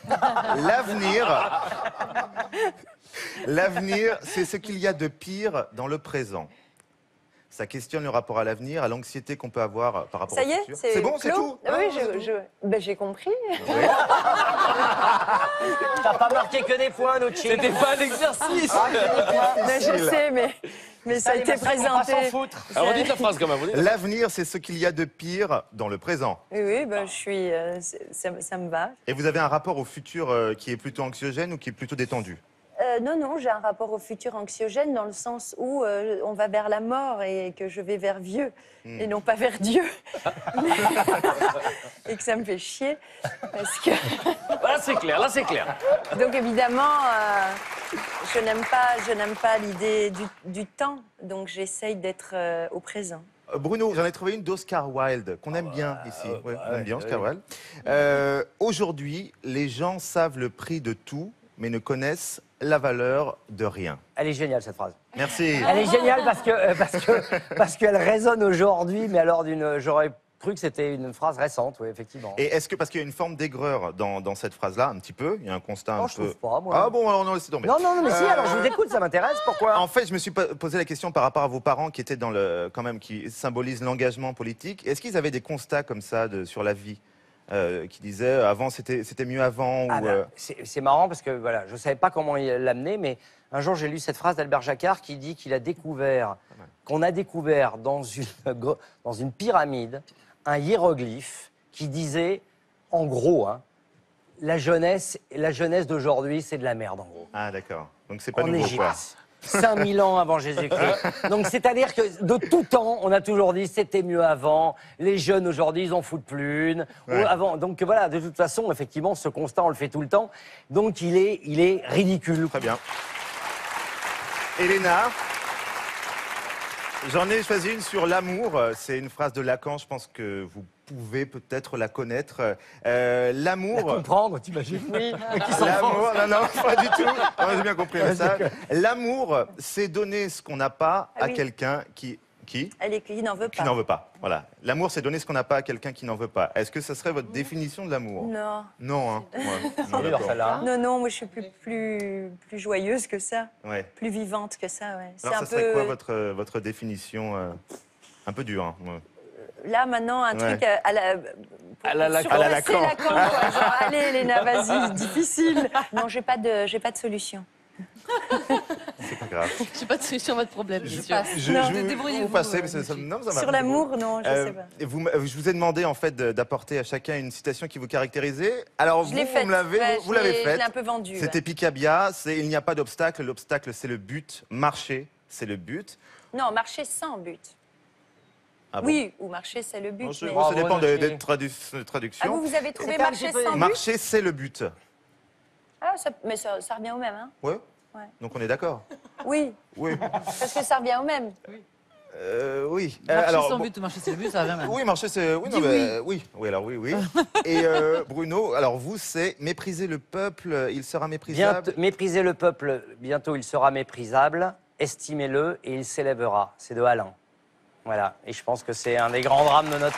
L'avenir, c'est ce qu'il y a de pire dans le présent. Ça questionne le rapport à l'avenir, à l'anxiété qu'on peut avoir par rapport au futur. Ça y est, c'est bon, c'est tout. Oui, j'ai compris. T'as pas marqué que des points, Nucci. C'était pas un exercice. Mais je sais, mais ça a été présenté. Alors, dites la phrase quand même. L'avenir, c'est ce qu'il y a de pire dans le présent. Oui, je suis. Ça me va. Et vous avez un rapport au futur qui est plutôt anxiogène ou qui est plutôt détendu? Non, j'ai un rapport au futur anxiogène dans le sens où on va vers la mort et que je vais vers vieux et non pas vers Dieu. Et que ça me fait chier parce que... Là, c'est clair. Donc évidemment, je n'aime pas l'idée du temps, donc j'essaye d'être au présent. Bruno, j'en ai trouvé une d'Oscar Wilde, qu'on aime bien ici. On aime bien Oscar Wilde. Aujourd'hui, les gens savent le prix de tout, mais ne connaissent la valeur de rien. Elle est géniale, cette phrase. Merci. Elle est géniale parce qu'elle résonne aujourd'hui, mais alors j'aurais cru que c'était une phrase récente, oui, effectivement. Et est-ce que, parce qu'il y a une forme d'aigreur dans cette phrase-là, un petit peu, il y a un constat un peu... Je trouve pas, moi. Ah bon, alors non, laissez tomber. Non, mais si, alors je vous écoute, ça m'intéresse, pourquoi? En fait, je me suis posé la question par rapport à vos parents qui étaient qui symbolisent l'engagement politique. Est-ce qu'ils avaient des constats comme ça sur la vie qui disaient avant c'était mieux avant C'est marrant parce que voilà, je ne savais pas comment l'amener, mais un jour j'ai lu cette phrase d'Albert Jacquard qui dit qu'il a découvert qu'on a découvert dans une pyramide un hiéroglyphe qui disait, en gros, hein, la jeunesse d'aujourd'hui, c'est de la merde, en gros. Ah, d'accord. Donc c'est pas En nouveau, Égypte. quoi. 5000 ans avant Jésus-Christ. Donc c'est-à-dire que de tout temps, on a toujours dit c'était mieux avant. Les jeunes aujourd'hui, ils en foutent plus une. Ouais. Avant. Donc voilà, de toute façon, effectivement, ce constat, on le fait tout le temps. Donc il est ridicule. Très bien. Elena, j'en ai choisi une sur l'amour. C'est une phrase de Lacan, je pense que vous pouvez peut-être la connaître. L'amour... La comprendre, t'imagines? Oui. L'amour, non, pas du tout. Non, j'ai bien compris le message. L'amour, c'est donner ce qu'on n'a pas à quelqu'un qui n'en veut pas. Qui n'en veut pas. Voilà. L'amour, c'est donner ce qu'on n'a pas à quelqu'un qui n'en veut pas. Est-ce que ça serait votre définition de l'amour? Non. Non, hein. Ouais. Non, d'accord. Non, moi je suis plus joyeuse que ça. Ouais. Plus vivante que ça, ouais. Alors, ça serait quoi votre définition un peu dure, hein. Ouais. Là, maintenant, un truc à la Lacan. Lacan, quoi. Genre, allez, Elena, vas-y, difficile. Non, j'ai pas de solution. C'est pas grave. J'ai pas de solution à votre problème, monsieur. Vous passez, mais ça m'a Sur l'amour, non, je sais pas. Je vous ai demandé en fait d'apporter à chacun une citation qui vous caractérisait. Alors vous l'avez faite. Je l'ai un peu vendue. C'était Picabia. Il n'y a pas d'obstacle. L'obstacle, c'est le but. Marcher, c'est le but. Non, marcher sans but. Ah bon? Oui, ou marcher, c'est le but. Non, ça dépend des traductions. Ah, vous avez trouvé marcher sans but? Marcher, c'est le but. Ah, mais ça revient au même, hein? Ouais. Ouais. Donc on est d'accord. Oui. Oui. Parce que ça revient au même. Oui. Marcher sans but ou marcher c'est le but, ça revient même. Oui, marcher c'est... Oui, non, oui. Oui, alors oui. Et Bruno, alors vous, c'est mépriser le peuple, il sera méprisable. Mépriser le peuple, bientôt il sera méprisable. Estimez-le et il s'élèvera. C'est de Alain. Voilà. Et je pense que c'est un des grands drames de notre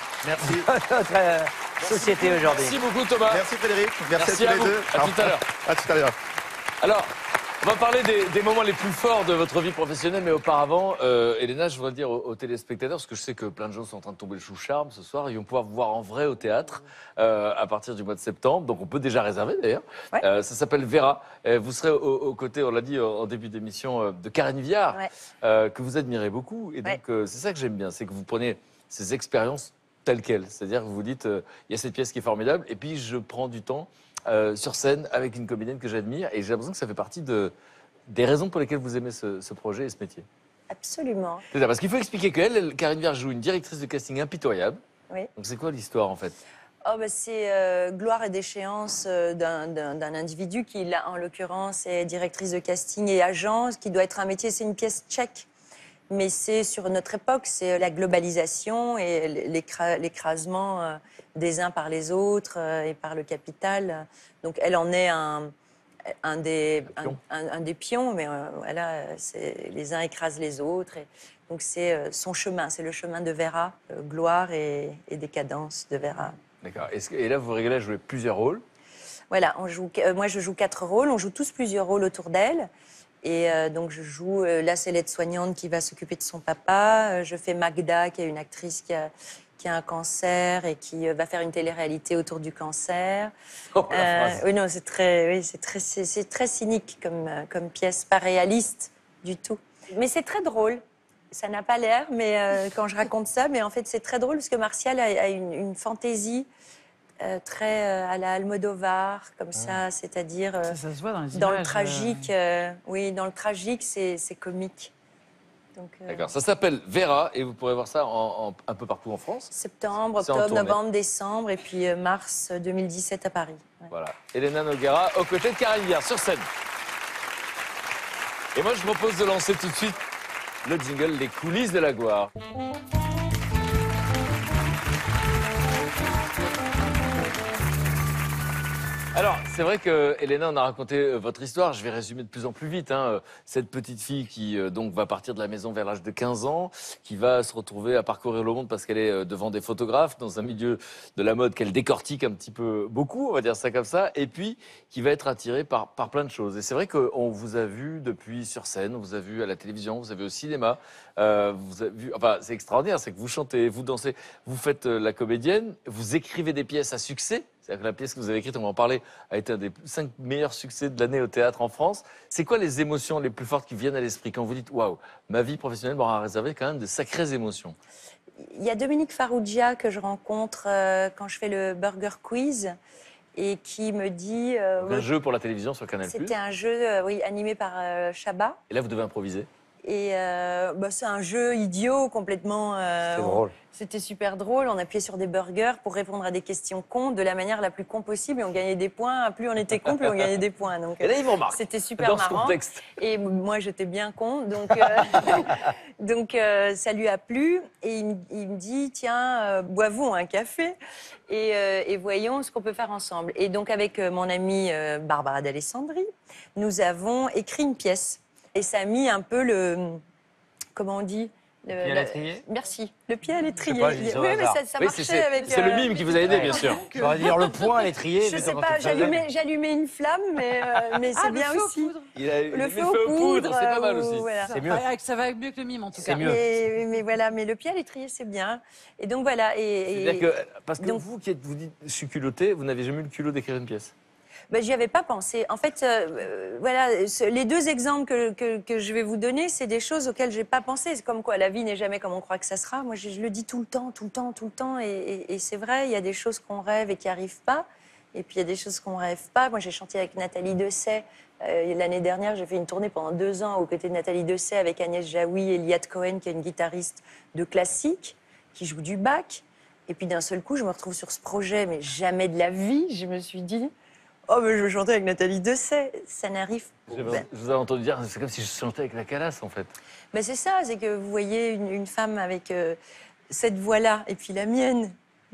société aujourd'hui. Merci beaucoup, Thomas. Merci, Frédéric. Merci à tous les deux. À tout à l'heure. À tout à l'heure. Alors, on va parler des moments les plus forts de votre vie professionnelle, mais auparavant, Elena, je voudrais dire aux téléspectateurs, parce que je sais que plein de gens sont en train de tomber le chou charme ce soir, ils vont pouvoir vous voir en vrai au théâtre à partir du mois de septembre, donc on peut déjà réserver d'ailleurs. Ouais. Ça s'appelle Vera. Vous serez aux côtés, on l'a dit en début d'émission, de Karine Viard, que vous admirez beaucoup. Et donc, c'est ça que j'aime bien, c'est que vous prenez ces expériences telles quelles. C'est-à-dire que vous dites, il y a cette pièce qui est formidable, et puis je prends du temps sur scène avec une comédienne que j'admire, et j'ai l'impression que ça fait partie des raisons pour lesquelles vous aimez ce projet et ce métier. Absolument. C'est ça, parce qu'il faut expliquer qu'elle, Karine Viard, joue une directrice de casting impitoyable. Oui. Donc c'est quoi l'histoire en fait? C'est gloire et déchéance d'un individu qui, là, en l'occurrence, est directrice de casting et agent, qui doit être un métier, c'est une pièce tchèque. Mais c'est sur notre époque, c'est la globalisation et l'écrasement des uns par les autres et par le capital. Donc elle en est un des pions, mais voilà, les uns écrasent les autres. Donc c'est son chemin, c'est le chemin de Vera, gloire et décadence de Vera. D'accord. Et là, vous réglez à jouer plusieurs rôles? Voilà, moi je joue 4 rôles, on joue tous plusieurs rôles autour d'elle. Et donc je joue, là c'est l'aide-soignante qui va s'occuper de son papa. Je fais Magda, qui est une actrice qui a un cancer et qui va faire une télé-réalité autour du cancer. Oh, la phrase. Oui, non, c'est très cynique comme pièce, pas réaliste du tout. Mais c'est très drôle. Ça n'a pas l'air, mais quand je raconte ça, mais en fait c'est très drôle parce que Martial a une fantaisie très à la Almodovar, comme ça, c'est-à-dire Ça se voit dans les dans le images, tragique. Oui, dans le tragique, c'est comique. D'accord, ça s'appelle Vera et vous pourrez voir ça un peu partout en France. Septembre, C'est en octobre, tournée. novembre, décembre et puis mars 2017 à Paris. Ouais. Voilà, Elena Noguera aux côtés de Karine Viard sur scène. Et moi, je vous propose de lancer tout de suite le jingle Les coulisses de la gloire. Alors, c'est vrai que Elena, on a raconté votre histoire. Je vais résumer de plus en plus vite. Cette petite fille qui donc va partir de la maison vers l'âge de 15 ans, qui va se retrouver à parcourir le monde parce qu'elle est devant des photographes dans un milieu de la mode qu'elle décortique un petit peu beaucoup, on va dire ça comme ça, et puis qui va être attirée par plein de choses. Et c'est vrai qu'on vous a vu depuis sur scène, on vous a vu à la télévision, vous avez au cinéma. Vous avez vu, enfin, c'est extraordinaire, c'est que vous chantez, vous dansez, vous faites la comédienne, vous écrivez des pièces à succès. C'est-à-dire que la pièce que vous avez écrite, on va en parler, a été un des 5 meilleurs succès de l'année au théâtre en France. C'est quoi les émotions les plus fortes qui viennent à l'esprit quand vous dites « Waouh, ma vie professionnelle m'aura réservé quand même de sacrées émotions ». Il y a Dominique Farrugia que je rencontre quand je fais le Burger Quiz et qui me dit... Un jeu pour la télévision sur Canal+. C'était un jeu oui, animé par Chabat. Et là, vous devez improviser. Et c'est un jeu idiot, complètement... C'est drôle. C'était super drôle. On appuyait sur des burgers pour répondre à des questions cons de la manière la plus con possible. Et on gagnait des points. Plus on était con, plus on gagnait des points. Donc, et là, ils vous remarquent. C'était super dans marrant. Ce contexte. Et moi, j'étais bien con. Donc, ça lui a plu. Et il me dit, tiens, boivons un café et voyons ce qu'on peut faire ensemble. Et donc, avec mon amie Barbara d'Alessandri, nous avons écrit une pièce. Et ça a mis un peu comment on dit Le pied à l'étrier. Merci. Le pied à l'étrier. Oui, mais ça marchait avec... C'est le mime qui vous a aidé, bien sûr. J'aurais dire le point à l'étrier. Je sais pas, j'allumais une flamme, mais c'est bien aussi. Le feu aux poudres, c'est pas mal aussi. Voilà. C'est mieux. Ça va mieux que le mime, en tout cas. C'est mieux. Mais voilà, mais le pied à l'étrier, c'est bien. Et donc voilà. C'est-à-dire que, parce que vous qui êtes, vous dites, je suis culotté, vous n'avez jamais eu le culot d'écrire une pièce. Ben, j'y avais pas pensé. En fait, voilà, les 2 exemples que je vais vous donner, c'est des choses auxquelles j'ai pas pensé. C'est comme quoi, la vie n'est jamais comme on croit que ça sera. Moi, je le dis tout le temps. Et c'est vrai, il y a des choses qu'on rêve et qui arrivent pas. Et puis, il y a des choses qu'on rêve pas. Moi, j'ai chanté avec Nathalie Dessay. L'année dernière, j'ai fait une tournée pendant 2 ans aux côtés de Nathalie Dessay avec Agnès Jaoui et Liat Cohen, qui est une guitariste de classique, qui joue du Bach. Et puis, d'un seul coup, je me retrouve sur ce projet, mais jamais de la vie. Je me suis dit... Oh, mais je veux chanter avec Nathalie Dessay. Ça n'arrive pas. Je vous ai entendu dire, c'est comme si je chantais avec la Calas, en fait. Mais c'est ça, c'est que vous voyez une femme avec cette voix-là, et puis la mienne.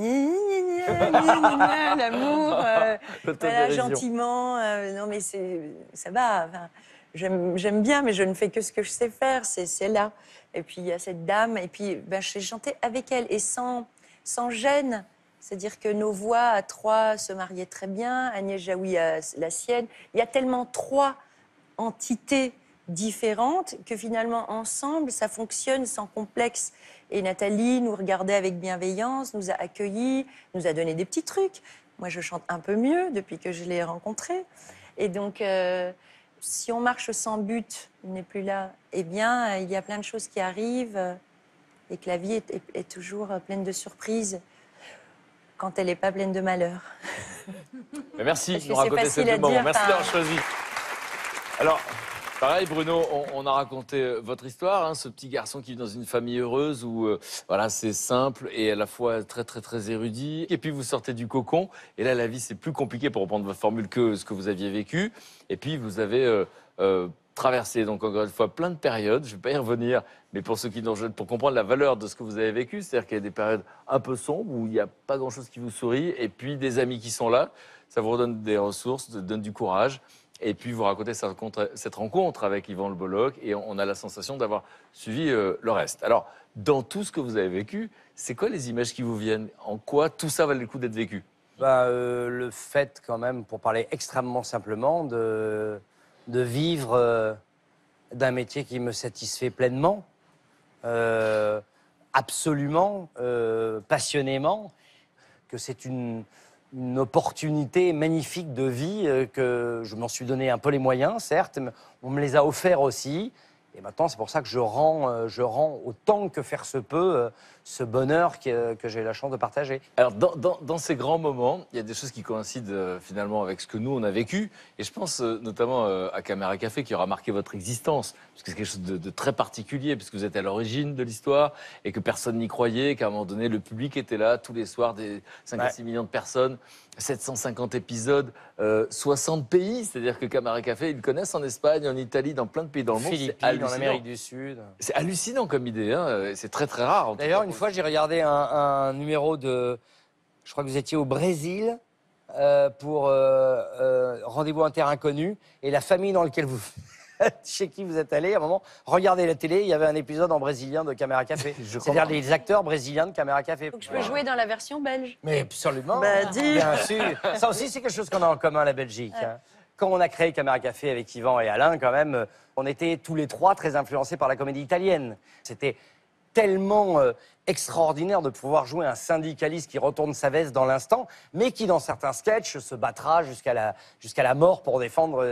L'amour, voilà, gentiment. Non, mais ça va. Enfin, j'aime bien, mais je ne fais que ce que je sais faire, c'est là. Et puis, il y a cette dame, et puis j'ai chanté avec elle, et sans gêne. C'est-à-dire que nos voix à 3 se mariaient très bien, Agnès Jaoui a la sienne. Il y a tellement 3 entités différentes que finalement, ensemble, ça fonctionne sans complexe. Et Nathalie nous regardait avec bienveillance, nous a accueillis, nous a donné des petits trucs. Moi, je chante un peu mieux depuis que je l'ai rencontrée. Et donc, si on marche sans but, il n'est plus là, eh bien, il y a plein de choses qui arrivent et que la vie est toujours pleine de surprises. Quand elle n'est pas pleine de malheur. Mais merci de nous c'est raconter facile ce à moment. dire, Merci d'avoir choisi. Alors, pareil, Bruno, on a raconté votre histoire, hein, ce petit garçon qui vit dans une famille heureuse où voilà, c'est simple et à la fois très, très, très érudit. Et puis, vous sortez du cocon. Et là, la vie, c'est plus compliqué, pour reprendre votre formule, que ce que vous aviez vécu. Et puis, vous avez traversé, donc encore une fois, plein de périodes. Je ne vais pas y revenir, mais pour ceux qui nous rejoignent, pour comprendre la valeur de ce que vous avez vécu, c'est-à-dire qu'il y a des périodes un peu sombres où il n'y a pas grand-chose qui vous sourit, et puis des amis qui sont là, ça vous redonne des ressources, ça donne du courage. Et puis vous racontez cette rencontre avec Yvan Le Bolloc, et on a la sensation d'avoir suivi le reste. Alors, dans tout ce que vous avez vécu, c'est quoi les images qui vous viennent? En quoi tout ça valait le coup d'être vécu? Le fait, quand même, pour parler extrêmement simplement, de vivre d'un métier qui me satisfait pleinement, absolument, passionnément, que c'est une opportunité magnifique de vie, que je m'en suis donné un peu les moyens, certes, mais on me les a offerts aussi. Et maintenant, c'est pour ça que je rends autant que faire se peut ce bonheur que j'ai la chance de partager. Alors, dans ces grands moments, il y a des choses qui coïncident finalement avec ce que nous, on a vécu. Et je pense notamment à Caméra Café, qui aura marqué votre existence, parce que c'est quelque chose de très particulier, puisque vous êtes à l'origine de l'histoire et que personne n'y croyait, qu'à un moment donné, le public était là tous les soirs, des 5 à 6 millions de personnes, 750 épisodes, 60 pays. C'est-à-dire que Caméra Café, ils le connaissent en Espagne, en Italie, dans plein de pays dans le monde. Philippines, en Amérique du Sud. C'est hallucinant comme idée, hein. C'est très très rare. D'ailleurs, une fois, j'ai regardé un numéro de... Je crois que vous étiez au Brésil pour Rendez-vous un terrain inconnu. Et la famille dans laquelle chez qui vous êtes allé, à un moment, regardez la télé, il y avait un épisode en brésilien de Caméra Café. C'est-à-dire les acteurs brésiliens de Caméra Café. Donc je peux jouer dans la version belge. Mais absolument. Dis. Bien sûr. Ça aussi, c'est quelque chose qu'on a en commun, la Belgique. Hein. Quand on a créé Caméra Café avec Yvan et Alain, quand même, on était tous les 3 très influencés par la comédie italienne. C'était tellement extraordinaire de pouvoir jouer un syndicaliste qui retourne sa veste dans l'instant, mais qui, dans certains sketchs, se battra jusqu'à la mort pour défendre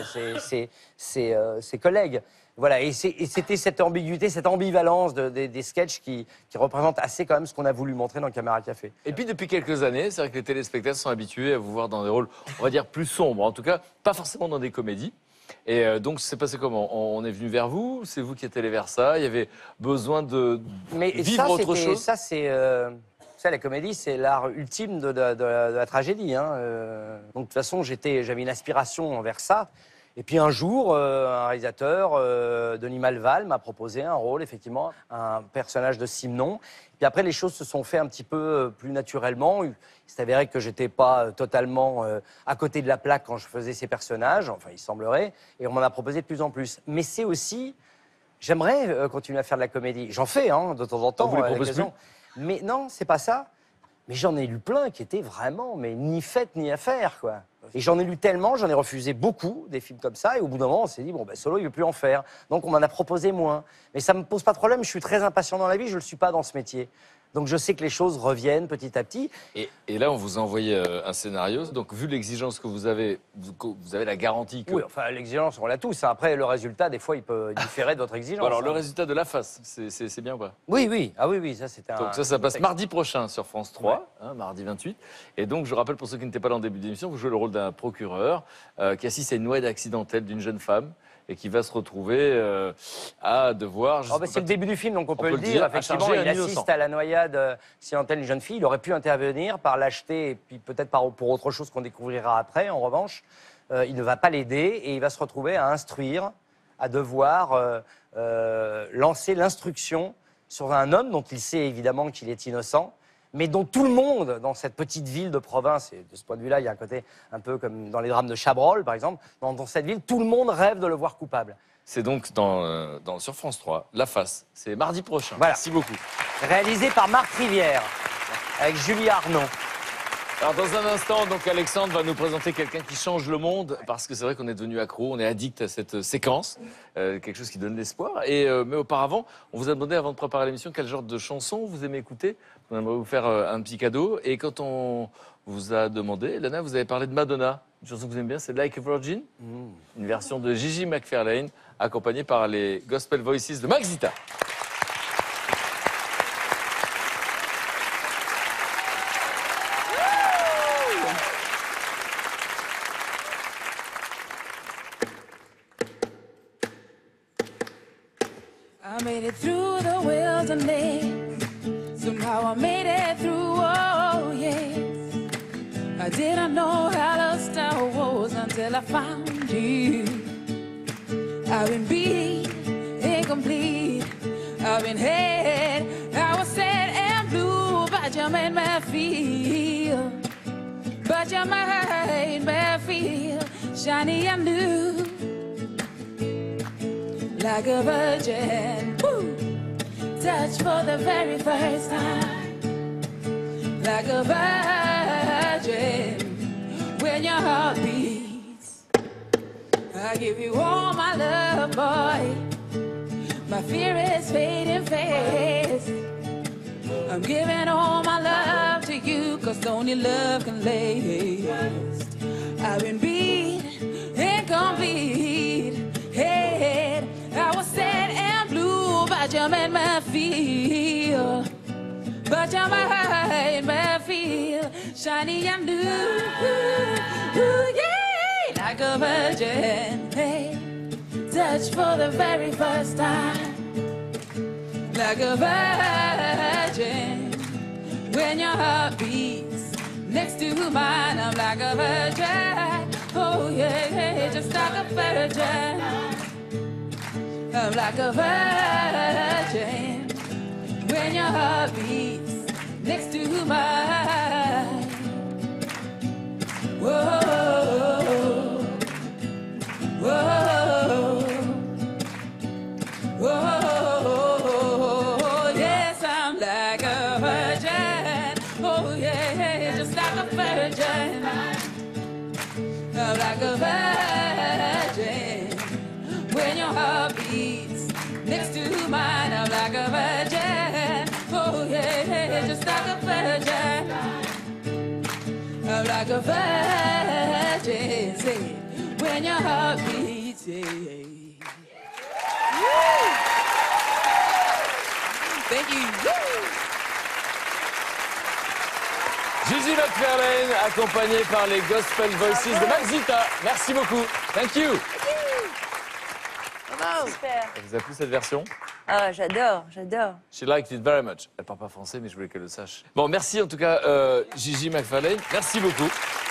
ses collègues. Voilà, et c'était cette ambiguïté, cette ambivalence des sketchs qui représentent assez quand même ce qu'on a voulu montrer dans Caméra Café. Et puis depuis quelques années, c'est vrai que les téléspectateurs sont habitués à vous voir dans des rôles, on va dire, plus sombres. En tout cas, pas forcément dans des comédies. Et donc, c'est passé comment? On est venu vers vous, c'est vous qui êtes allé vers ça, il y avait besoin de vivre autre chose? Ça, c'est... la comédie, c'est l'art ultime de la tragédie. Hein. Donc, de toute façon, j'avais une aspiration vers ça. Et puis un jour, un réalisateur, Denis Malval, m'a proposé un rôle, effectivement, un personnage de Simon. Puis après, les choses se sont faites un petit peu plus naturellement. Il s'est avéré que j'étais pas totalement à côté de la plaque quand je faisais ces personnages, enfin, il semblerait, et on m'en a proposé de plus en plus. Mais c'est aussi... J'aimerais continuer à faire de la comédie. J'en fais, hein, de temps en temps. On vous les propose plus? Mais non, c'est pas ça. Mais j'en ai lu plein qui étaient vraiment, mais ni fait ni à faire, quoi. Et j'en ai lu tellement, j'en ai refusé beaucoup, des films comme ça, et au bout d'un moment, on s'est dit, bon, ben, Solo, il ne veut plus en faire. Donc, on m'en a proposé moins. Mais ça ne me pose pas de problème, je suis très impatient dans la vie, je ne le suis pas dans ce métier. Donc, je sais que les choses reviennent petit à petit. Et là, on vous a envoyé un scénario. Donc, vu l'exigence que vous avez la garantie que... Oui, enfin, l'exigence, on l'a tous. Après, le résultat, des fois, il peut différer de votre exigence. Bon, alors, le résultat de La Face, c'est bien ou pas? Oui, oui. Ah oui, ça, c'était un... Donc ça passe mardi prochain sur France 3, ouais. Hein, mardi 28. Et donc, je rappelle, pour ceux qui n'étaient pas là en début d'émission, vous jouez le rôle d'un procureur qui assiste à une noyade accidentelle d'une jeune femme et qui va se retrouver à devoir... c'est le début du film, donc on peut le dire. Effectivement, il assiste à la noyade accidentelle d'une jeune fille. Il aurait pu intervenir par lâcheté et puis peut-être pour autre chose qu'on découvrira après, en revanche. Il ne va pas l'aider et il va se retrouver à instruire, à devoir lancer l'instruction sur un homme dont il sait évidemment qu'il est innocent, mais dont tout le monde, dans cette petite ville de province, et de ce point de vue-là, il y a un côté un peu comme dans les drames de Chabrol, par exemple, dans cette ville, tout le monde rêve de le voir coupable. C'est donc sur France 3, La Face. C'est mardi prochain. Voilà. Merci beaucoup. Réalisé par Marc Rivière, avec Julie Arnaud. Alors dans un instant, donc Alexandre va nous présenter quelqu'un qui change le monde, parce que c'est vrai qu'on est devenu accro, on est addict à cette séquence, quelque chose qui donne l'espoir. Mais auparavant, on vous a demandé avant de préparer l'émission quel genre de chanson vous aimez écouter. On aimerait vous faire un petit cadeau. Et quand on vous a demandé, Lana, vous avez parlé de Madonna. Une chanson que vous aimez bien, c'est Like a Virgin, une version de Gigi McFarlane, accompagnée par les Gospel Voices de Maxita. I made it through the wilderness. Somehow I made it through, oh yes. I didn't know how lost I was until I found you. I've been beat, incomplete. I've been hit, I was sad and blue, but you made me feel. But you made me feel shiny and new. Like a virgin, woo, touched for the very first time. Like a virgin, when your heart beats. I give you all my love, boy. My fear is fading fast. I'm giving all my love to you, 'cause only love can last. I've been beat, incomplete, head. I was sad and blue, but you made me feel. But you made me feel shiny and blue. Ooh, yeah, like a virgin, hey, touched for the very first time. Like a virgin, when your heart beats next to mine, I'm like a virgin. Oh yeah, just like a virgin. I'm like a virgin when your heart beats next to mine. Whoa, whoa, whoa. Yes, I'm like a virgin. Oh yeah, just like a virgin. I'm like a virgin when your heart beats next to mine. I'm like like a virgin. Oh yeah, just like a virgin. Like a virgin, say, when your heart beats, yeah. Thank you. Gigi McFarlane, accompagnée par les Gospel Voices de Maxita. Merci beaucoup. Thank you. Super. Ça vous a plu cette version? Ah, j'adore, j'adore. She liked it very much. Elle parle pas français, mais je voulais qu'elle le sache. Bon, merci en tout cas, Gigi McFarlane. Merci beaucoup.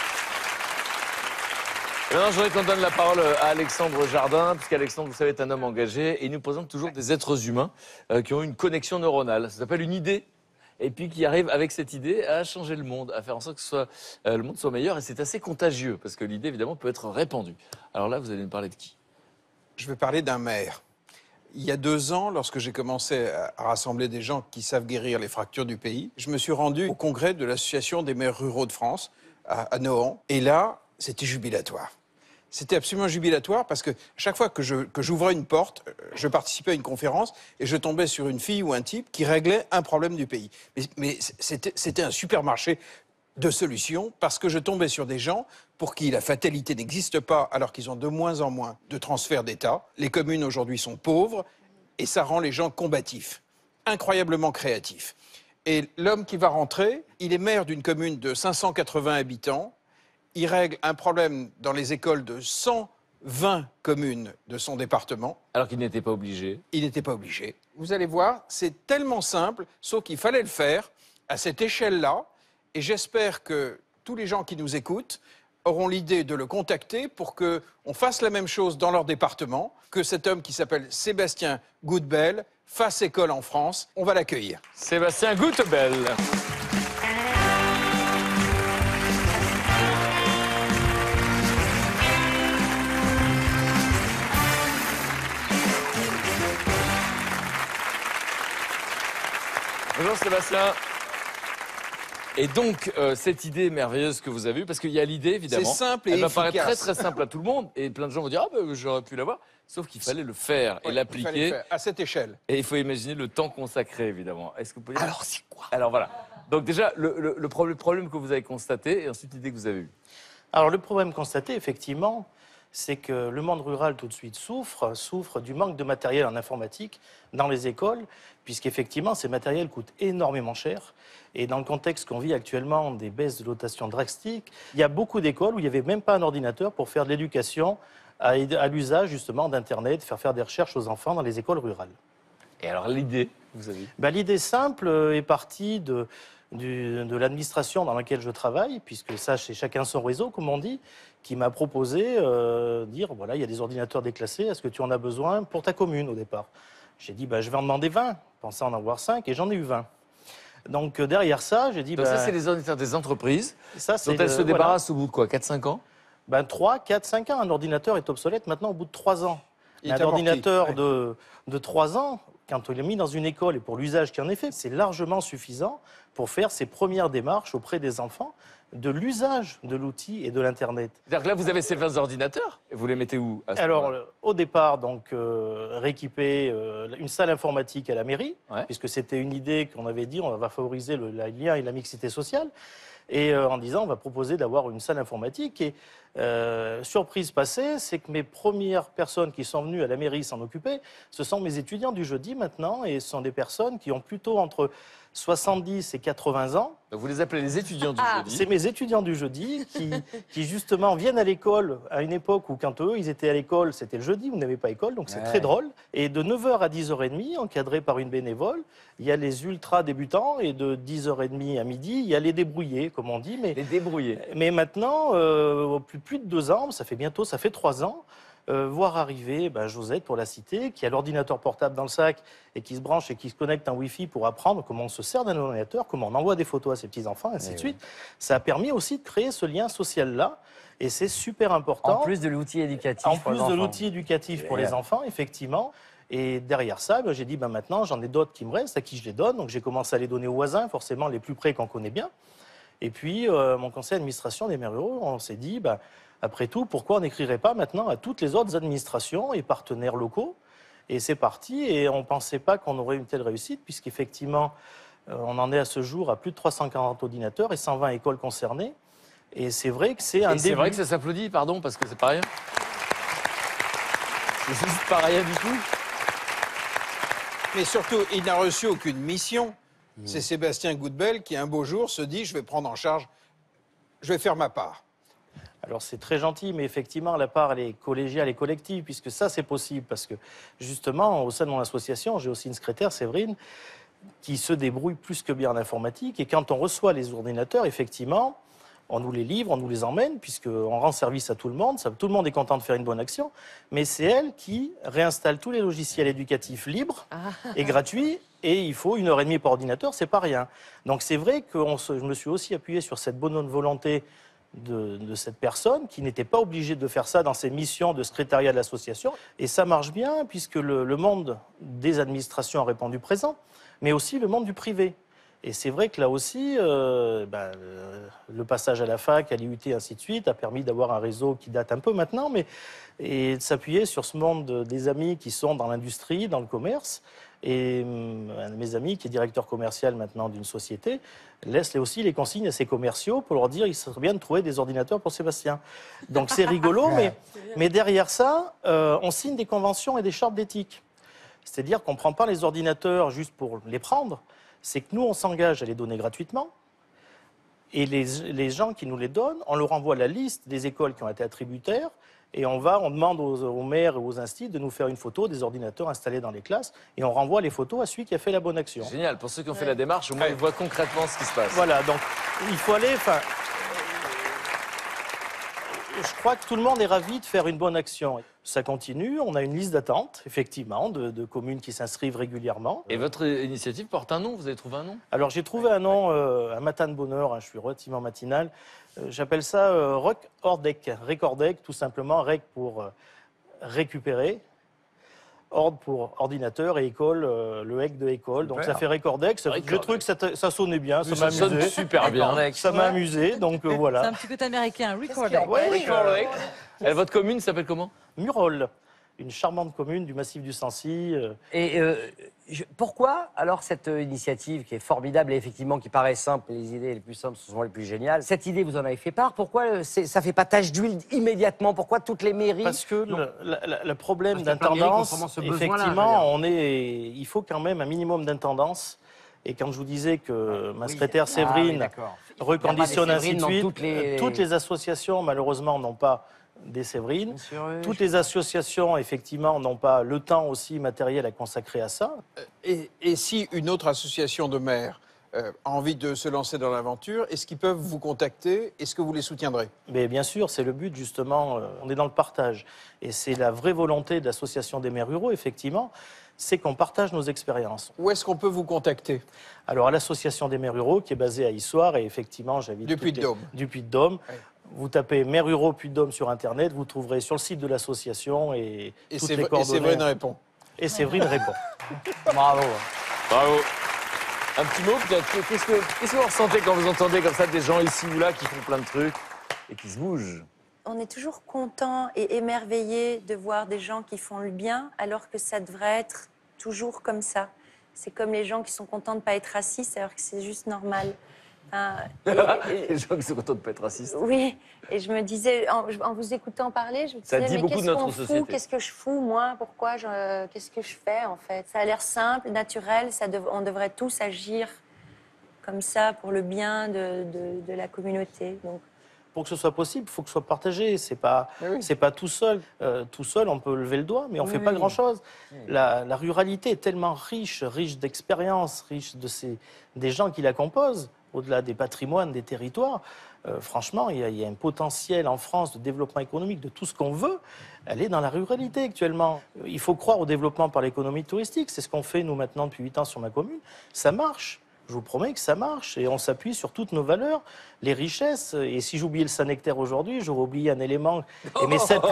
Et maintenant, je voudrais qu'on donne la parole à Alexandre Jardin, puisqu'Alexandre, vous savez, est un homme engagé et il nous présente toujours des êtres humains qui ont une connexion neuronale. Ça s'appelle une idée. Et puis qui arrive avec cette idée à changer le monde, à faire en sorte que le monde soit meilleur. Et c'est assez contagieux, parce que l'idée, évidemment, peut être répandue. Alors là, vous allez nous parler de qui? Je vais parler d'un maire. Il y a 2 ans, lorsque j'ai commencé à rassembler des gens qui savent guérir les fractures du pays, je me suis rendu au congrès de l'Association des maires ruraux de France, à Nohant. Et là, c'était jubilatoire. C'était absolument jubilatoire parce que chaque fois que j'ouvrais une porte, je participais à une conférence et je tombais sur une fille ou un type qui réglait un problème du pays. Mais c'était un supermarché de solutions parce que je tombais sur des gens pour qui la fatalité n'existe pas alors qu'ils ont de moins en moins de transferts d'État. Les communes aujourd'hui sont pauvres et ça rend les gens combatifs, incroyablement créatifs. Et l'homme qui va rentrer, il est maire d'une commune de 580 habitants. Il règle un problème dans les écoles de 120 communes de son département. Alors qu'il n'était pas obligé. Il n'était pas obligé. Vous allez voir, c'est tellement simple, sauf qu'il fallait le faire à cette échelle-là. Et j'espère que tous les gens qui nous écoutent auront l'idée de le contacter pour qu'on fasse la même chose dans leur département, que cet homme qui s'appelle Sébastien Goudbel fasse école en France. On va l'accueillir. Sébastien Goudbel. Bonjour Sébastien. Et donc, cette idée merveilleuse que vous avez eue, parce qu'il y a l'idée, évidemment. C'est simple et elle va efficace. paraître très très simple à tout le monde. Et plein de gens vont dire, ah ben j'aurais pu l'avoir. Sauf qu'il fallait le faire et l'appliquer. À cette échelle. Et il faut imaginer le temps consacré, évidemment. Est-ce que vous pouvez... Alors, c'est quoi? Alors voilà. Donc déjà, le problème que vous avez constaté et ensuite l'idée que vous avez eue. Alors le problème constaté, effectivement, c'est que le monde rural tout de suite souffre du manque de matériel en informatique dans les écoles, puisqu'effectivement ces matériels coûtent énormément cher. Et dans le contexte qu'on vit actuellement des baisses de dotation drastiques, il y a beaucoup d'écoles où il n'y avait même pas un ordinateur pour faire de l'éducation à l'usage justement d'Internet, faire des recherches aux enfants dans les écoles rurales. Et alors l'idée, vous avez... L'idée simple est partie de l'administration dans laquelle je travaille, puisque ça, c'est chacun son réseau, comme on dit, qui m'a proposé dire, voilà, il y a des ordinateurs déclassés, est-ce que tu en as besoin pour ta commune au départ? J'ai dit, je vais en demander 20, je pensais en avoir 5, et j'en ai eu 20. Donc derrière ça, j'ai dit... Donc ça, c'est les ordinateurs des entreprises, ça, dont elles se débarrassent au bout de quoi, 4-5 ans? 3, 4, 5 ans. Un ordinateur est obsolète maintenant au bout de 3 ans. Un ordinateur de 3 ans, quand il est mis dans une école et pour l'usage qu'il en est fait, c'est largement suffisant pour faire ses premières démarches auprès des enfants de l'usage de l'outil et de l'Internet. C'est-à-dire que là, vous avez ces 20 ordinateurs et vous les mettez où? Alors, au départ, rééquiper une salle informatique à la mairie, puisque c'était une idée qu'on avait dit, on va favoriser le lien et la mixité sociale, et en disant, on va proposer d'avoir une salle informatique. Et surprise passée, c'est que mes premières personnes qui sont venues à la mairie s'en occuper, ce sont mes étudiants du jeudi maintenant, et ce sont des personnes qui ont plutôt entre 70 et 80 ans. Donc vous les appelez les étudiants du jeudi. C'est mes étudiants du jeudi qui justement viennent à l'école à une époque où quand eux ils étaient à l'école, c'était le jeudi, vous n'avez pas école, donc c'est très drôle. Et de 9h à 10h30, encadrés par une bénévole, il y a les ultra débutants et de 10h30 à midi, il y a les débrouillés, comme on dit. Les débrouillés. Mais maintenant, plus de 2 ans, ça fait 3 ans, voir arriver Josette pour la cité, qui a l'ordinateur portable dans le sac et qui se branche et qui se connecte en Wi-Fi pour apprendre comment on se sert d'un ordinateur, comment on envoie des photos à ses petits-enfants, ainsi de suite. Ça a permis aussi de créer ce lien social-là et c'est super important. En plus de l'outil éducatif En pour les plus de enfants. l'outil éducatif pour les enfants, effectivement. Et derrière ça, j'ai dit, maintenant, j'en ai d'autres qui me restent, à qui je les donne. Donc j'ai commencé à les donner aux voisins, forcément les plus près qu'on connaît bien. Et puis, mon conseil d'administration des maires ruraux, on s'est dit, après tout, pourquoi on n'écrirait pas maintenant à toutes les autres administrations et partenaires locaux Et c'est parti, et on ne pensait pas qu'on aurait une telle réussite, puisqu'effectivement, on en est à ce jour à plus de 340 ordinateurs et 120 écoles concernées. Et c'est vrai que c'est un début. C'est vrai que ça s'applaudit, pardon, parce que c'est pas rien. C'est juste pas rien du tout. Mais surtout, il n'a reçu aucune mission. C'est Sébastien Goudbel qui, un beau jour, se dit « je vais prendre en charge, je vais faire ma part ». Alors c'est très gentil, mais effectivement, la part, elle est collégiale et collective, puisque ça, c'est possible. Parce que, justement, au sein de mon association, j'ai aussi une secrétaire, Séverine, qui se débrouille plus que bien en informatique. Et quand on reçoit les ordinateurs, effectivement, on nous les livre, on nous les emmène, puisqu'on rend service à tout le monde. Tout le monde est content de faire une bonne action. Mais c'est elle qui réinstalle tous les logiciels éducatifs libres et gratuits. Et il faut 1h30 par ordinateur, c'est pas rien. Donc c'est vrai que je me suis aussi appuyé sur cette bonne volonté de cette personne qui n'était pas obligée de faire ça dans ses missions de secrétariat de l'association. Et ça marche bien, puisque le monde des administrations a répondu présent, mais aussi le monde du privé. Et c'est vrai que là aussi, le passage à la fac, à l'IUT, ainsi de suite, a permis d'avoir un réseau qui date un peu maintenant, et de s'appuyer sur ce monde des amis qui sont dans l'industrie, dans le commerce. Et un de mes amis, qui est directeur commercial maintenant d'une société, laisse aussi les consignes à ses commerciaux pour leur dire qu'il serait bien de trouver des ordinateurs pour Sébastien. Donc c'est rigolo, mais derrière ça, on signe des conventions et des chartes d'éthique. C'est-à-dire qu'on ne prend pas les ordinateurs juste pour les prendre, c'est que nous, on s'engage à les donner gratuitement. Et les gens qui nous les donnent, on leur envoie la liste des écoles qui ont été attributaires. Et on demande aux maires et aux instituts de nous faire une photo des ordinateurs installés dans les classes. Et on renvoie les photos à celui qui a fait la bonne action. Génial. Pour ceux qui ont fait la démarche, au moins ils voient concrètement ce qui se passe. Voilà, donc il faut aller... Je crois que tout le monde est ravi de faire une bonne action. Ça continue, on a une liste d'attente, effectivement, de communes qui s'inscrivent régulièrement. Et votre initiative porte un nom, vous avez trouvé un nom? Alors j'ai trouvé un nom, un matin de bonheur, hein, je suis relativement matinal. J'appelle ça Recordec, tout simplement. Rec pour récupérer, ordre pour ordinateur et école, le HEC de école. Donc ça fait Recordec. Je trouve que ça sonnait bien, ça m'a amusé. Ça sonne super bien. Ça m'a amusé, donc voilà. C'est un petit côté américain, Recordec. Recordec. Votre commune s'appelle comment? Murol, une charmante commune du massif du Sancy. Et pourquoi alors cette initiative qui est formidable et effectivement qui paraît simple, les idées les plus simples sont souvent les plus géniales, cette idée vous en avez fait part, pourquoi ça ne fait pas tache d'huile immédiatement? Pourquoi toutes les mairies? Parce que le problème d'intendance, effectivement, il faut quand même un minimum d'intendance. Et quand je vous disais que ma secrétaire Séverine reconditionne ainsi de suite, toutes les associations malheureusement n'ont pas des Séverines. Toutes les associations, effectivement, n'ont pas le temps aussi matériel à consacrer à ça. Et si une autre association de maires a envie de se lancer dans l'aventure, est-ce qu'ils peuvent vous contacter? Est-ce que vous les soutiendrez? Mais bien sûr, c'est le but, justement. On est dans le partage. Et c'est la vraie volonté de l'Association des maires ruraux, effectivement, c'est qu'on partage nos expériences. Où est-ce qu'on peut vous contacter? Alors, à l'Association des maires ruraux, qui est basée à Issoire, et effectivement, j'habite du Puy-de-Dôme. Du Puy-de-Dôme. Oui. Vous tapez maires ruraux Puy-de-Dôme sur Internet, vous trouverez sur le site de l'association et toutes les coordonnées. Et Séverine répond. Et Séverine répond. Bravo. Bravo. Un petit mot peut-être. Qu'est-ce que vous ressentez quand vous entendez comme ça des gens ici ou là qui font plein de trucs et qui se bougent? On est toujours content et émerveillé de voir des gens qui font le bien, alors que ça devrait être toujours comme ça. C'est comme les gens qui sont contents de ne pas être racistes, alors que c'est juste normal. Les gens qui sont contents de ne pas être racistes. Oui, et je me disais, en vous écoutant parler, je me disais, mais qu'est-ce qu'on fout? Qu'est-ce que je fous, moi? Pourquoi? Qu'est-ce que je fais, en fait? Ça a l'air simple, naturel, on devrait tous agir comme ça pour le bien de la communauté. Donc. Pour que ce soit possible, il faut que ce soit partagé. C'est pas tout seul. Tout seul, on peut lever le doigt, mais on ne fait pas grand-chose. La ruralité est tellement riche d'expériences, riche des gens qui la composent, au-delà des patrimoines, des territoires. Franchement, il y a un potentiel en France de développement économique, de tout ce qu'on veut. Elle est dans la ruralité actuellement. Il faut croire au développement par l'économie touristique. C'est ce qu'on fait, nous, maintenant, depuis 8 ans sur ma commune. Ça marche. Je vous promets que ça marche et on s'appuie sur toutes nos valeurs, les richesses. Et si j'oubliais le Sanectaire aujourd'hui, j'aurais oublié un élément. Et mes 7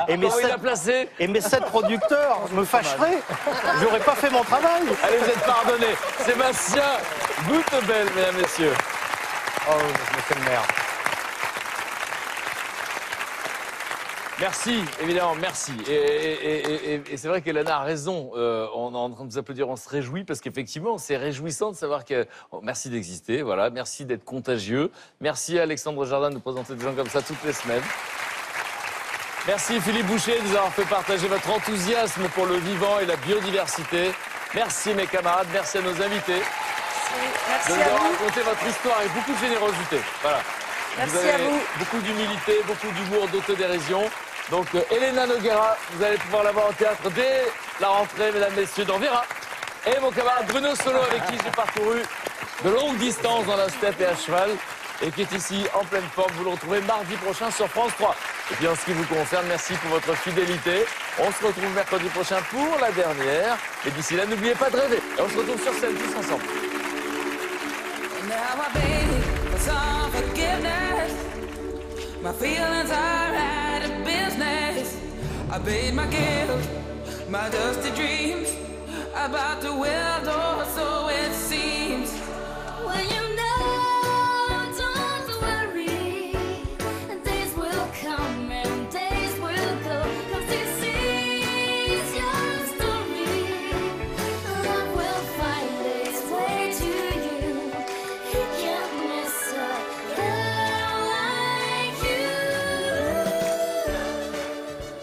producteurs me fâcheraient. J'aurais pas fait mon travail. Allez, vous êtes pardonnés. Sébastien Goudbel, mesdames, messieurs. Oh, monsieur le maire. Merci, évidemment, merci. Et c'est vrai qu'Elana a raison. On est en train de vous applaudir, on se réjouit parce qu'effectivement, c'est réjouissant de savoir que. Oh, merci d'exister, voilà. Merci d'être contagieux. Merci à Alexandre Jardin de nous présenter des gens comme ça toutes les semaines. Merci Philippe Boucher de nous avoir fait partager votre enthousiasme pour le vivant et la biodiversité. Merci mes camarades, merci à nos invités. Merci de nous à avoir vous. raconté votre histoire avec beaucoup de générosité. Voilà. Merci vous avez à vous. beaucoup d'humilité, beaucoup d'humour, d'autodérision. Donc Elena Noguera, vous allez pouvoir la voir au théâtre dès la rentrée, mesdames, messieurs, dans Vera. Et mon camarade Bruno Solo, avec qui j'ai parcouru de longues distances dans la steppe et à cheval, et qui est ici en pleine forme. Vous le retrouvez mardi prochain sur France 3. Et puis en ce qui vous concerne, merci pour votre fidélité. On se retrouve mercredi prochain pour la dernière. Et d'ici là, n'oubliez pas de rêver. Et on se retrouve sur scène tous ensemble. Now I beg for some forgiveness. My feelings are out of business. I paid my guilt, my dusty dreams about to wilt or